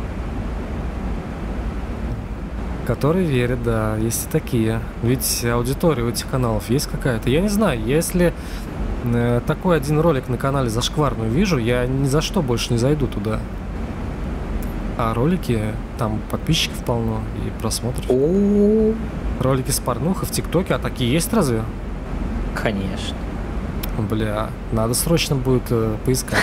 Которые верят, да, есть и такие. Ведь аудитория у этих каналов есть какая-то. Я не знаю, если э, такой один ролик на канале зашкварный увижу, я ни за что больше не зайду туда. А ролики, там подписчиков полно и просмотров. О, Ролики с порнухой в ТикТоке, а такие есть разве? конечно. Бля, надо срочно будет э, поискать.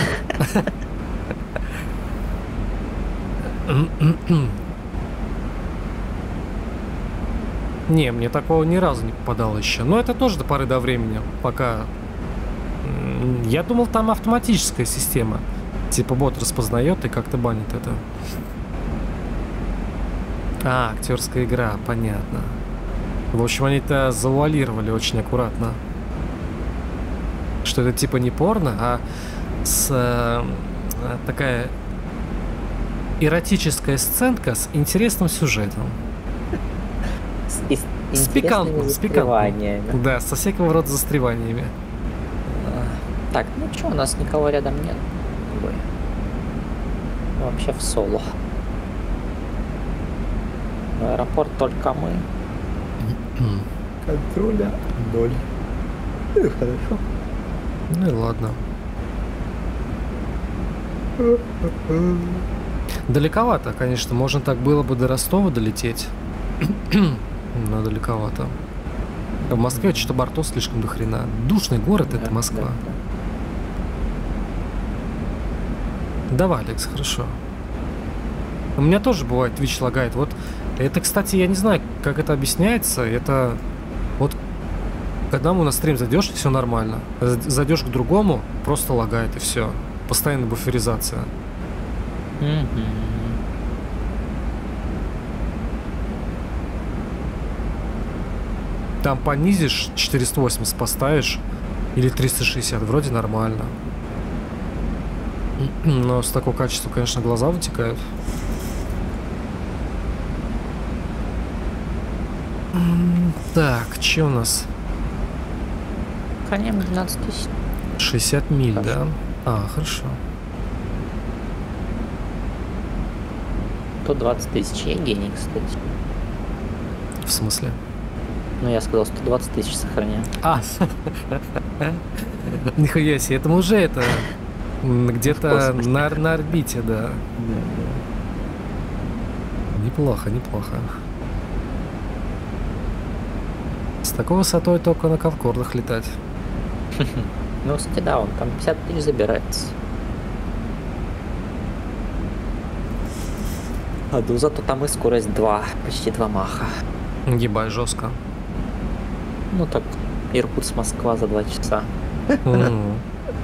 Не, мне такого ни разу не попадало еще. Но это тоже до поры до времени, пока... м, Я думал, там автоматическая система. Типа бот распознает и как-то банит это. А, актерская игра, понятно. В общем, они это завуалировали очень аккуратно. Что это типа не порно, а с, э, такая эротическая сценка с интересным сюжетом. С, и с С интересными пикантным, с пикантным. застреваниями. Да, со всякого рода застреваниями. А, Так, ну что, у нас никого рядом нет. Ой. Вообще в соло. В аэропорт только мы. Контроля ноль. Ну, хорошо. Ну и ладно. Далековато, конечно. Можно так было бы до Ростова долететь. Но далековато. В Москве что-то бортов слишком до хрена. Душный город Да, это Москва. да, да. Давай, Алекс, хорошо. У меня тоже бывает Twitch лагает. Вот это, кстати, я не знаю, как это объясняется. Это вот когда мы на стрим зайдешь, все нормально. З- Зайдешь к другому, просто лагает и все. Постоянная буферизация. Мгм. Там понизишь, четыреста восемьдесят поставишь или триста шестьдесят, вроде нормально. Но с такого качества, конечно, глаза вытекают. М, Так, что у нас? Конем двенадцать тысяч. шестьдесят миль, Хорошо. да? А, хорошо. сто двадцать тысяч. Я гений, кстати. В смысле? Ну, я сказал, сто двадцать тысяч сохраняю. А, нихуя себе, это мы уже это м, где-то космосе. на, на орбите, да. Неплохо, неплохо. С такой высотой только на Конкордах летать. Ну, кстати, да, он там пятьдесят тысяч забирается. А ну, зато там и скорость два, почти два маха. Ебать, жестко. Ну так, Иркутск, Москва за два часа. М. Конечно.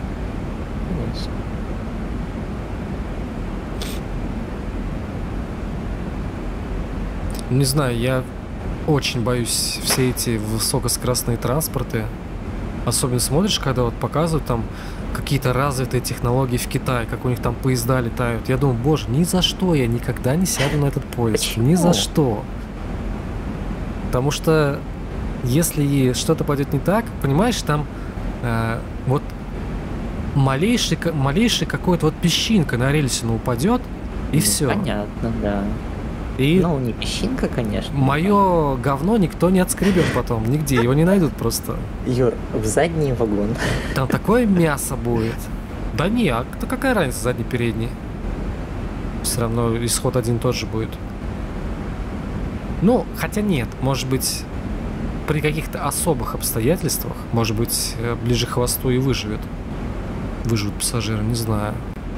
Не знаю, я очень боюсь все эти высокоскоростные транспорты. Особенно смотришь, когда вот показывают там какие-то развитые технологии в Китае, как у них там поезда летают. Я думаю, боже, ни за что я никогда не сяду на этот поезд. Почему? Ни за что. Потому что если и что-то пойдет не так, понимаешь, там э, вот малейший, ка- малейший какой-то вот песчинка на рельсину упадет, и Ну, все. Понятно, да. И Ну, не песчинка, конечно. мое говно никто не отскребет потом, нигде, его не найдут просто. Юр, в задний вагон. Там такое мясо будет. Да не, а то какая разница, задний, передний? Все равно исход один и тот же будет. Ну, хотя нет, может быть, при каких-то особых обстоятельствах, может быть, э, ближе к хвосту и выживет. Выживут пассажиры, не знаю.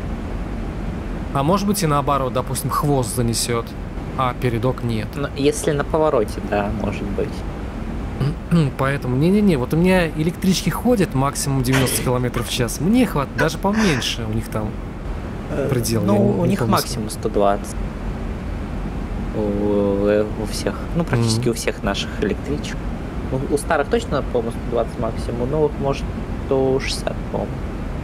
А может быть и наоборот, допустим, хвост занесет, а передок нет. Ну, если на повороте, да, может быть. Поэтому, не-не-не, вот у меня электрички ходят максимум девяносто километров в час. Мне хватит, даже поменьше у них там предел. Ну, я не- у не них помню, максимум сто двадцать. У, э, у всех, ну, практически у всех наших электричек. У, у старых точно, по-моему, сто двадцать максимум, у новых, может, сто шестьдесят, по-моему.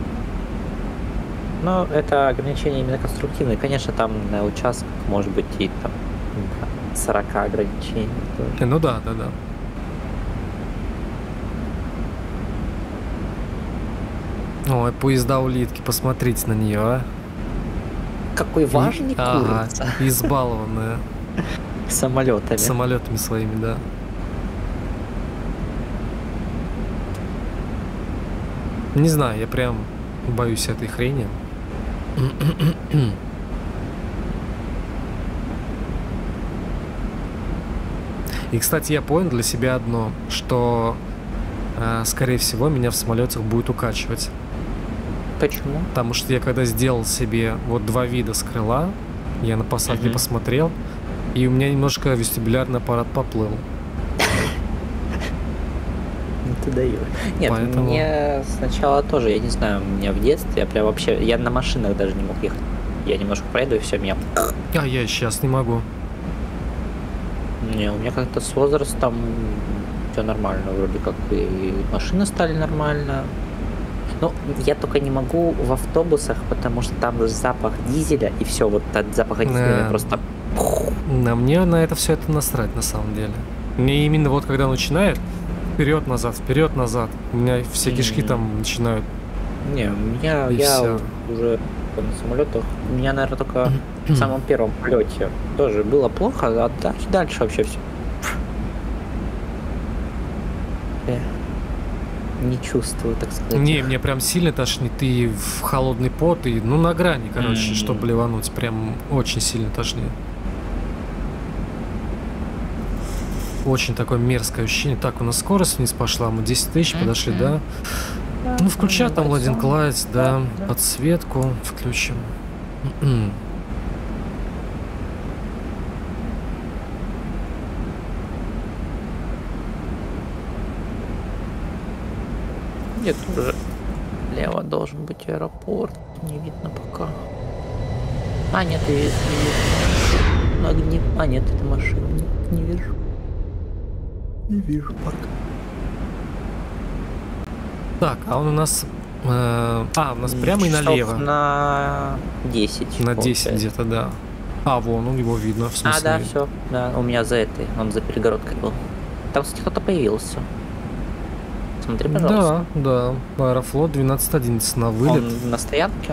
Но это ограничение именно конструктивное. Конечно, там на участках может быть и там сорок ограничений тоже. Э, Ну да, да, да. Ой, поезда улитки, посмотрите на нее, а. Какой важный Ага, курица. избалованная. Самолетами. Самолетами своими, да. Не знаю, я прям боюсь этой хрени. И, кстати, я понял для себя одно, что, э, скорее всего, меня в самолетах будет укачивать. Почему? Потому что я когда сделал себе вот два вида с крыла, я на посадке Мгм. посмотрел, и у меня немножко вестибулярный аппарат поплыл. Ну ты даешь. Нет, Поэтому- мне сначала тоже, я не знаю, у меня в детстве, я прям вообще, я на машинах даже не мог ехать. Я немножко проеду и все, меня... А я сейчас не могу. Не, у меня как-то с возрастом все нормально, вроде как и машины стали нормально. Ну, я только не могу в автобусах, потому что там запах дизеля, и все, вот от запаха дизеля Да. просто... На мне на это все это насрать на самом деле. Мне именно вот когда начинает вперед-назад, вперед-назад, у меня все кишки Мгм. там начинают. Не, у меня, И я всё. уже на самолетах, у меня, наверное, только в самом первом полете тоже было плохо, а дальше, дальше вообще все. Не чувствую, так сказать. Не, мне прям сильно тошнит, и в холодный пот, и ну на грани, короче, М. чтобы блевануть, прям очень сильно тошнит. Очень такое мерзкое ощущение. Так, у нас скорость вниз пошла, мы десять тысяч подошли, да? Ну, включай там Ладинг Лайтс, да, подсветку включим. М-м. Нет, уже лево должен быть аэропорт, не видно пока. А, нет, и вижу, не вижу. Огни... А, нет, это машина, нет, не вижу. Не вижу пока. Так, а он у нас... э, а, у нас прямо и Часов налево. На десять. На десять получается. где-то, да. А, вон, он его видно, в смысле. А, да, все. Да, у меня за этой, он за перегородкой был. Там, кстати, кто-то появился. Смотри, пожалуйста. Да, да. Аэрофлот двенадцать одиннадцать на вылет. Он на стоянке?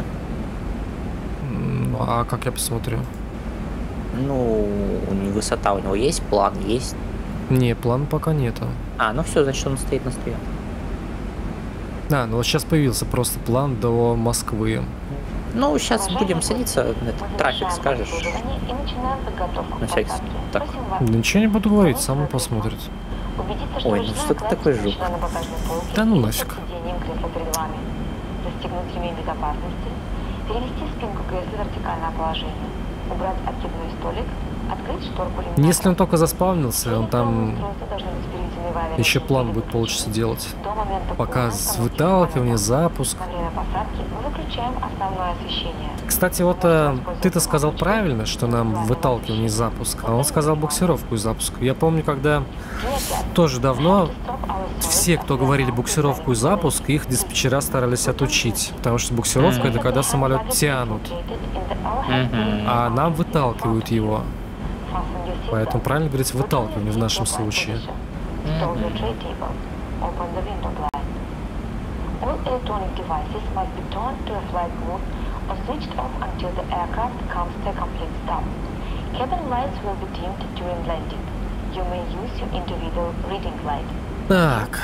М, А как я посмотрю? Ну, у него высота у него есть, план есть. Не, плана пока нету. А, ну все, значит, он стоит на стоянке. А, ну вот сейчас появился просто план до Москвы. Ну, сейчас будем садиться, этот трафик скажешь. На всякий случай. Так. Да ничего не буду говорить, сам посмотрит. Ой, ну что ты такой жук? Да ну нафиг. Застегнуть ремень безопасности, перевести спинку кресла в вертикальное положение, убрать откидной столик, открыть шторку ремня. Если он только заспавнился, он там Устройства должны быть переведены в авиарежим еще план или будет выключены. получится делать. До момента Пока пуска с на выталкивания, максимальном запуск. Во время посадки мы выключаем основное освещение. Кстати, вот э, ты-то сказал правильно, что нам выталкивание и запуск, а он сказал буксировку и запуск. Я помню, когда тоже давно все, кто говорили буксировку и запуск, их диспетчера старались отучить, потому что буксировка это когда самолет тянут, а нам выталкивают его. Поэтому правильно говорить выталкивание в нашем случае. All electronic devices must be turned to a flight mode or switched off until the aircraft comes to a complete stop. Cabin lights will be dimmed during landing. You may use your individual reading light. Так.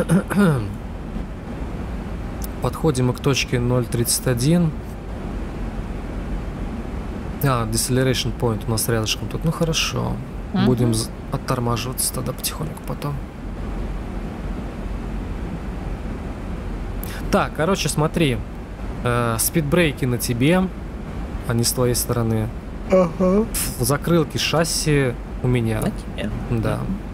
Подходим мы к точке ноль тридцать один. А, deceleration point у нас рядышком тут. Ну хорошо. Мгм. Будем з- оттормаживаться тогда потихоньку потом. Так, короче, смотри. Э, спидбрейки на тебе, а не с твоей стороны. Ага. Закрылки шасси у меня. На тебе. Да.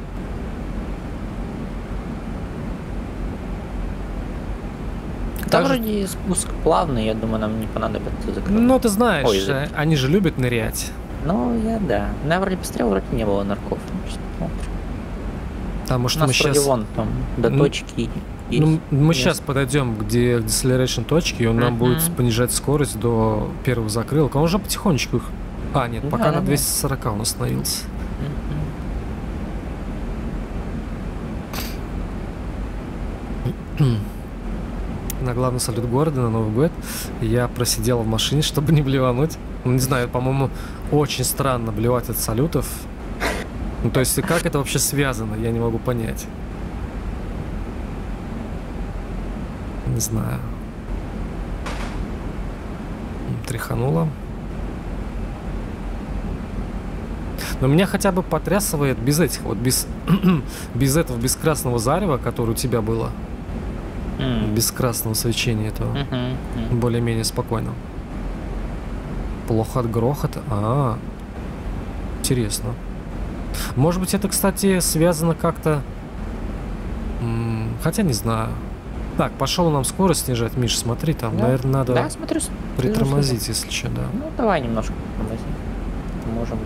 Там Также- вроде спуск плавный, я думаю, нам не понадобится закрыть. Ну, ты знаешь, Ой, э, они же любят нырять. Ну, я да. Ну, я вроде посмотрел, вроде не было нарков. Посмотрим. Потому У что нас мы вроде сейчас... вон там до Ну, точки есть. Ну, мы место. сейчас подойдем, где к deceleration точке, и он нам Мгм. будет понижать скорость до первых закрылок. Он уже потихонечку их... А, нет, Да, пока да, на да. двести сорок он остановился. Мгм. На главный салют города, на Новый год, я просидел в машине, чтобы не блевануть. Ну, не знаю, по-моему, очень странно блевать от салютов. Ну, то есть, как это вообще связано, я не могу понять. Не знаю. Тряхануло. Но меня хотя бы потрясывает без этих вот, без, без этого, без красного зарева, которое у тебя было. Mm. Без красного свечения этого. Mm-hmm. Mm. Более-менее спокойно. Плохо от грохота. А, интересно. Может быть, это, кстати, связано как-то... Хотя не знаю. Так, пошел нам скорость снижать. Миш, смотри, там, да. Наверное, надо да, смотрю, притормозить, если что, да. Ну, давай немножко притормозим. Можем...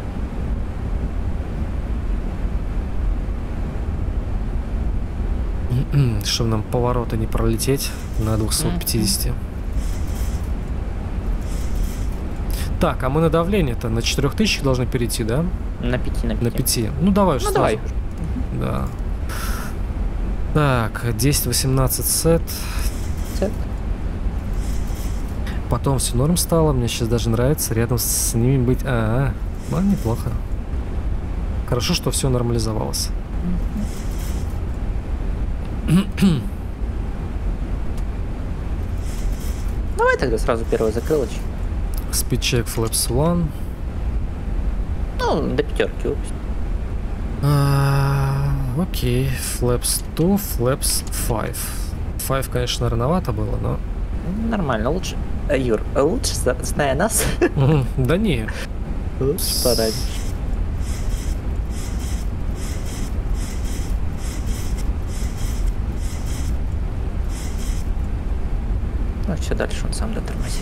Чтобы нам повороты не пролететь на двухсот пятидесяти. Mm-hmm. Так, а мы на давление-то на четырех тысячах должны перейти, да? На пяти, на пяти. На пяти. Ну, давай уже ну, сразу. Давай. Да. Так, десять восемнадцать сет. Сет. Потом все норм стало. Мне сейчас даже нравится рядом с ними быть. А, -а, -а. Ну, неплохо. Хорошо, что все нормализовалось. Давай тогда сразу первый закрылочь. Speed check flaps one. Ну, до пятерки выпуск. А, окей, flaps two, flaps five. five, конечно, рановато было, но... Нормально, лучше... Юр, лучше, зная нас? Да не. Лучше пораньше. Ну, все дальше он сам дотормозит.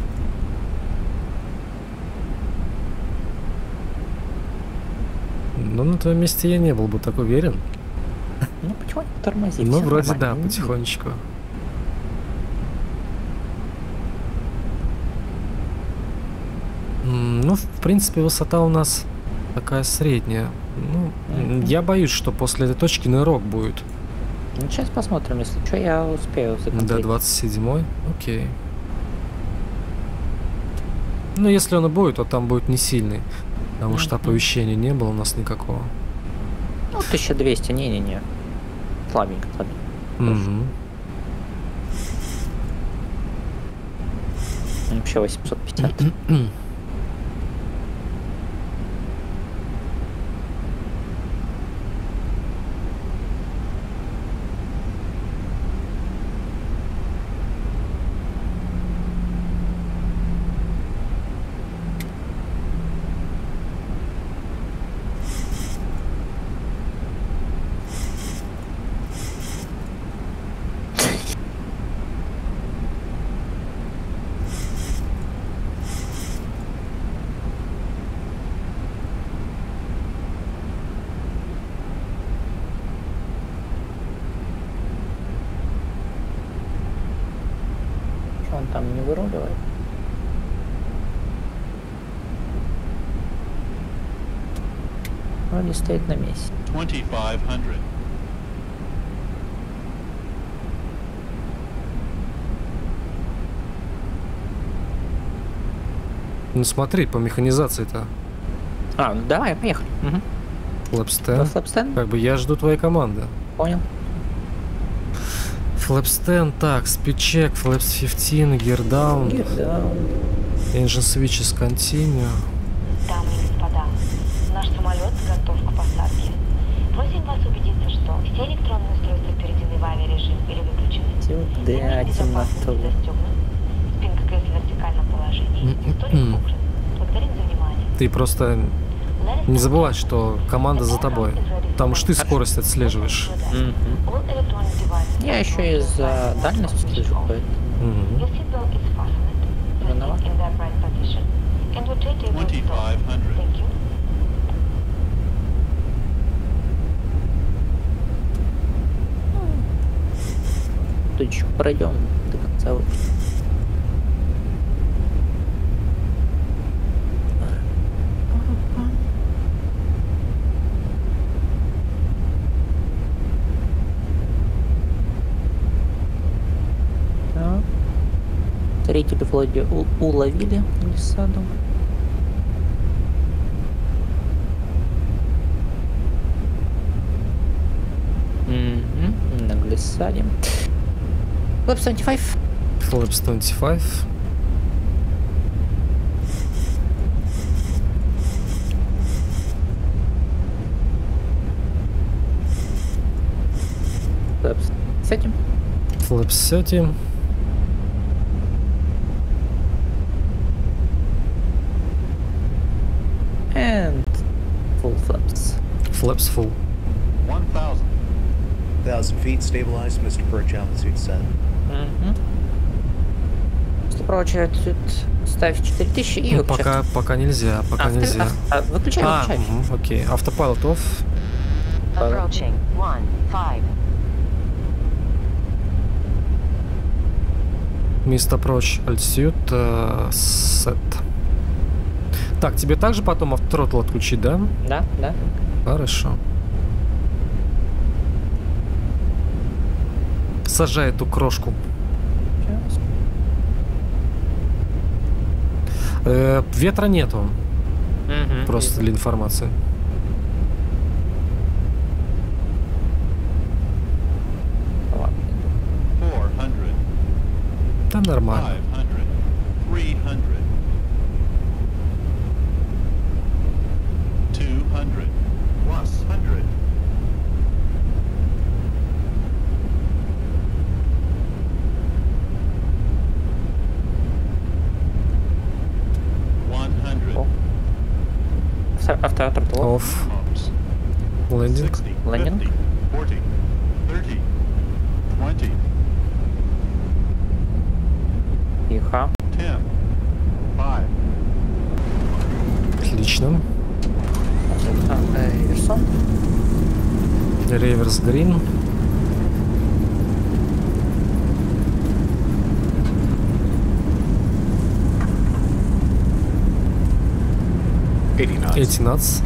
Ну, на твоем месте я не был бы так уверен. Ну, потихоньку тормозит. Ну, вроде да, потихонечку. Ну, в принципе, высота у нас такая средняя. Ну, mm-hmm. я боюсь, что после этой точки нырок будет. Ну, сейчас посмотрим, если что, я успею закрыть. До двадцать седьмой, окей. Ну, если он и будет, то там будет не сильный. Потому mm-hmm. что оповещения не было у нас никакого. Ну, тысяча двести, не-не-не. Слабенько, слабенько. Mm-hmm. Вообще восемьсот пятьдесят. Он там не выруливает. Вроде стоит на месте. twenty-five hundred. Ну смотри, по механизации-то. А, ну давай, поехали. Угу. Флэпстен. Флэпстен? Как бы я жду твоей команды. Понял. Флэпстен, так, спидчек, флэпс пятнадцать, гирдаун. Гирдаун. Engine switches continue. Дамы и господа, наш самолет готов к посадке. Просим вас убедиться, что все электронные устройства переведены в авиарежим или выключены. Ремень безопасности застегнут. Спинка кресла в вертикальном положении. Столик укрыт. Благодарим за внимание. Ты просто не забывай, что команда за тобой. Потому что ты скорость отслеживаешь. Mm-hmm. Я еще и за дальность слежу, поэтому. Mm-hmm. twenty-five hundred. Тут еще пройдем до конца выпуска. Зрители вроде уловили глиссаду. Или сзади. Flaps двадцать пять. Flaps двадцать пять. Flaps тридцать. Flaps тридцать. And full flaps. Flaps full. one thousand. one thousand feet stabilized, Mister Perch, altitude set. Угу. Что прочее, тут ставь четыре тысячи и Ну, выключай. пока, пока нельзя, пока А, нельзя. а, выключай, А, выключай. мгм, окей. Автопайлот off. Approaching one five. Mist approach altitude э, set. Так, тебе также потом авторотл отключить, да? Да, да. Хорошо. Сажай эту крошку. Сейчас. Э, ветра нету. Мгм, Просто вижу. для информации. Ладно. four hundred. Да нормально. five hundred. three hundred. two hundred. one hundred. one hundred. О. Авто- Автотротл. Off. Homes. Лендинг. sixty. Landing. fifty. forty. thirty. twenty. Тихо. ten. five. Отлично. А, э, Реверсон. Реверс грин. eighty knots. eighty knots.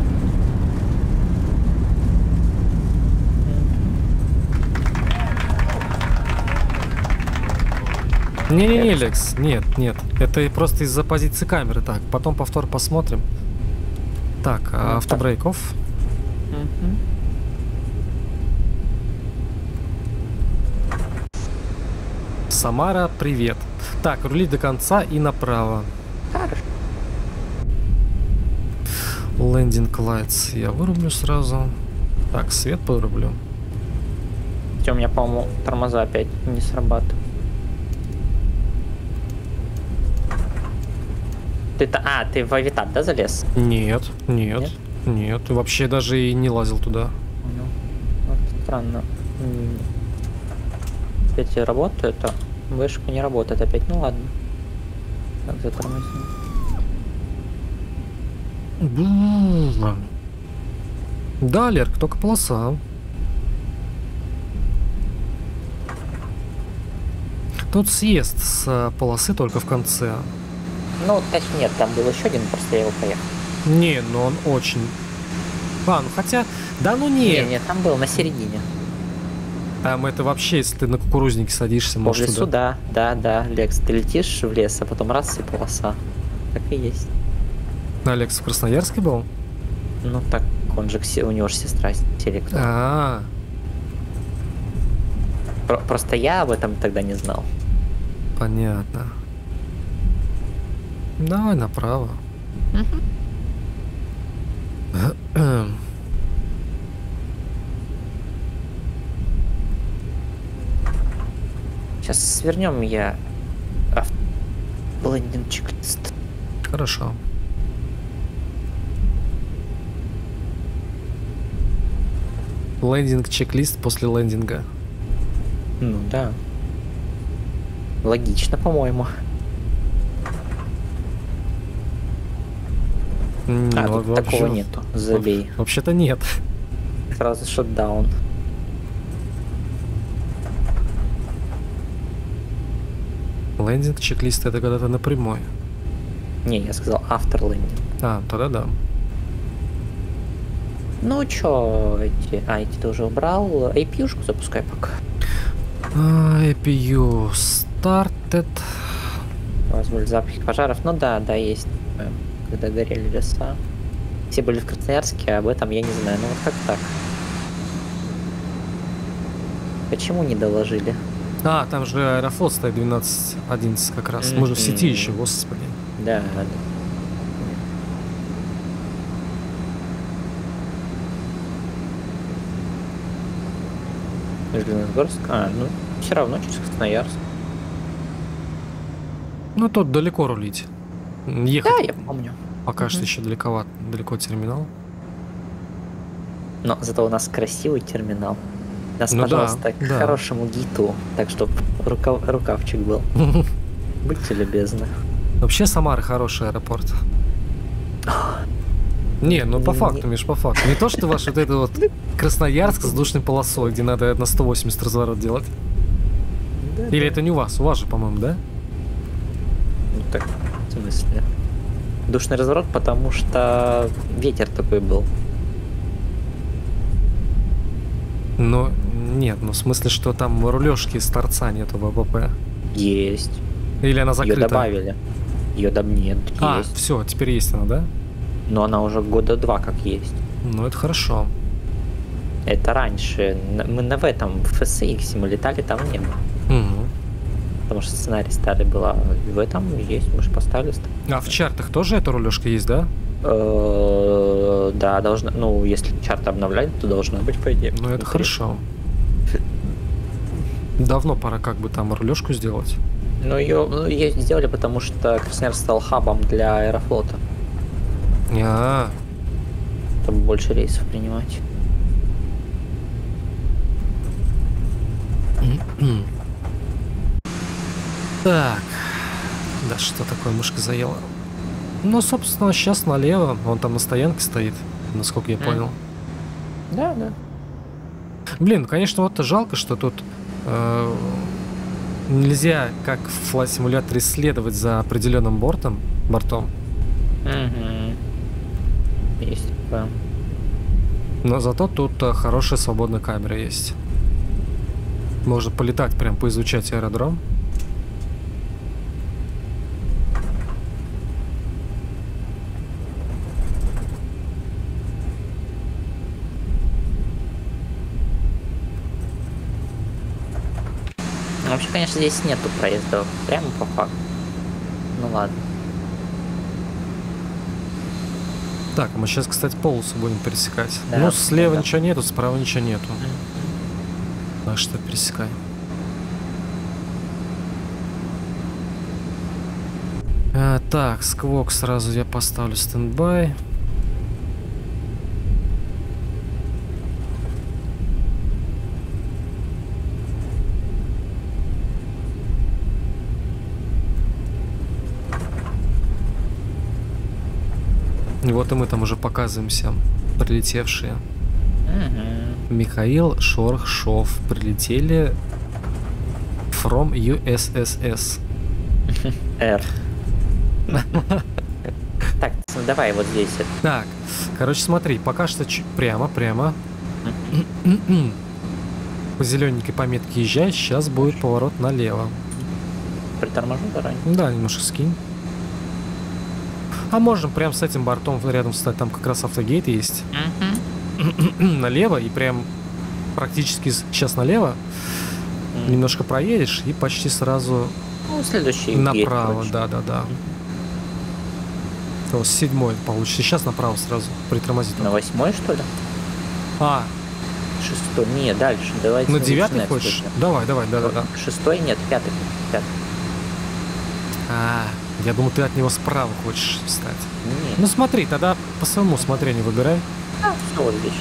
Не-не-не, Лекс, нет, нет. Это и просто из-за позиции камеры. Так, потом повтор посмотрим. Так, а автобрейк off. Мгм. Самара, привет. Так, рули до конца и направо. Хорошо. Лендинг лайтс я вырублю сразу. Так, свет вырублю. Хотя у меня, по-моему, тормоза опять не срабатывают. Ты-то... А, ты в авитат, да, залез? Нет, нет, Нет? нет. Вообще даже и не лазил туда. Понял. Вот странно. М. Опять работает, а вышка не работает опять. Ну ладно. Так, затормозим. Бу-у-у. Да, Лерк, только полоса. Тут съезд с э, полосы только в конце. Ну, точнее, нет, там был еще один, просто я его поехал. Не, но он очень... А, ну хотя... Да ну нет. Не, нет, там был на середине. Там это вообще, если ты на кукурузнике садишься, По может лесу, туда. да, да, да, Лекс, ты летишь в лес, а потом раз и полоса. Так и есть. Алекс в Красноярске был? Ну так, он же, к се- у него же сестра селектор. А, Про- Просто я об этом тогда не знал. понятно. Давай направо. Сейчас свернем я ав- блендинг чек-лист. Хорошо. Лендинг чек-лист после лендинга. Ну да. Логично, по-моему. М, А, ну, тут вообще- такого нету. Забей. Вообще-то нет. Сразу шотдаун. Лендинг чек-лист это когда ты напрямую. Не, я сказал after landing. А, тогда да. Ну чё, эти... А, эти ты уже убрал. эй пи ю-шку запускай пока. А, эй пи ю started. У вас были запахи пожаров. Ну да, да, есть. э, Когда горели леса. Все были в Красноярске, а об этом я не знаю. Ну вот как так? Почему не доложили? А, там же Аэрофлот стоит двенадцать одиннадцать как раз. Мы же в сети еще, господи. Да, да. Железногорск? А, ну, все равно через Красноярск. Ну, тут далеко рулить. Ехать. Да, я помню. Пока Мгм. что еще далековато, далеко терминал. Но зато у нас красивый терминал. Нас, Ну да, пожалуйста, к да. хорошему гиту, так чтобы рукав, рукавчик был. Будьте любезны. Вообще Самара хороший аэропорт. Не, ну по Не- факту, Миш, по факту. Не то, что ваш вот это вот Красноярск с душной полосой, где надо на сто восемьдесят разворот делать. Или это не у вас? У вас же, по-моему, да? Ну так, в смысле? Душный разворот, потому что ветер такой был. Ну, нет, ну в смысле, что там рулежки с торца нету в АПП. Есть. Или она Ее закрыта? добавили. Ее доб... Нет, А, есть. все, теперь есть она, да? Но она уже года два как есть. Ну, это хорошо. Это раньше. Н- Мы на в этом, в эс икс мы летали, там не было. Мгм. Потому что сценарий старый был, а в этом есть, мы же поставили. ст- А в чартах тоже эта рулежка есть, да? Э, Да, должна, ну, если чарт обновлять, то должна быть, по идее. Ну, это внутри. хорошо. Давно пора как бы там рулежку сделать. Ну, ее, ну, ее сделали, потому что Красноярск стал хабом для Аэрофлота, А, чтобы больше рейсов принимать. так. Да что такое, мышка заела? Ну, собственно, сейчас налево. Он там на стоянке стоит, насколько я М. понял. Да, да. Блин, конечно, вот жалко, что тут э, нельзя, как в Flight Simulator, исследовать за определенным бортом, бортом. Угу. Есть такое. Но зато тут э, хорошая свободная камера есть. Можно полетать, прям поизучать аэродром. Ну, вообще, конечно, здесь нету проездов прямо по факту. Ну ладно. Так, мы сейчас, кстати, полосу будем пересекать. Да, ну, слева да. ничего нету, справа ничего нету. Так что пересекай. А, так, сквок сразу я поставлю стендбай. И вот и мы там уже показываемся, прилетевшие. Угу. Михаил Шорхшов. Прилетели from ю эс эс эс. R. Так, ну, давай вот здесь. это. Так, короче, смотри, пока что чуть прямо, прямо. По зелененькой пометке езжай, сейчас будет поворот налево. Приторможу заранее. Да, немножко скинь. А можем прям с этим бортом рядом встать, там как раз автогейт есть. Налево и прям практически сейчас налево. М. Немножко проедешь и почти сразу Ну, следующий гейт, направо, короче. да, да, да. То, с седьмой получится. Сейчас направо сразу притормози. На восьмой, что ли? А, Шестой. Не, дальше. Давайте на лучше девятый на это хочешь? пойдем. Давай, давай, да, да, да. Шестой нет, пятый. Пятый. А, я думал, ты от него справа хочешь встать. Нет. Ну смотри, тогда по своему усмотрению выбирай. А, все вот здесь.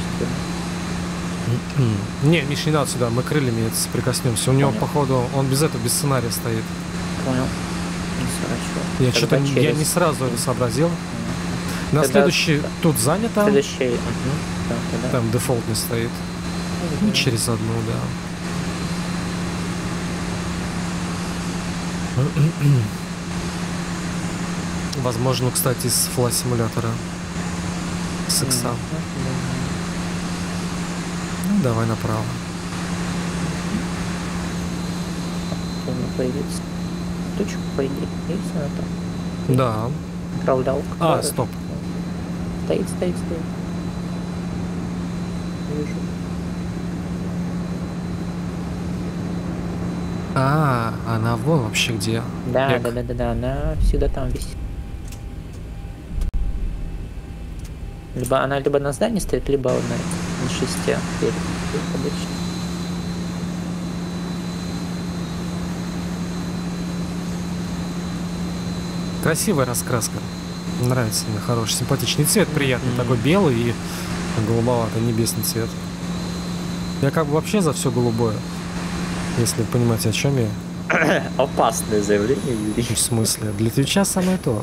Не, Миш, не надо сюда, мы крыльями это соприкоснемся. У него, Понял. походу, он без этого, без сценария стоит. Понял. Не сворачиваю. Я Тогда что-то не- я через- не сразу это сообразил. На Тогда- следующий тут занято, Следующий. Мгм. Да, тогда. там дефолтный стоит. Ну, через одну, да. Возможно, кстати, с флай симулятора. С икса. Ну, давай направо. Должна появиться точка, по идее. Есть она там? Да. Управлялка. А, стоп. Стоит, стоит, стоит. Вижу. А, она вон вообще где. Да, Эк. да, да, да, да, она всегда там висит. Либо она либо на здании стоит, либо на, на шесте. Перед, обычно. Красивая раскраска. Нравится мне, хороший, симпатичный цвет, приятный. Мгм. Такой белый и голубоватый, небесный цвет. Я как бы вообще за все голубое. Если вы понимаете, о чем я. Опасное заявление, Юрий. В смысле? Для Твича самое то.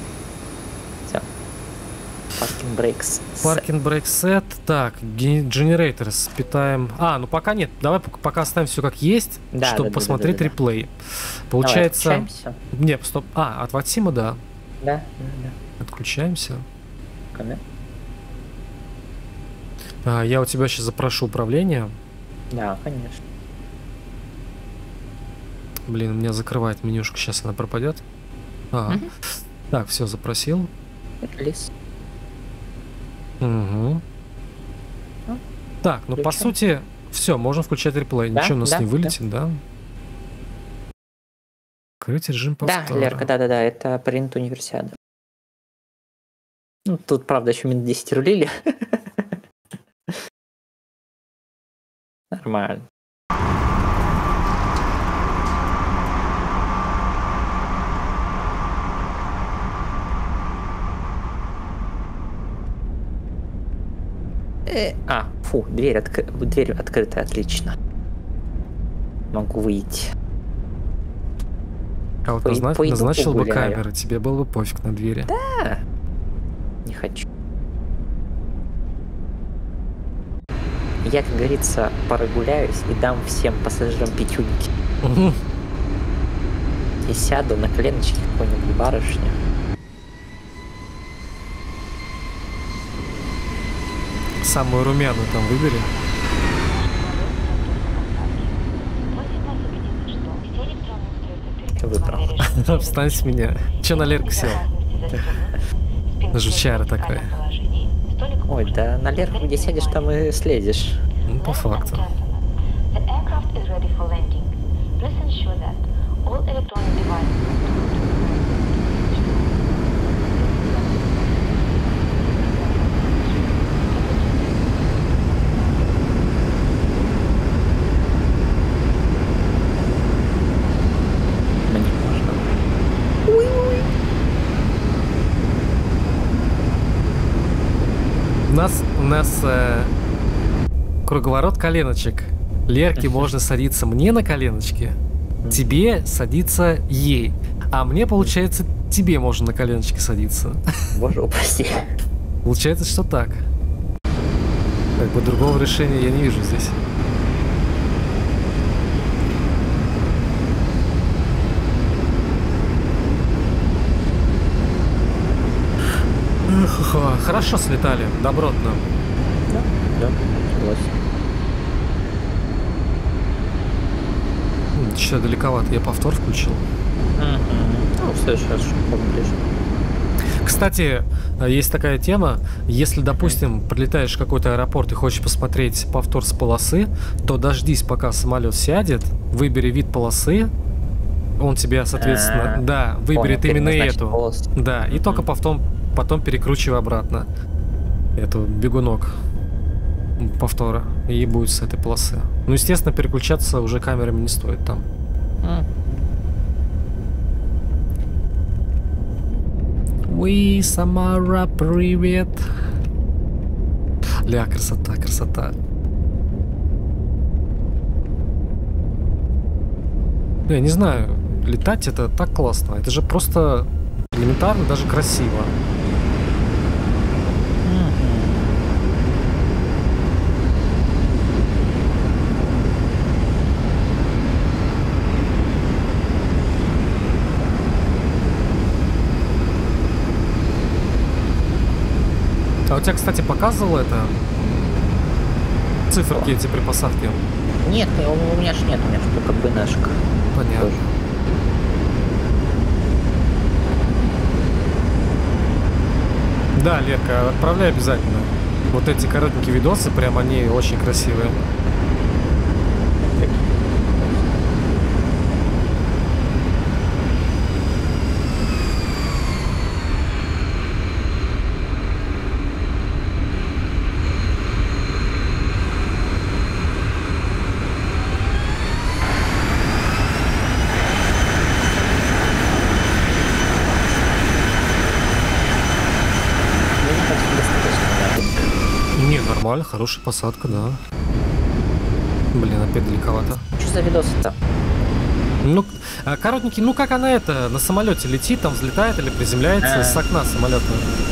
Паркинг брейкс. Паркинг брейк сет. Так, генератор питаем. А, ну пока нет. Давай пока, пока оставим все как есть, Да, чтобы да, да, посмотреть да, да, да. реплей. Получается. Давай, отключаемся. Не, стоп. А, от Ватсима, да. Да, да, да. Отключаемся. Камера. А, я у тебя сейчас запрошу управление. Да, конечно. Блин, у меня закрывает менюшка, сейчас она пропадет. Ага. Мгм. Так, все, запросил. Лис. Угу. Ну, Так, ну по включаем. сути, все, можно включать реплей. Да, Ничего у нас да, не да. вылетит, да? Открыть режим Да, повтора. Лерка, да-да-да, это принт универсиада. Ну, тут, правда, еще минут десять рулили. Нормально. Э, А, фу, дверь, отк... дверь открыта, отлично. Могу выйти. А вот Пой- назна- пойду назначил бы погуляю. камеры, тебе было бы пофиг на двери. Да. Не хочу. Я, как говорится, прогуляюсь и дам всем пассажирам пятюньки. Мгм. И сяду на коленочки какой-нибудь барышни. Самую румяную там выбери. Выбрал. Встань с меня. Че на Лерку сел? Жучара такой. Ой, да на Лерку где сядешь, там и слезешь. Ну, по факту. The aircraft is ready for landing. Please ensure that all electronic devices Мне можно. У нас, у нас э, круговорот коленочек. Лерке можно садиться мне на коленочки, тебе садиться ей. А мне, получается, тебе можно на коленочки садиться. Боже упаси. Получается, что так. Как бы другого решения я не вижу здесь. Эх, хорошо слетали, добротно. Да, да, согласен. Что далековато, я повтор включил. Мгм. Ну, в следующий раз поближе. Кстати, есть такая тема, если, допустим, прилетаешь в какой-то аэропорт и хочешь посмотреть повтор с полосы, то дождись, пока самолет сядет, выбери вид полосы, он тебя, соответственно, А, да, выберет понял, именно переназначить эту. полосу. Да, и Мгм. только потом, потом перекручивай обратно эту бегунок повтора, и будет с этой полосы. Ну, естественно, переключаться уже камерами не стоит там. М. Уи, Самара, привет. Ля, красота, красота. Я не знаю, летать это так классно. Это же просто элементарно, даже красиво. А у тебя, кстати, показывало это циферки эти при посадке? Нет, у у меня ж нет, у меня ж только БНшка. Понятно. Тоже. Да, Лерка, отправляй обязательно. Вот эти коротенькие видосы, прям они очень красивые. нормально, хорошая посадка, да. Блин, опять далековато. Что за видосы-то? Ну, а, коротенький, ну как она это, на самолете летит, там взлетает или приземляется А. с окна самолета.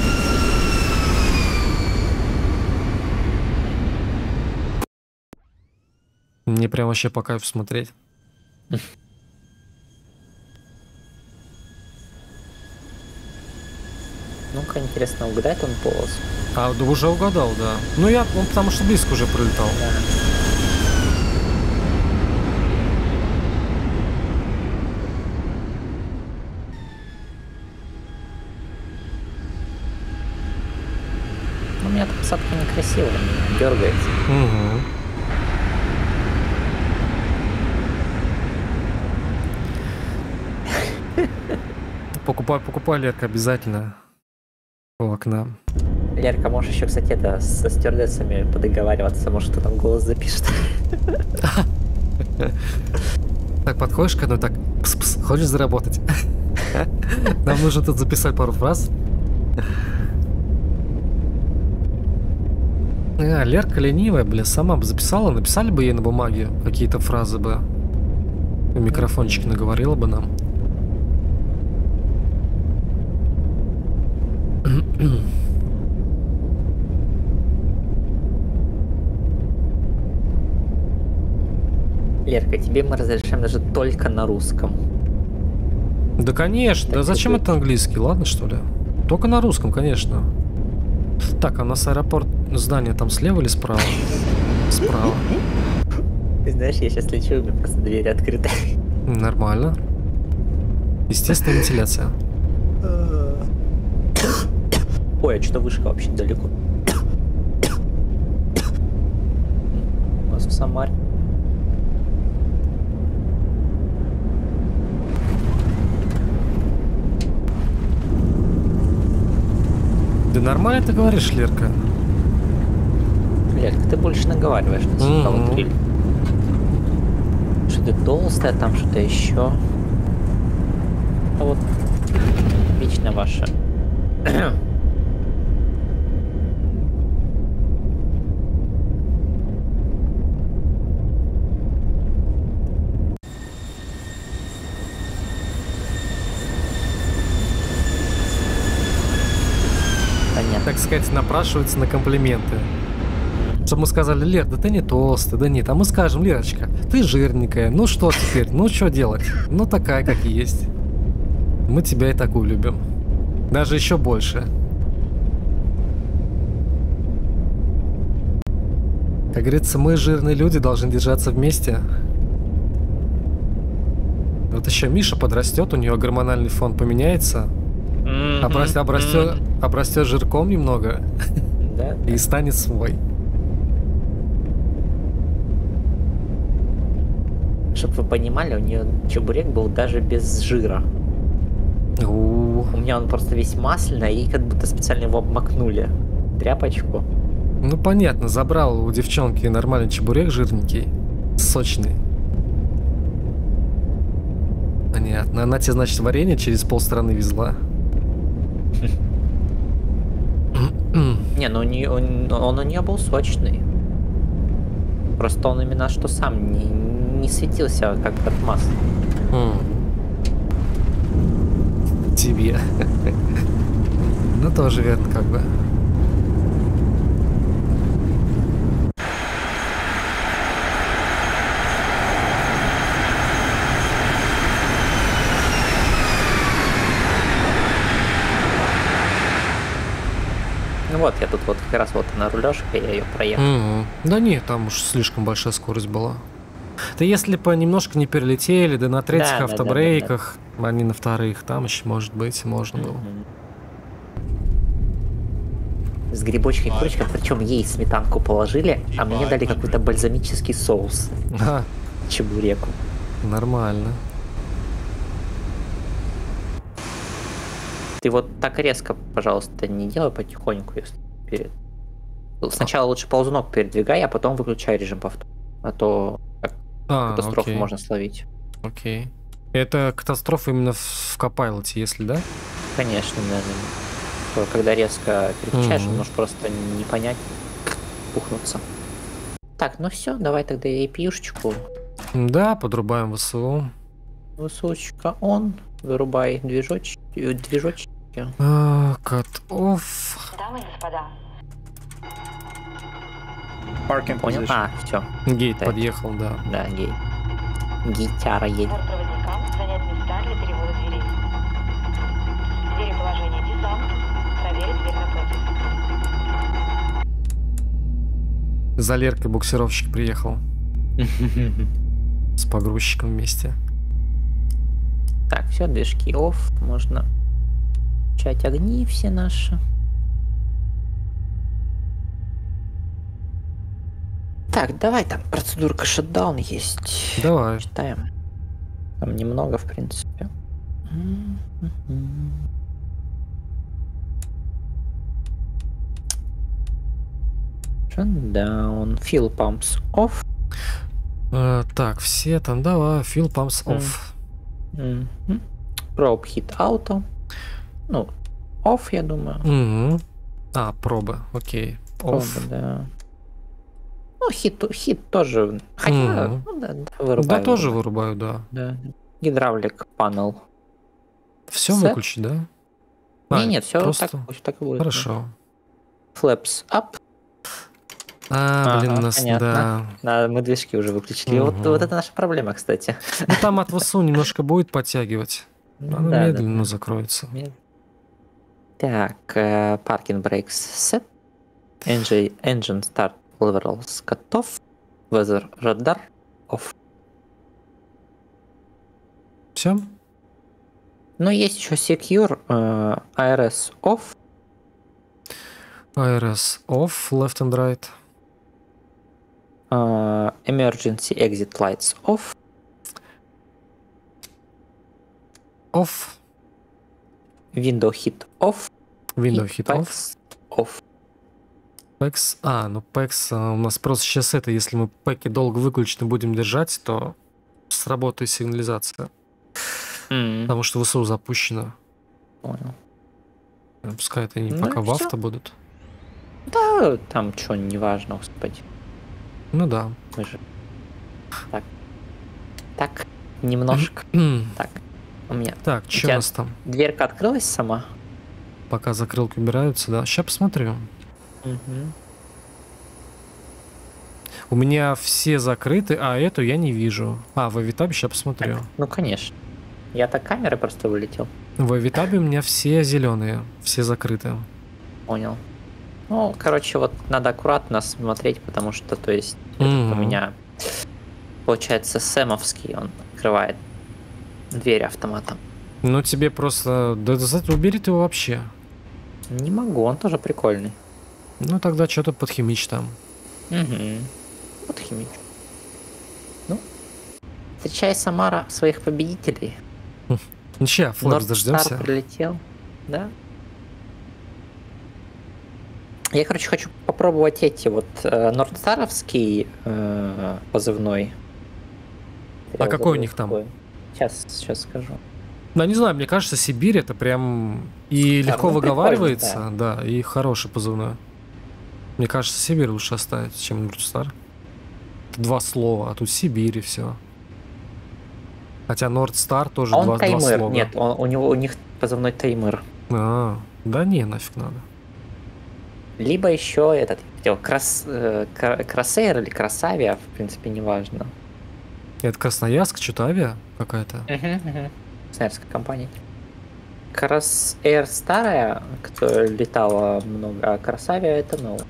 Мне прям вообще по кайфу смотреть. Ну-ка, интересно, угадает он полос? А, да уже угадал, да. Ну я, он потому что близко уже пролетал. Да. Ну, у меня там посадка некрасивая, дергается. Угу. Покупай, покупай, Лерка, обязательно. У окна. Лерка, можешь еще, кстати, это со стюардессами подоговариваться, может, кто там голос запишет. Так, подходишь к одной, так, пс-пс, хочешь заработать? Нам нужно тут записать пару фраз. А, Лерка ленивая, блин, сама бы записала, написали бы ей на бумаге какие-то фразы бы. В микрофончике наговорила бы нам. Лерка, тебе мы разрешаем даже только на русском. Да, конечно. Да зачем это английский? Ладно, что ли? Только на русском, конечно. Так, а у нас аэропорт, здание там слева или справа? Справа. Ты знаешь, я сейчас лечу, у меня просто двери открыты. Нормально. Естественная вентиляция. Ой, а что-то вышка вообще далеко. У нас в Самаре. Да нормально ты говоришь, Лерка. Лерка, ты больше наговариваешь на себя, Mm-hmm. вот триль. Что ты толстая, там что-то еще. А вот вечно ваша. Так сказать, напрашиваются на комплименты. Чтобы мы сказали: Лер, да ты не толстый, да нет. А мы скажем: Лерочка, ты жирненькая. Ну что теперь? Ну что делать? Ну такая, как есть. Мы тебя и такую любим. Даже еще больше. Как говорится, мы, жирные люди, должны держаться вместе. Вот еще Миша подрастет, у нее гормональный фон поменяется. Mm-hmm. Обрастет, обрастет, обрастет жирком немного. Да, и станет свой. Чтобы вы понимали, у нее чебурек был даже без жира. У-у-у. У меня он просто весь масляный, и как будто специально его обмакнули. Тряпочку. Ну понятно, забрал у девчонки нормальный чебурек жирненький, сочный. Понятно. Она тебе, значит, варенье через полстраны везла. Не, ну у нее, он, он у нее был сочный. Просто он именно что сам не, не светился, как от масла. Тебе. Ну тоже верно, как бы. Ну вот, я тут вот как раз вот на рулежке, я ее проехал. Mm-hmm. Да нет, там уж слишком большая скорость была. Да если бы немножко не перелетели, да на третьих Да, автобрейках, да, да, да. они на вторых, там еще, может быть, можно было. Mm-hmm. С грибочкой курочкой, причем ей сметанку положили, а мне дали какой-то бальзамический соус. А, чебуреку. Нормально. Ты вот так резко, пожалуйста, не делай, потихоньку, если перед. Сначала лучше ползунок передвигай, а потом выключай режим повтора. А то а, катастрофу окей. можно словить. Окей. Это катастрофа именно в, в Copilot, если, да? Конечно, наверное. Когда резко переключаешь, Mm-hmm. он может просто не понять. пухнуться. Так, ну все, давай тогда эй пи ю-шечку. Да, подрубаем ВСУ. ВСУшечка он. Вырубай движочки. движочки. А, Cut-off. Дамы и господа, Parking Понял? position. А, все. Гейт Так. подъехал, да. Да, гей. Гейтяра едет. бортпроводникам занять места для перевода дверей. Двери положения десант. Проверить дверь напротив. За Леркой буксировщик приехал. С погрузчиком вместе. Так, все, движки off. Можно включать огни все наши. Так, давай, там процедурка шатдаун есть. Давай. Читаем. Там немного, в принципе. Shutdown. Fuel pumps off. Э, так, все там, давай. Fuel pumps off. Мгм. Probe hit auto. Ну, off, я думаю. Мгм. А, пробы, окей. Off. Probe, да. Ну, хит, хит тоже. Хотя, Мгм. ну, да, да, вырубаю. Да, тоже вырубаю. вырубаю, да. Да. Гидравлик панел. Все Set. выключить, да? А, Не, нет, все просто- так, пусть так и будет. Хорошо. Flaps up. А, блин, Ага, у нас, понятно. да. Да, мы движки уже выключили. Вот, Мгм. вот это наша проблема, кстати. Ну, там от ВСУ немножко будет подтягивать. Ну, Она да, медленно да. закроется. Мед- Так, паркинг брейкс set. Engine, engine start levels cut off. Weather radar off. Все? Но есть еще secure, э, эй ар эс off. эй ар эс off, left and right. э, emergency exit lights off. Off. Window hit off. Window и hit off. packs off. пэкс. А, ну пэкс а, у нас просто сейчас это, если мы пэки долго выключены будем держать, то сработает сигнализация. М, Потому что ВСУ запущено. Понял. Пускай это не Ну пока и в всё. авто будут. Да, там что, неважно, господи. Ну да. Мы же... Так. Так, немножко. Так, у меня Так, У что у тебя нас там? дверка открылась сама. Пока закрылки убираются, да. Сейчас посмотрю. Мгм. У меня все закрыты, а эту я не вижу. А, в Авитабе сейчас посмотрю. Ну, конечно. Я так камеры просто вылетел. В Авитабе у меня все зеленые, все закрыты. Понял. Ну, короче, вот надо аккуратно смотреть, потому что, то есть, этот у Мгм. меня, получается, Сэмовский, он открывает дверь автоматом. Ну тебе просто... Да, да, убери ты его вообще. Не могу, он тоже прикольный. Ну тогда что-то подхимич там. Угу. Вот химич. Ну, встречай, Самара, своих победителей. Ну ща, Флэпс Нордстар дождемся. прилетел, да? Я, короче, хочу попробовать эти вот э, Нордстаровский э, позывной. А Я какой у забыл, них там? какой. Сейчас, сейчас скажу. Да, не знаю, мне кажется, Сибирь это прям и Да, легко ну, выговаривается, да, и хороший позывной. Мне кажется, Сибирь лучше оставить, чем Нордстар. Два слова, а тут Сибирь и все. Хотя Нордстар тоже А он два, два Таймыр. слова. Нет, он, у него у них позывной Таймыр. А, да не, нафиг надо. Либо еще этот хотел, крас, э, кра- Красейр или Красавия, в принципе, неважно. Это Красноярск, что-то авиа какая-то. Красноярская компания. Красэйр старая, которая летала много, а Красавия это новая.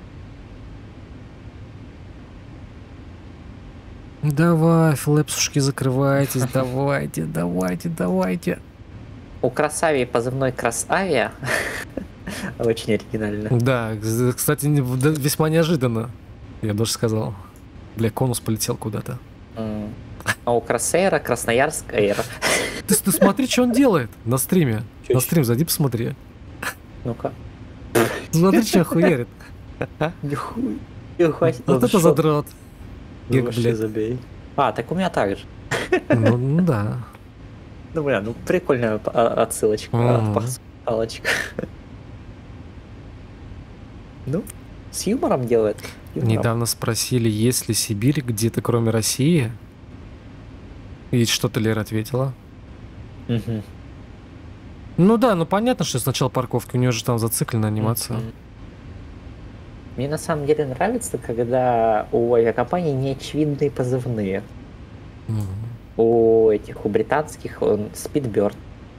Давай, флэпсушки, закрывайтесь, давайте, давайте, давайте. У Красавии позывной Красавия. Очень оригинально. Да, кс- кстати, не- да, весьма неожиданно, я даже сказал. Бля, конус полетел куда-то. М. А у Красэйра Красноярск Эйр. Ты, ты смотри, что он делает на стриме. Чё На ещё? стрим зайди, посмотри. Ну-ка. Смотри, что хуярит. Нихуя. Нихуя себе. Вот Он это шо? задрот. Ну, Гек, вообще блядь. забей. А, так у меня так же. Ну, ну да. Ну, бля, ну прикольная п- а- отсылочка, Мгм. пас- палочка. Ну, с юмором делает. Недавно спросили, есть ли Сибирь где-то кроме России. И что-то Лера ответила. Угу. Ну да, ну понятно, что сначала парковки, у нее же там зациклена анимация. Угу. Мне на самом деле нравится, когда у авиакомпаний неочевидные позывные. Угу. У этих, у британских, он Speedbird.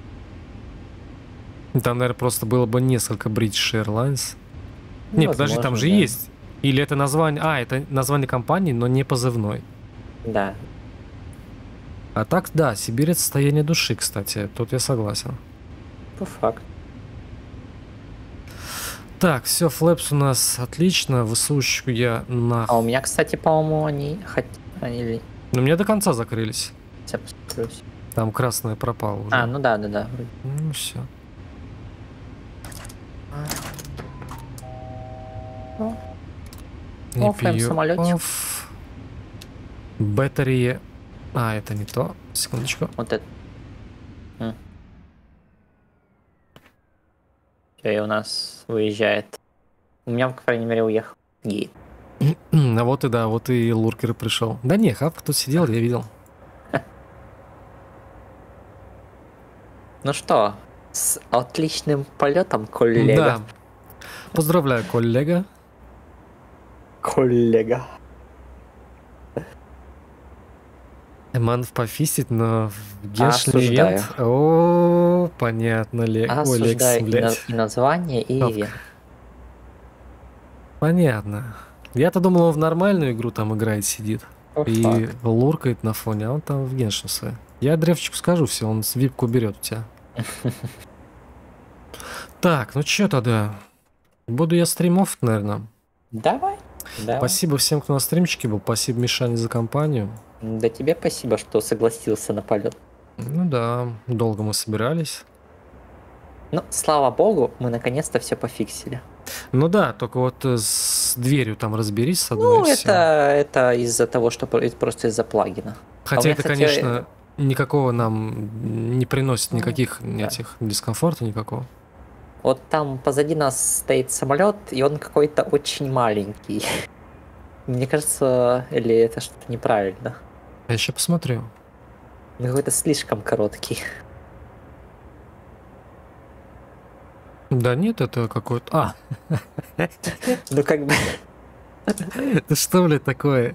Там, наверное, просто было бы несколько British Airlines. Ну, не, подожди, там же да. есть. Или это название... А, это название компании, но не позывной. Да. А так, да, Сибирь — это состояние души, кстати. Тут я согласен. По факту. Так, все, флэпс у нас отлично. ВСУшечку я на... А у меня, кстати, по-моему, они... Хоть... Они... Ну, у меня до конца закрылись. Я посмотрюсь. Там красное пропало уже. А, ну да, да, да. Ну, все. Оффаем самолетик. Батарея. А, это не то. Секундочку. Вот это. И у нас выезжает. У меня, по крайней мере, уехал. Гей. А вот и да, вот и Луркер пришел. Да не, Хап тут сидел, я видел. Ну что, с отличным полетом, коллега. Да. Поздравляю, коллега. Коллега. Эманов пофистит, но в геншный Осуждаю. ивент... О, понятно, Лек. Ой, Лекс, Осуждаю и, на- блядь. и название, и Топка. ивент. Понятно. Я-то думал, он в нормальную игру там играет, сидит. По И факту. луркает на фоне, а он там в геншин свой. Я древчику скажу все, он с випку берет у тебя. Так, ну чё тогда? Буду я стримов, наверное. Давай. Давай. Спасибо всем, кто на стримчике был. Спасибо, Мишане, за компанию. Да тебе спасибо, что согласился на полет. Ну да, долго мы собирались. Ну, слава богу, мы наконец-то все пофиксили. Ну да, только вот э, с дверью там разберись с одной. Ну, и всё. это, это из-за того, что про- это просто из-за плагина. Хотя А у меня, это, кстати, конечно, никакого нам не приносит никаких да. этих дискомфорта никакого. Вот там позади нас стоит самолет, и он какой-то очень маленький. Мне кажется, или это что-то неправильно. Я еще посмотрю. Он какой-то слишком короткий. Да нет, это какой-то... А! Ну как бы... Это что, блядь, такое?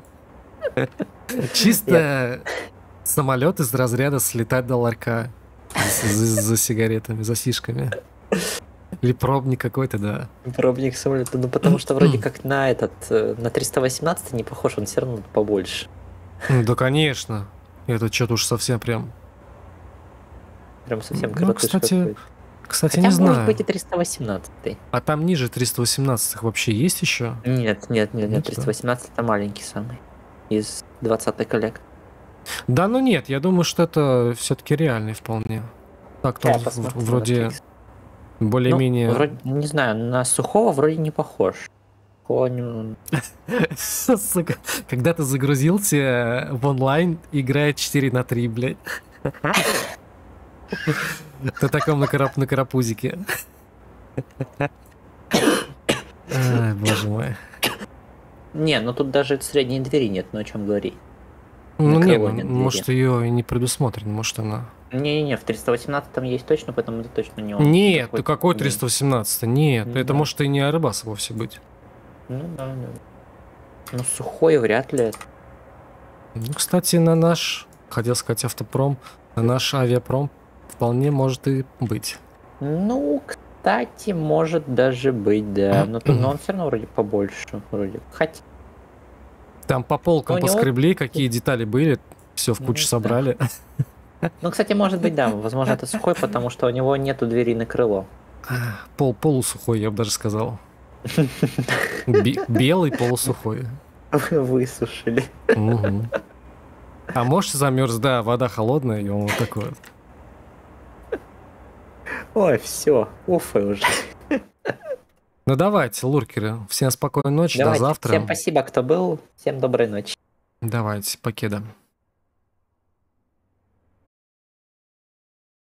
Чисто самолет из разряда слетать до ларька за, за- за сигаретами, за сишками. Или пробник какой-то, да. Пробник самолета. Ну потому что вроде как на этот, э, на триста восемнадцать не похож, он все равно побольше. Ну, да, конечно. Это что-то уж совсем прям... Прям совсем Ну, короткий. кстати, кстати, Хотя не может знаю. быть и триста восемнадцать. А там ниже триста восемнадцать вообще есть еще? Нет, нет, нет, Нет, нет, триста восемнадцать это маленький самый. Из двадцатой коллег. Да, ну нет, я думаю, что это все-таки реальный вполне. Так, Я там посмотрю в- на вроде Netflix. более-менее... Ну, вроде, не знаю, на сухого вроде не похож. Конь. Сука, когда ты загрузился в онлайн, играет четыре на три, блядь. На таком на, карап, на карапузике. Ай, боже мой. Не, ну тут даже средней двери нет, ну о чем говорить. Ну На не, крыло ну, нет двери. может ее и не предусмотрено, может она... Не-не-не, в триста восемнадцать там есть точно, поэтому это точно не он. Нет, Какой-то- ты какой не- триста восемнадцать? Нет, Ну это да. может и не Airbus вовсе быть. Ну да, да. Ну сухой вряд ли. Ну, кстати, на наш, хотел сказать автопром, на наш авиапром вполне может и быть. Ну, кстати, может даже быть, да. Но, тут- но он все равно вроде побольше. Вроде. Хотя. Там по полкам Ну, у него- поскребли, какие детали были, все в Ну, кучу да. собрали. Ну, кстати, может быть, да. Возможно, это сухой, потому что у него нету двери на крыло. Пол полусухой, я бы даже сказал. Бе- белый полусухой. Высушили. Мгм. А может замерз, да, вода холодная, и он вот такой вот. Ой, все, уфы уже. Ну давайте, луркеры, всем спокойной ночи, Давайте, до завтра. всем спасибо, кто был. Всем доброй ночи. Давайте, покеда.